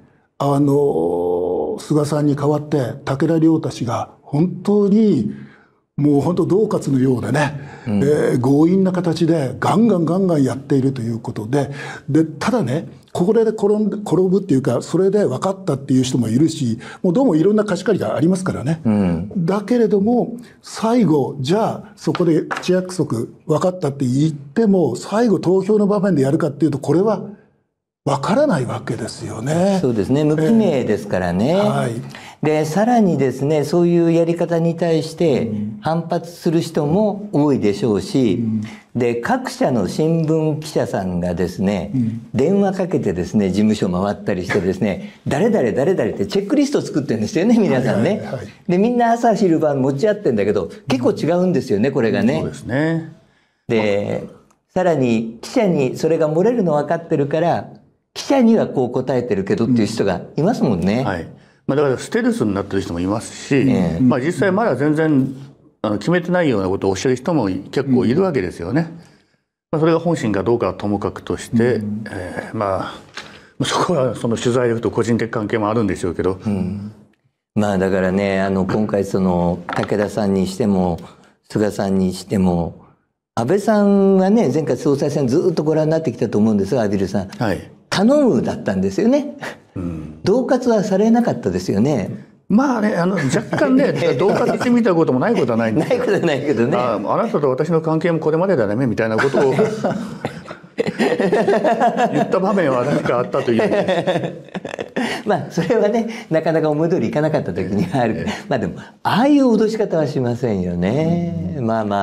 菅さんに代わって武田良太氏が本当にもう本当恫喝のようでね、強引な形でガンガンやっているということで、ただね、これで転ぶっていうか、それで分かったっていう人もいるし、もうどうもいろんな貸し借りがありますからね。だけれども最後、じゃあそこで口約束分かったって言っても、最後投票の場面でやるかっていうと、これはわからないわけですよね。 そうですね、無記名ですからね。でさらにですね、そういうやり方に対して反発する人も多いでしょうし、で各社の新聞記者さんがですね、電話かけてですね、事務所回ったりしてですね、誰々ってチェックリスト作ってるんですよね、皆さんね。でみんな朝昼晩持ち合ってんだけど、結構違うんですよね、これがね。 そうですね。 でさらに記者にそれが漏れるの分かってるから、記者にはこう答えてるけどっていう人がいますもんね。 だからステルスになってる人もいますし、実際まだ全然決めてないようなことをおっしゃる人も結構いるわけですよね。それが本心かどうかはともかくとして、そこはその取材力と個人的関係もあるんでしょうけど、 だからね、今回その武田さんにしても菅さんにしても、安倍さんはね、前回総裁選ずっとご覧になってきたと思うんですが、畔蒜さん、頼むだったんですよね。恫喝はされなかったですよね。 若干ね、恫喝してみたこともないことはないんですよ。 ないことはないけどね。 あなたと私の関係もこれまでだねみたいなことを言った場面は何かあったという。 それはね、なかなか思い通りいかなかった時にはある。でもああいう脅し方はしませんよね。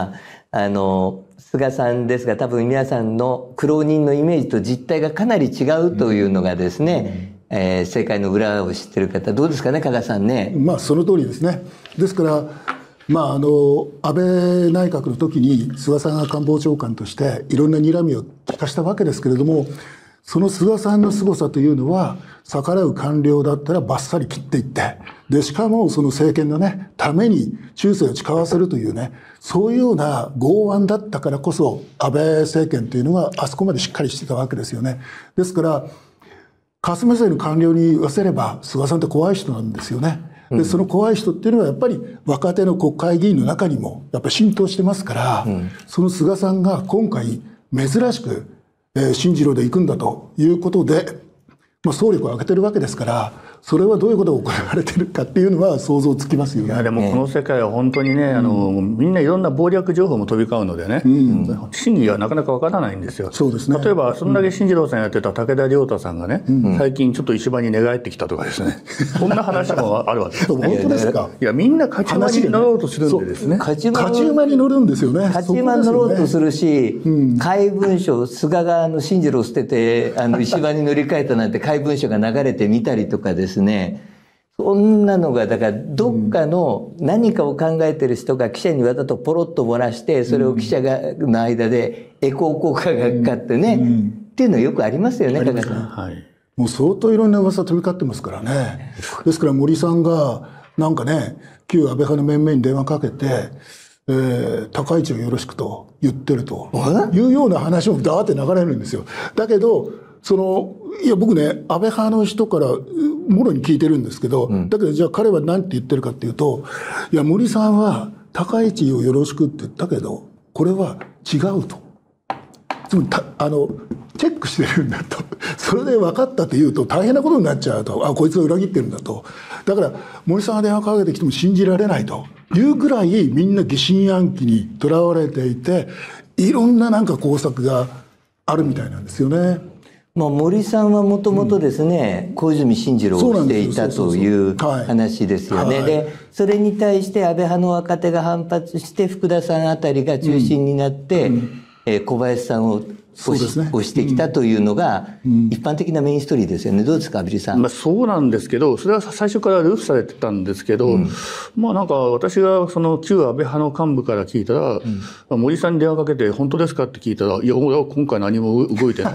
菅さんですが、多分皆さんの苦労人のイメージと実態がかなり違うというのがですね、政界の裏を知ってる方どうですかね、加賀さんね。 その通りですね。ですから安倍内閣の時に菅さんが官房長官としていろんな睨みを聞かしたわけですけれども、その菅さんの凄さというのは、逆らう官僚だったらバッサリ切っていって、でしかもその政権のねために忠誠を誓わせるというね、そういうような剛腕だったからこそ安倍政権というのはあそこまでしっかりしてたわけですよね。ですから霞目線の官僚に言わせれば菅さんって怖い人なんですよね。でその怖い人っていうのはやっぱり若手の国会議員の中にもやっぱり浸透してますから、その菅さんが今回珍しく進次郎で行くんだということで、総力を挙げてるわけですから、それはどういうことが行われてるかっていうのは想像つきますよね。 でもこの世界は本当にね、みんないろんな謀略情報も飛び交うのでね、真偽はなかなかわからないんですよ。 そうですね。 例えばそんだけ進次郎さんやってた武田良太さんがね、最近ちょっと石破に寝返ってきたとかですね、こんな話もあるわけですね。 本当ですか。 みんな勝ち馬に乗ろうとするんでですね。 勝ち馬に乗るんですよね。 勝ち馬に乗ろうとするし、怪文書、菅が進次郎を捨てて石破に乗り換えたなんて怪文書が流れてみたりとかですね、そんなのがだからどっかの何かを考えてる人が記者にわざとポロッと漏らして、それを記者の間でエコー効果がかかってね、っていうのはよくありますよね、加賀さん。 もう相当いろんな噂飛び交ってますからね。ですから森さんがなんかね、旧安倍派の面々に電話かけて高市をよろしくと言ってるというような話もダーって流れるんですよ。だけどいや僕ね、安倍派の人からもろに聞いてるんですけど、だけどじゃあ彼は何て言ってるかっていうと、いや森さんは高市をよろしくって言ったけどこれは違うと、つまりチェックしてるんだと、それで分かったというと大変なことになっちゃうと、こいつが裏切ってるんだと、だから森さんが電話かけてきても信じられないというぐらいみんな疑心暗鬼にとらわれていて、いろんななんか工作があるみたいなんですよね。 森さんはもともとですね、小泉進次郎をしていたという話ですよね。でそれに対して安倍派の若手が反発して、福田さんあたりが中心になって、小林さんを押してきたというのが一般的なメインストーリーですよね。どうですか、畔蒜さん。 そうなんですけど、それは最初からルーフされてたんですけど、なんか私がその旧安倍派の幹部から聞いたら、森さんに電話かけて本当ですかって聞いたら、いや俺は今回何も動いてない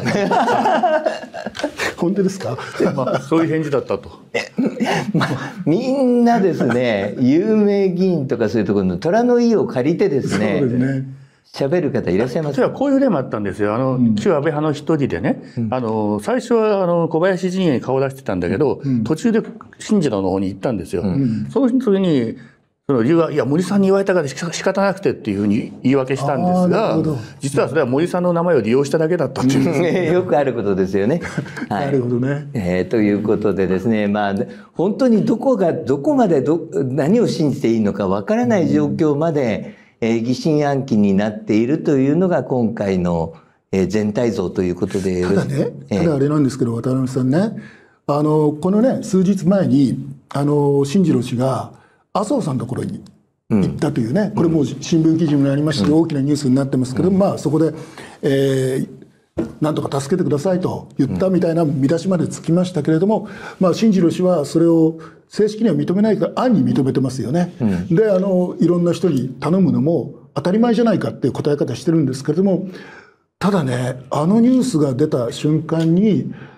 本当ですか。 そういう返事だったと。 みんなですね、有名議員とかそういうところの虎の意を借りてですね、喋る方いらっしゃいますか。 こういう例もあったんですよ。旧安倍派の一人でね、最初は小林陣営に顔出してたんだけど、途中で進次郎の方に行ったんですよ。その時にその理由は、いや森さんに言われたから仕方なくてっていうふうに言い訳したんですが、実はそれは森さんの名前を利用しただけだったっていうよくあることですよね。 なるほどね。 ということでですね、本当にどこまで何を信じていいのかわからない状況まで、疑心暗鬼になっているというのが今回の全体像ということで。 ただあれなんですけど、渡辺さんね、このね数日前に進次郎氏が麻生さんのところに行ったというね、これも新聞記事になりまして大きなニュースになってますけど、そこで、なんとか助けてくださいと言ったみたいな見出しまでつきましたけれども、進次郎氏はそれを正式には認めないから暗に認めてますよね。でいろんな人に頼むのも当たり前じゃないかっていう答え方してるんですけれども、ただね、ニュースが出た瞬間に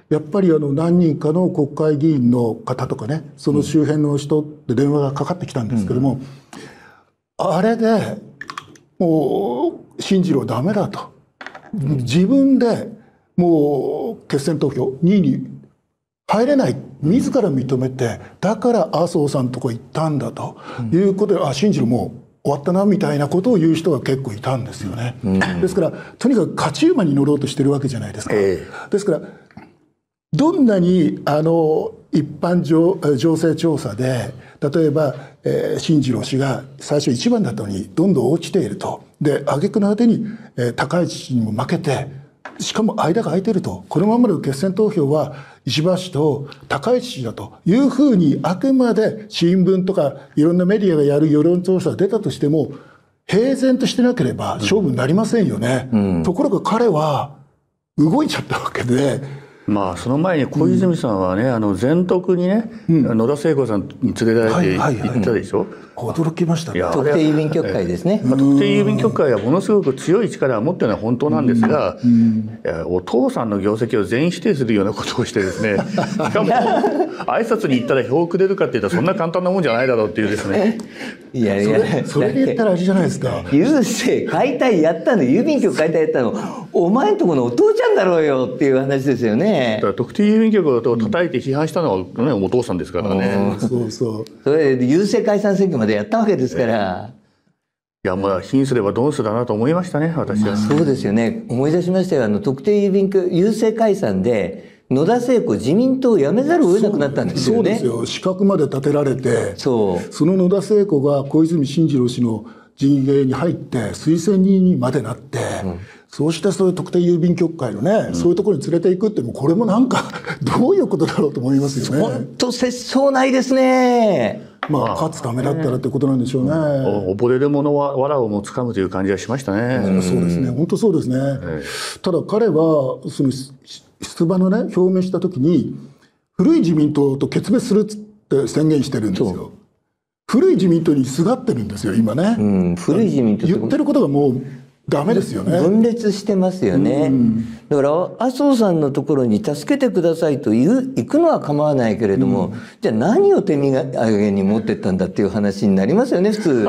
やっぱり何人かの国会議員の方とかね、その周辺の人で電話がかかってきたんですけども、あれでもう進次郎ダメだと、自分でもう決選投票2位に入れない、自ら認めて、だから麻生さんのとこ行ったんだということで、進次郎もう終わったなみたいなことを言う人が結構いたんですよね。ですからとにかく勝ち馬に乗ろうとしてるわけじゃないですか。ですからどんなに一般情勢調査で例えば、進次郎氏が最初1番だったのにどんどん落ちていると、で挙句の果てに、高市氏にも負けて、しかも間が空いていると、このままの決選投票は石破氏と高市氏だというふうに、あくまで新聞とかいろんなメディアがやる世論調査が出たとしても平然としてなければ勝負になりませんよね。ところが彼は動いちゃったわけで、 まあその前に小泉さんはね、全徳にね、野田聖子さんに連れられて行ったでしょ。 驚きましたね。 特定郵便局会ですね。 特定郵便局会はものすごく強い力を持っているのは本当なんですが、お父さんの業績を全否定するようなことをしてですね、しかも挨拶に行ったら票をくれるかっていったらそんな簡単なもんじゃないだろうっていうですね。 いやいや、 それで言ったらあれじゃないですか。 郵政解体やったの、郵便局解体やったのお前んとこのお父ちゃんだろうよっていう話ですよね。 だから特定郵便局を叩いて批判したのは、ね、お父さんですからね。 そうそう。 それで郵政解散選挙までやったわけですから。 いや、まあ貧すればドンスだなと思いましたね、私は。 そうですよね。思い出しましたよ。特定郵便局郵政解散で野田聖子自民党を辞めざるを得なくなったんですよね。 そうですよ。資格まで立てられて、 その野田聖子が小泉進次郎氏の陣営に入って推薦人にまでなって、そうしてそういう特定郵便局会のね、そういうところに連れていくって、もうこれもなんかどういうことだろうと思いますよね。 本当節操ないですね。 まあ勝つためだったらってことなんでしょうね。 溺れる者は藁をもつかむという感じがしましたね。 そうですね。本当そうですね。ただ彼はその出馬のね表明した時に古い自民党と決別するって宣言してるんですよ。古い自民党にすがってるんですよ今ね。 古い自民党言ってることがもうダメですよね。 分裂してますよね。だから麻生さんのところに助けてくださいと行くのは構わないけれども、じゃあ何を手土産に持ってったんだっていう話になりますよね普通。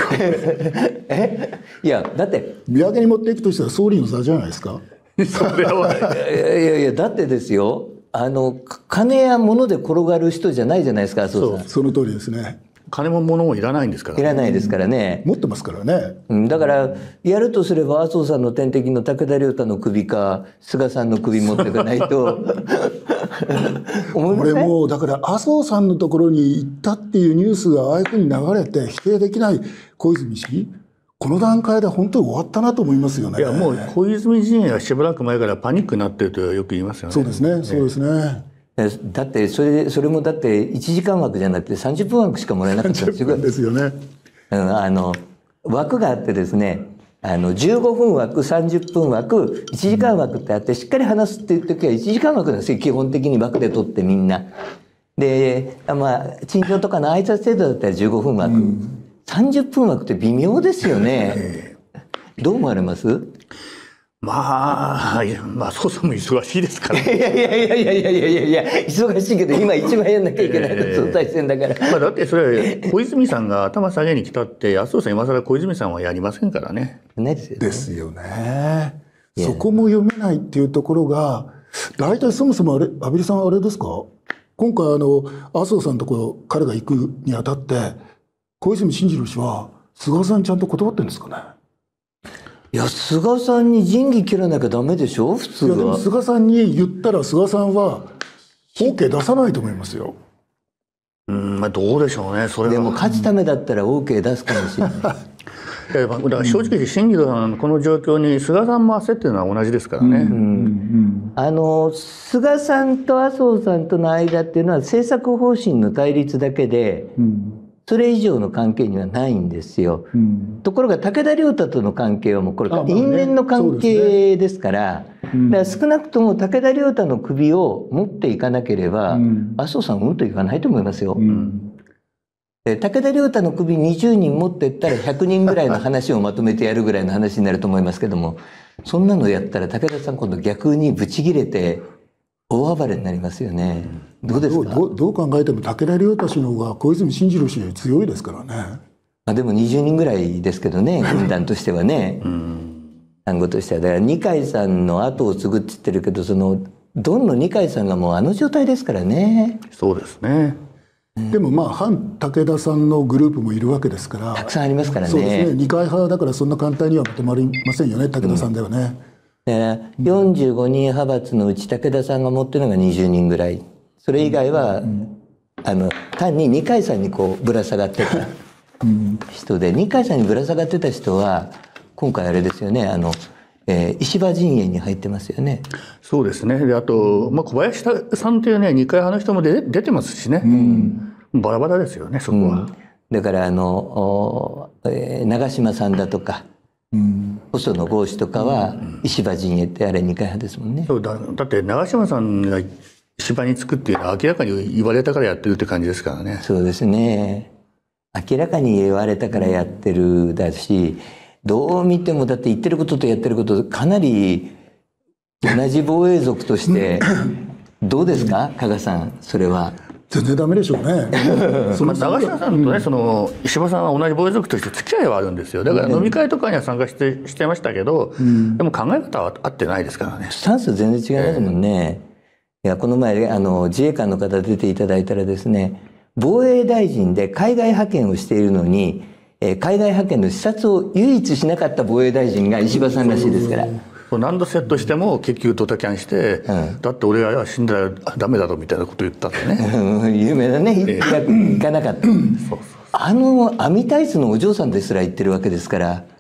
いやだって土産に持っていくとしたら総理の座じゃないですか。 それはいやだってですよ、金や物で転がる人じゃないじゃないですか麻生さん。 その通りですね。 金も物もいらないんですから、 いらないですからね。 持ってますからね。 だからやるとすれば麻生さんの天敵の武田良太の首か菅さんの首持っていかないと思いません？ 俺もだから麻生さんのところに行ったっていうニュースがああいうふうに流れて否定できない小泉氏、この段階で本当に終わったなと思いますよね。 いやもう小泉陣営はしばらく前からパニックになってるとよく言いますよね。 そうですね、そうですね。 だってそれもだって1時間枠じゃなくて30分枠しかもらえなかったんですよ。 30分ですよね。 枠があってですね、15分枠30分枠1時間枠ってあって、しっかり話すっていう時は1時間枠なんですよ基本的に枠で取ってみんな。でまあ陳情とかの挨拶程度だったら15分枠、30分枠って微妙ですよね。どう思われます？ まあ麻生さんも忙しいですから。 いや忙しいけど今一番やんなきゃいけないの総裁選だから。 まあだってそれは小泉さんが頭下げに来たって麻生さん今更小泉さんはやりませんからね。 ですよね。そこも読めないっていうところが大体そもそも畔蒜さんあれですか、今回麻生さんのところ彼が行くにあたって小泉進次郎氏は菅さんちゃんと断ってるんですかね。 いや菅さんに仁義切らなきゃダメでしょ普通は。 いやでも菅さんに言ったら菅さんは OK 出さないと思いますよ。 まあどうでしょうねそれは。 でも勝つためだったら OK 出すかもしれない。 いやだから正直進次郎さんこの状況に菅さんも焦ってるのは同じですからね。 菅さんと麻生さんとの間っていうのは政策方針の対立だけで、それ以上の関係にはないんですよ。ところが武田良太との関係はもうこれ因縁の関係ですから、だから少なくとも武田良太の首を持っていかなければ、麻生さんといかないと思いますよ。武田良太の首20人持ってったら100人ぐらいの話をまとめてやるぐらいの話になると思いますけども、そんなのやったら武田さん今度逆にブチ切れて大暴れになりますよね。どうですか？ どう考えても武田良太氏の方が小泉進次郎氏より強いですからね。 でも20人ぐらいですけどね、軍団としてはね。単語としてはだから二階さんの後を継ぐって言ってるけど、そのドンの二階さんがもうあの状態ですからね。 そうですね。 でもまあ反武田さんのグループもいるわけですから、 たくさんありますからね。 そうですね。二階派だからそんな簡単にはまとまりませんよね、武田さんではね。 だから45人派閥のうち武田さんが持ってるのが20人ぐらい。それ以外は、単に二階さんにこうぶら下がってた人で、二階さんにぶら下がってた人は今回あれですよね、石破陣営に入ってますよね。 そうですね。であと、小林さんというね二階派の人も出てますしね、バラバラですよねそこは。 だから長嶋さんだとか、細野豪志とかは石破陣営ってあれ二階派ですもんね。 そうだって長嶋さんが石破につくっていうのは明らかに言われたからやってるって感じですからね。 そうですね。明らかに言われたからやってるだし、どう見てもだって言ってることとやってることかなり同じ防衛族としてどうですか加賀さん、それは。 全然ダメでしょうね。 長嶋さんとね、石破さんは同じ防衛族として付き合いはあるんですよ。だから飲み会とかには参加してましたけど、でも考え方は合ってないですからね。 スタンス全然違いますもんね。いやこの前自衛官の方出ていただいたらですね、防衛大臣で海外派遣をしているのに、海外派遣の視察を唯一しなかった防衛大臣が石破さんらしいですから。 何度セットしても結局ドタキャンして、だって俺は死んだらダメだろみたいなこと言ったんでね。 有名なね、行かなかった。網タイツのお嬢さんですら言ってるわけですから。